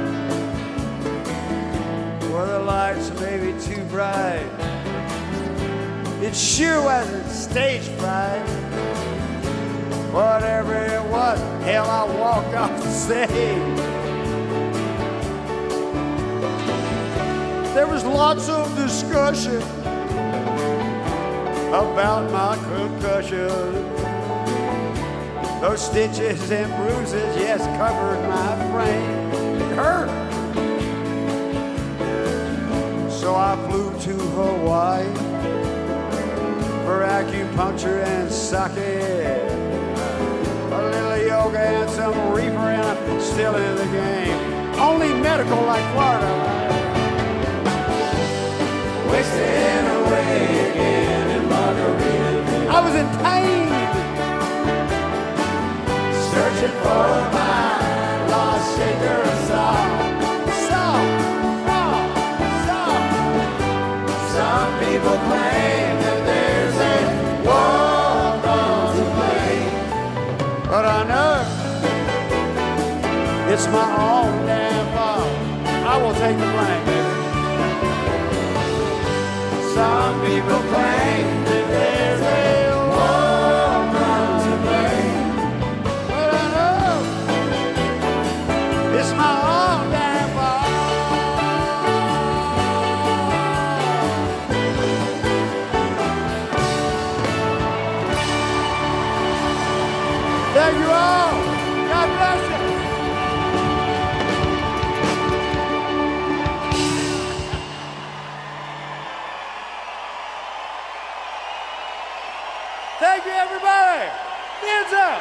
Or the lights may be too bright. It sure wasn't stage fright. Whatever it was, hell, I walked off the stage. There was lots of discussion about my concussion. Those stitches and bruises, yes, covered my frame. It hurt. So I flew to Hawaii for acupuncture and sake. A little yoga and some reefer, and I'm still in the game. Only medical like Florida. Wasted away again in Margaritaville. I was in pain, searching for my lost shaker of salt. Salt, salt, salt. Some people claim that they're gonna take the blame, baby. Some people claim that there's a woman to blame. But I know it's my own damn fault. Thank you all. God bless you. Thank you, everybody. Hands up.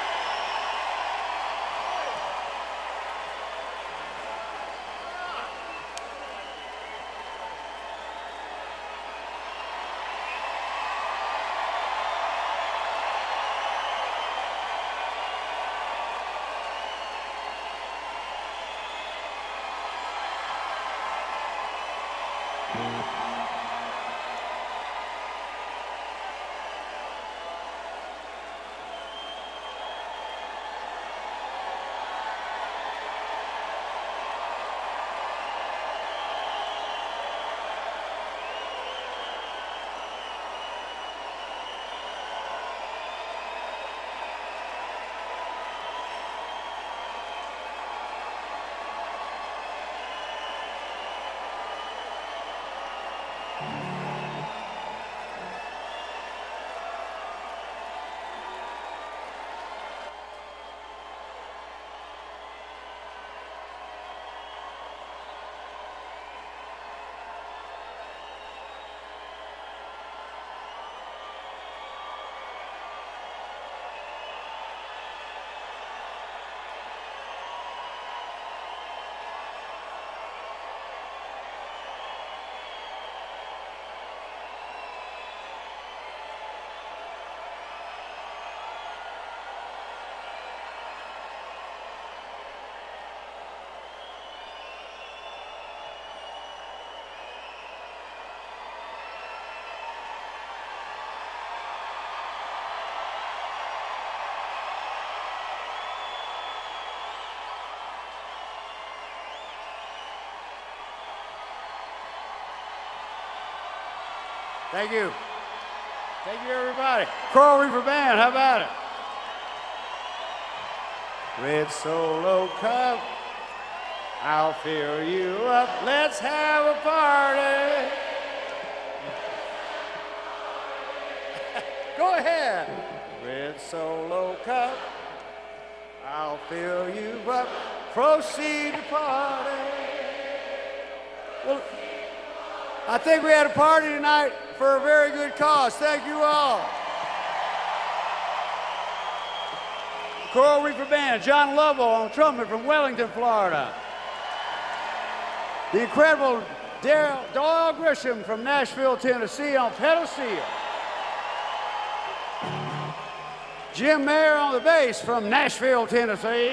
Thank you. Thank you, everybody. Coral Reefer Band, how about it? Red Solo Cup, I'll fill you up. Let's have a party. Go ahead. Red Solo Cup, I'll fill you up. Proceed to party. Well, I think we had a party tonight for a very good cause. Thank you all. Coral Reefer Band, John Lovell on trumpet from Wellington, Florida. The incredible Daryl Doyle Grisham from Nashville, Tennessee on pedal steel. Jim Mayer on the bass from Nashville, Tennessee.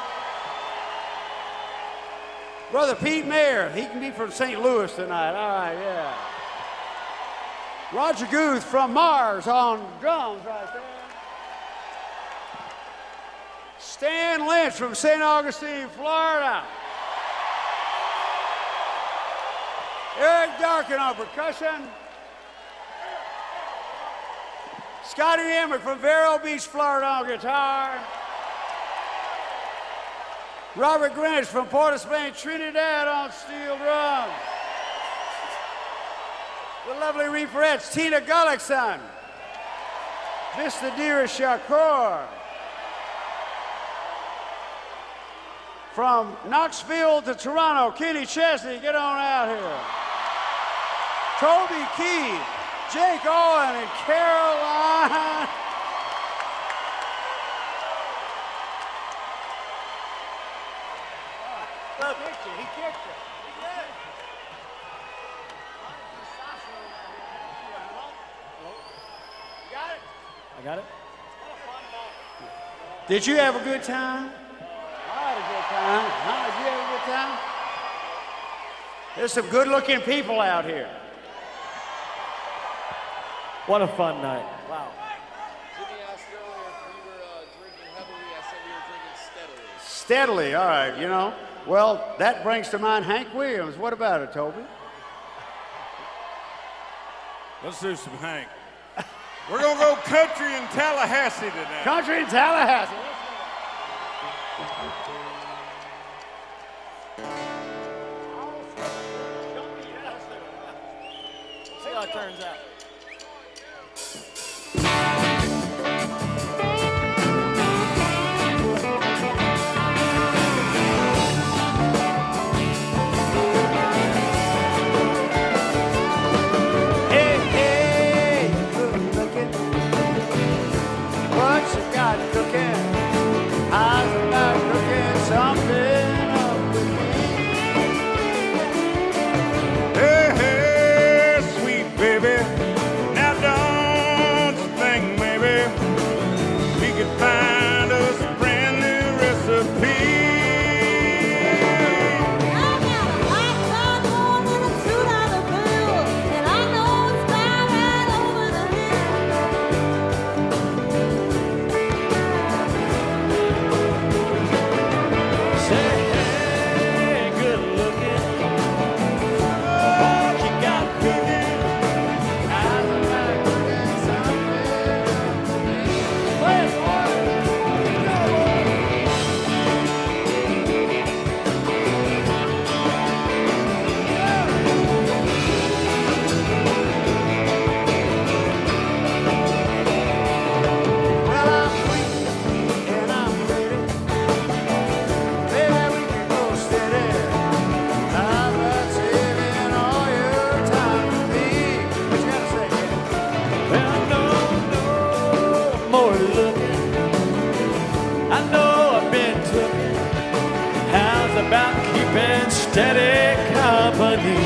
Brother Pete Mayer, he can be from Saint Louis tonight. All right, yeah. Roger Guth from Mars on drums right there. Stan Lynch from Saint Augustine, Florida. Eric Darkin on percussion. Scotty Emmerich from Vero Beach, Florida on guitar. Robert Greenwich from Port of Spain, Trinidad on steel drums. The lovely reeferettes, Tina Gullickson. Vista Dira Shakur. From Knoxville to Toronto, Kenny Chesney, get on out here. Toby Keith, Jake Owen, and Caroline. He kicked you, he kicked you. He did. You got it? I got it. Did you have a good time? I had a good time. Huh? Did you have a good time? There's some good-looking people out here. What a fun night. Wow. Jimmy asked earlier if we were uh, drinking heavily. I said we were drinking steadily. Steadily, all right, you know. Well, that brings to mind Hank Williams. What about it, Toby? Let's do some Hank. We're going to go country in Tallahassee today. Country in Tallahassee. See how it turns out. Hey, hey, good looking. What you got cooking? How's about cooking something up with me? Hey, hey, sweet baby. Now don't you think maybe we could find us a brand new recipe? Say, hey, good looking. What you got cooking? How's about cooking something up with me? Play it, boy. Well, I'm free and I'm ready. Baby, we can go steady. How about saving all your time for me? What you gotta say, kid? Well, no, no more looking. I know I've been looking. How's about keeping steady company?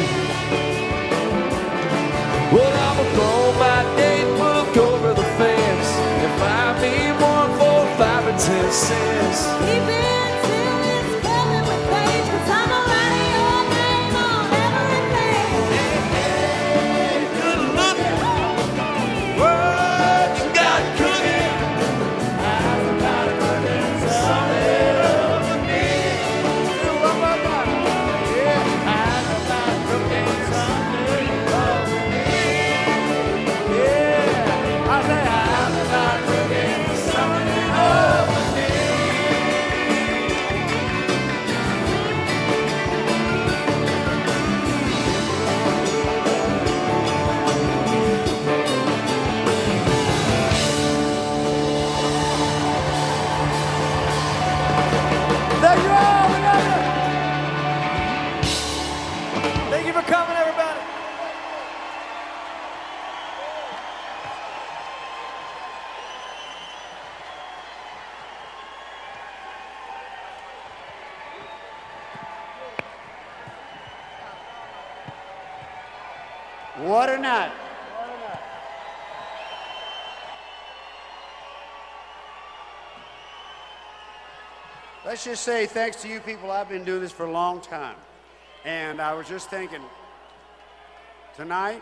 Well, I'ma throw my date book over the fence and find me one for five or ten cents. Keep it till it's spelling with page, 'cause I'm a writing your name on everything. Good looking. What you got cooking? How's about cooking something up with me? Do one more time. Yeah. How's about cooking something up with me? Yeah. I say, how's about cooking something up with me? Thank you all. We love you. Thank you for coming, everybody. What a night. Let's just say thanks to you people, I've been doing this for a long time. And I was just thinking, tonight,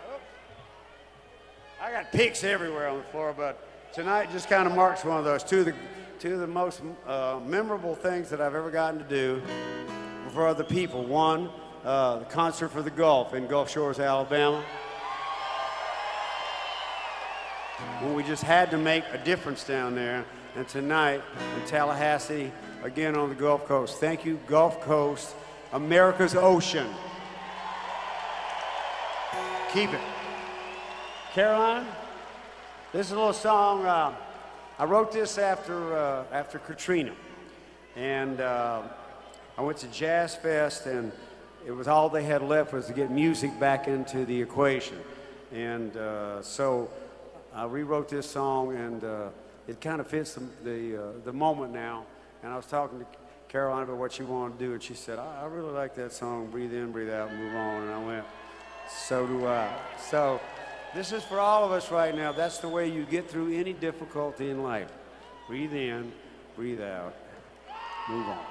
I got picks everywhere on the floor, but tonight just kind of marks one of those. Two of the, two of the most uh, memorable things that I've ever gotten to do for other people. One, uh, the concert for the Gulf in Gulf Shores, Alabama, when we just had to make a difference down there. And tonight in Tallahassee, again on the Gulf Coast. Thank you, Gulf Coast, America's ocean. Keep it. Caroline, this is a little song. Uh, I wrote this after, uh, after Katrina. And uh, I went to Jazz Fest, and it was all they had left was to get music back into the equation. And uh, so I rewrote this song, and uh, it kind of fits the, the, uh, the moment now. And I was talking to Caroline about what she wanted to do, and she said, I, I really like that song, Breathe In, Breathe Out, Move On. And I went, so do I. So this is for all of us right now. That's the way you get through any difficulty in life. Breathe in, breathe out, move on.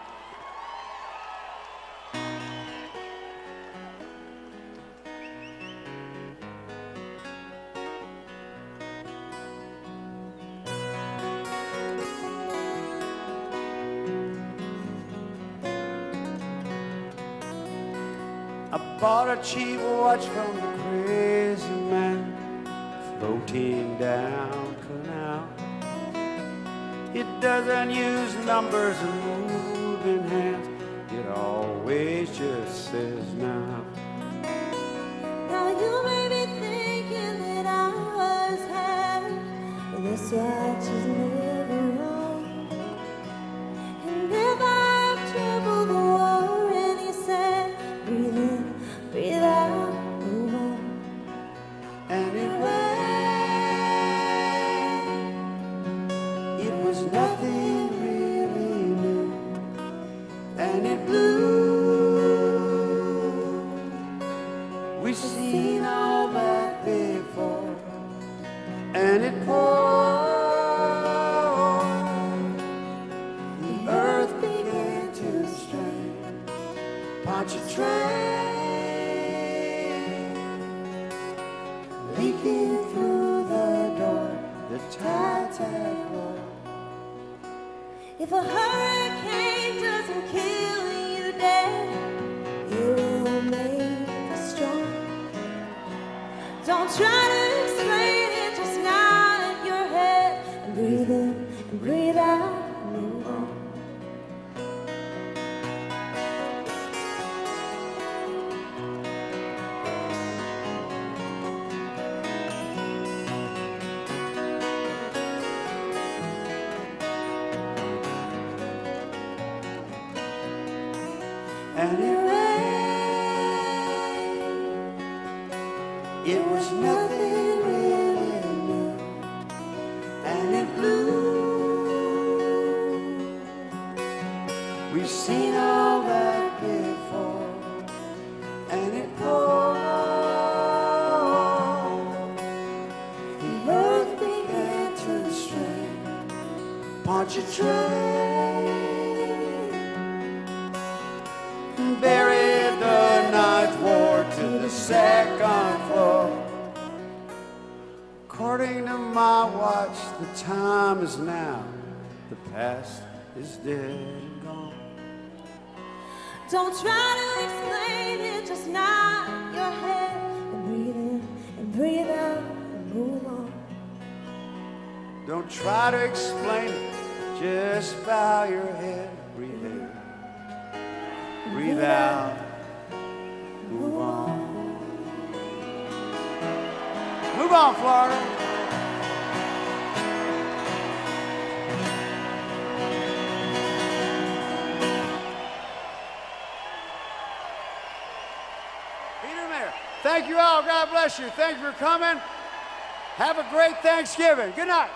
I bought a cheap watch from the crazy man floating down canal. It doesn't use numbers and moving hands. It always just says now. Now you may be thinking that I was happy, but this watch is never wrong. And if I have trouble, the warranty said, breathe in, breathe out, move on. And it rained. It was nothing really new. And it blew. We've seen all that before. And it poured. The earth began to strain. Pontchartrain leaking through the door. The tides had rolled. If a hurricane doesn't kill you dead, it will make you strong. Don't try to explain it, just nod your head and breathe in and breathe out and move on. And it rained. It was nothing really new. And it blew. We've seen all that before. And it poured. The earth began to strain. Pontchartrain buried the ninth ward to the second floor. According to my watch, the time is now. The past is dead and gone. Don't try to explain it, just nod your head and breathe in and breathe out and move on. Don't try to explain it, just bow your head, breathe in. Breathe out, move on. Move on, Florida. Peter Mayer, thank you all. God bless you. Thank you for coming. Have a great Thanksgiving. Good night.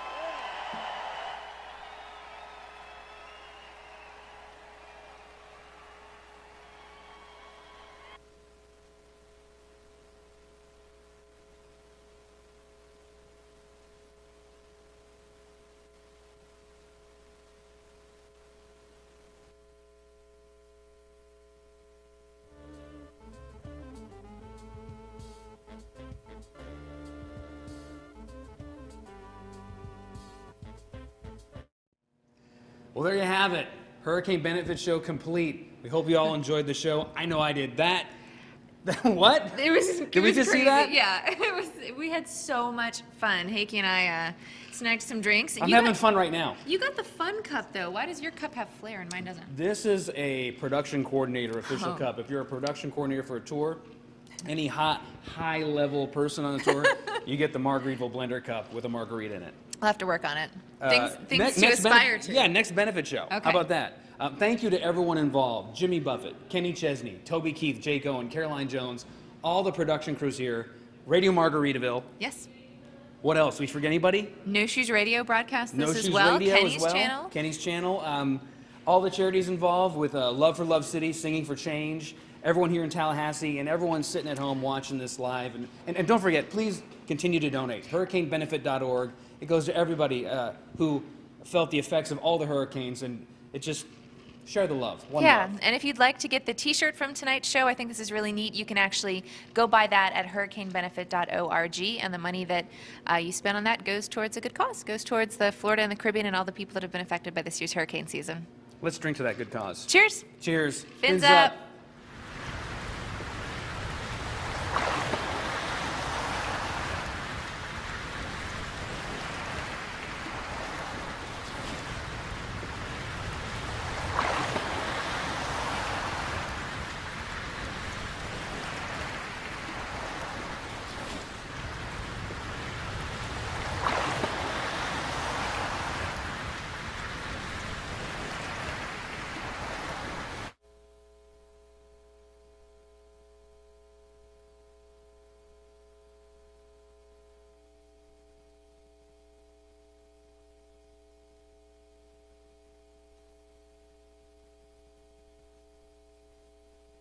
Well, there you have it. Hurricane Benefit Show complete. We hope you all enjoyed the show. I know I did. That, what? It was. It Did we was just crazy. see that? Yeah, it was. We had so much fun. Heike and I uh, snagged some drinks. I'm You having got- fun right now. You got the fun cup though. Why does your cup have flair and mine doesn't? This is a production coordinator official Oh. cup. If you're a production coordinator for a tour, any hot, high-level person on the tour, you get the Margaritaville Blender cup with a margarita in it. I'll have to work on it. Uh, Things, things ne- to next aspire benef- to. Yeah, next benefit show. Okay. How about that? Um, thank you to everyone involved. Jimmy Buffett, Kenny Chesney, Toby Keith, Jake Owen, Caroline Jones, all the production crews here, Radio Margaritaville. Yes. What else? We forget anybody? No Shoes Radio broadcast this No as Shoes well. Radio Kenny's as well. channel. Kenny's channel. Um, all the charities involved with uh, Love for Love City, Singing for Change, everyone here in Tallahassee, and everyone sitting at home watching this live. And, and, and don't forget, please continue to donate. hurricane benefit dot org. It goes to everybody uh, who felt the effects of all the hurricanes, and it just share the love. One yeah, love. and if you'd like to get the T-shirt from tonight's show, I think this is really neat. You can actually go buy that at hurricane benefit dot org, and the money that uh, you spend on that goes towards a good cause, goes towards the Florida and the Caribbean and all the people that have been affected by this year's hurricane season. Let's drink to that good cause. Cheers. Cheers. Fins up.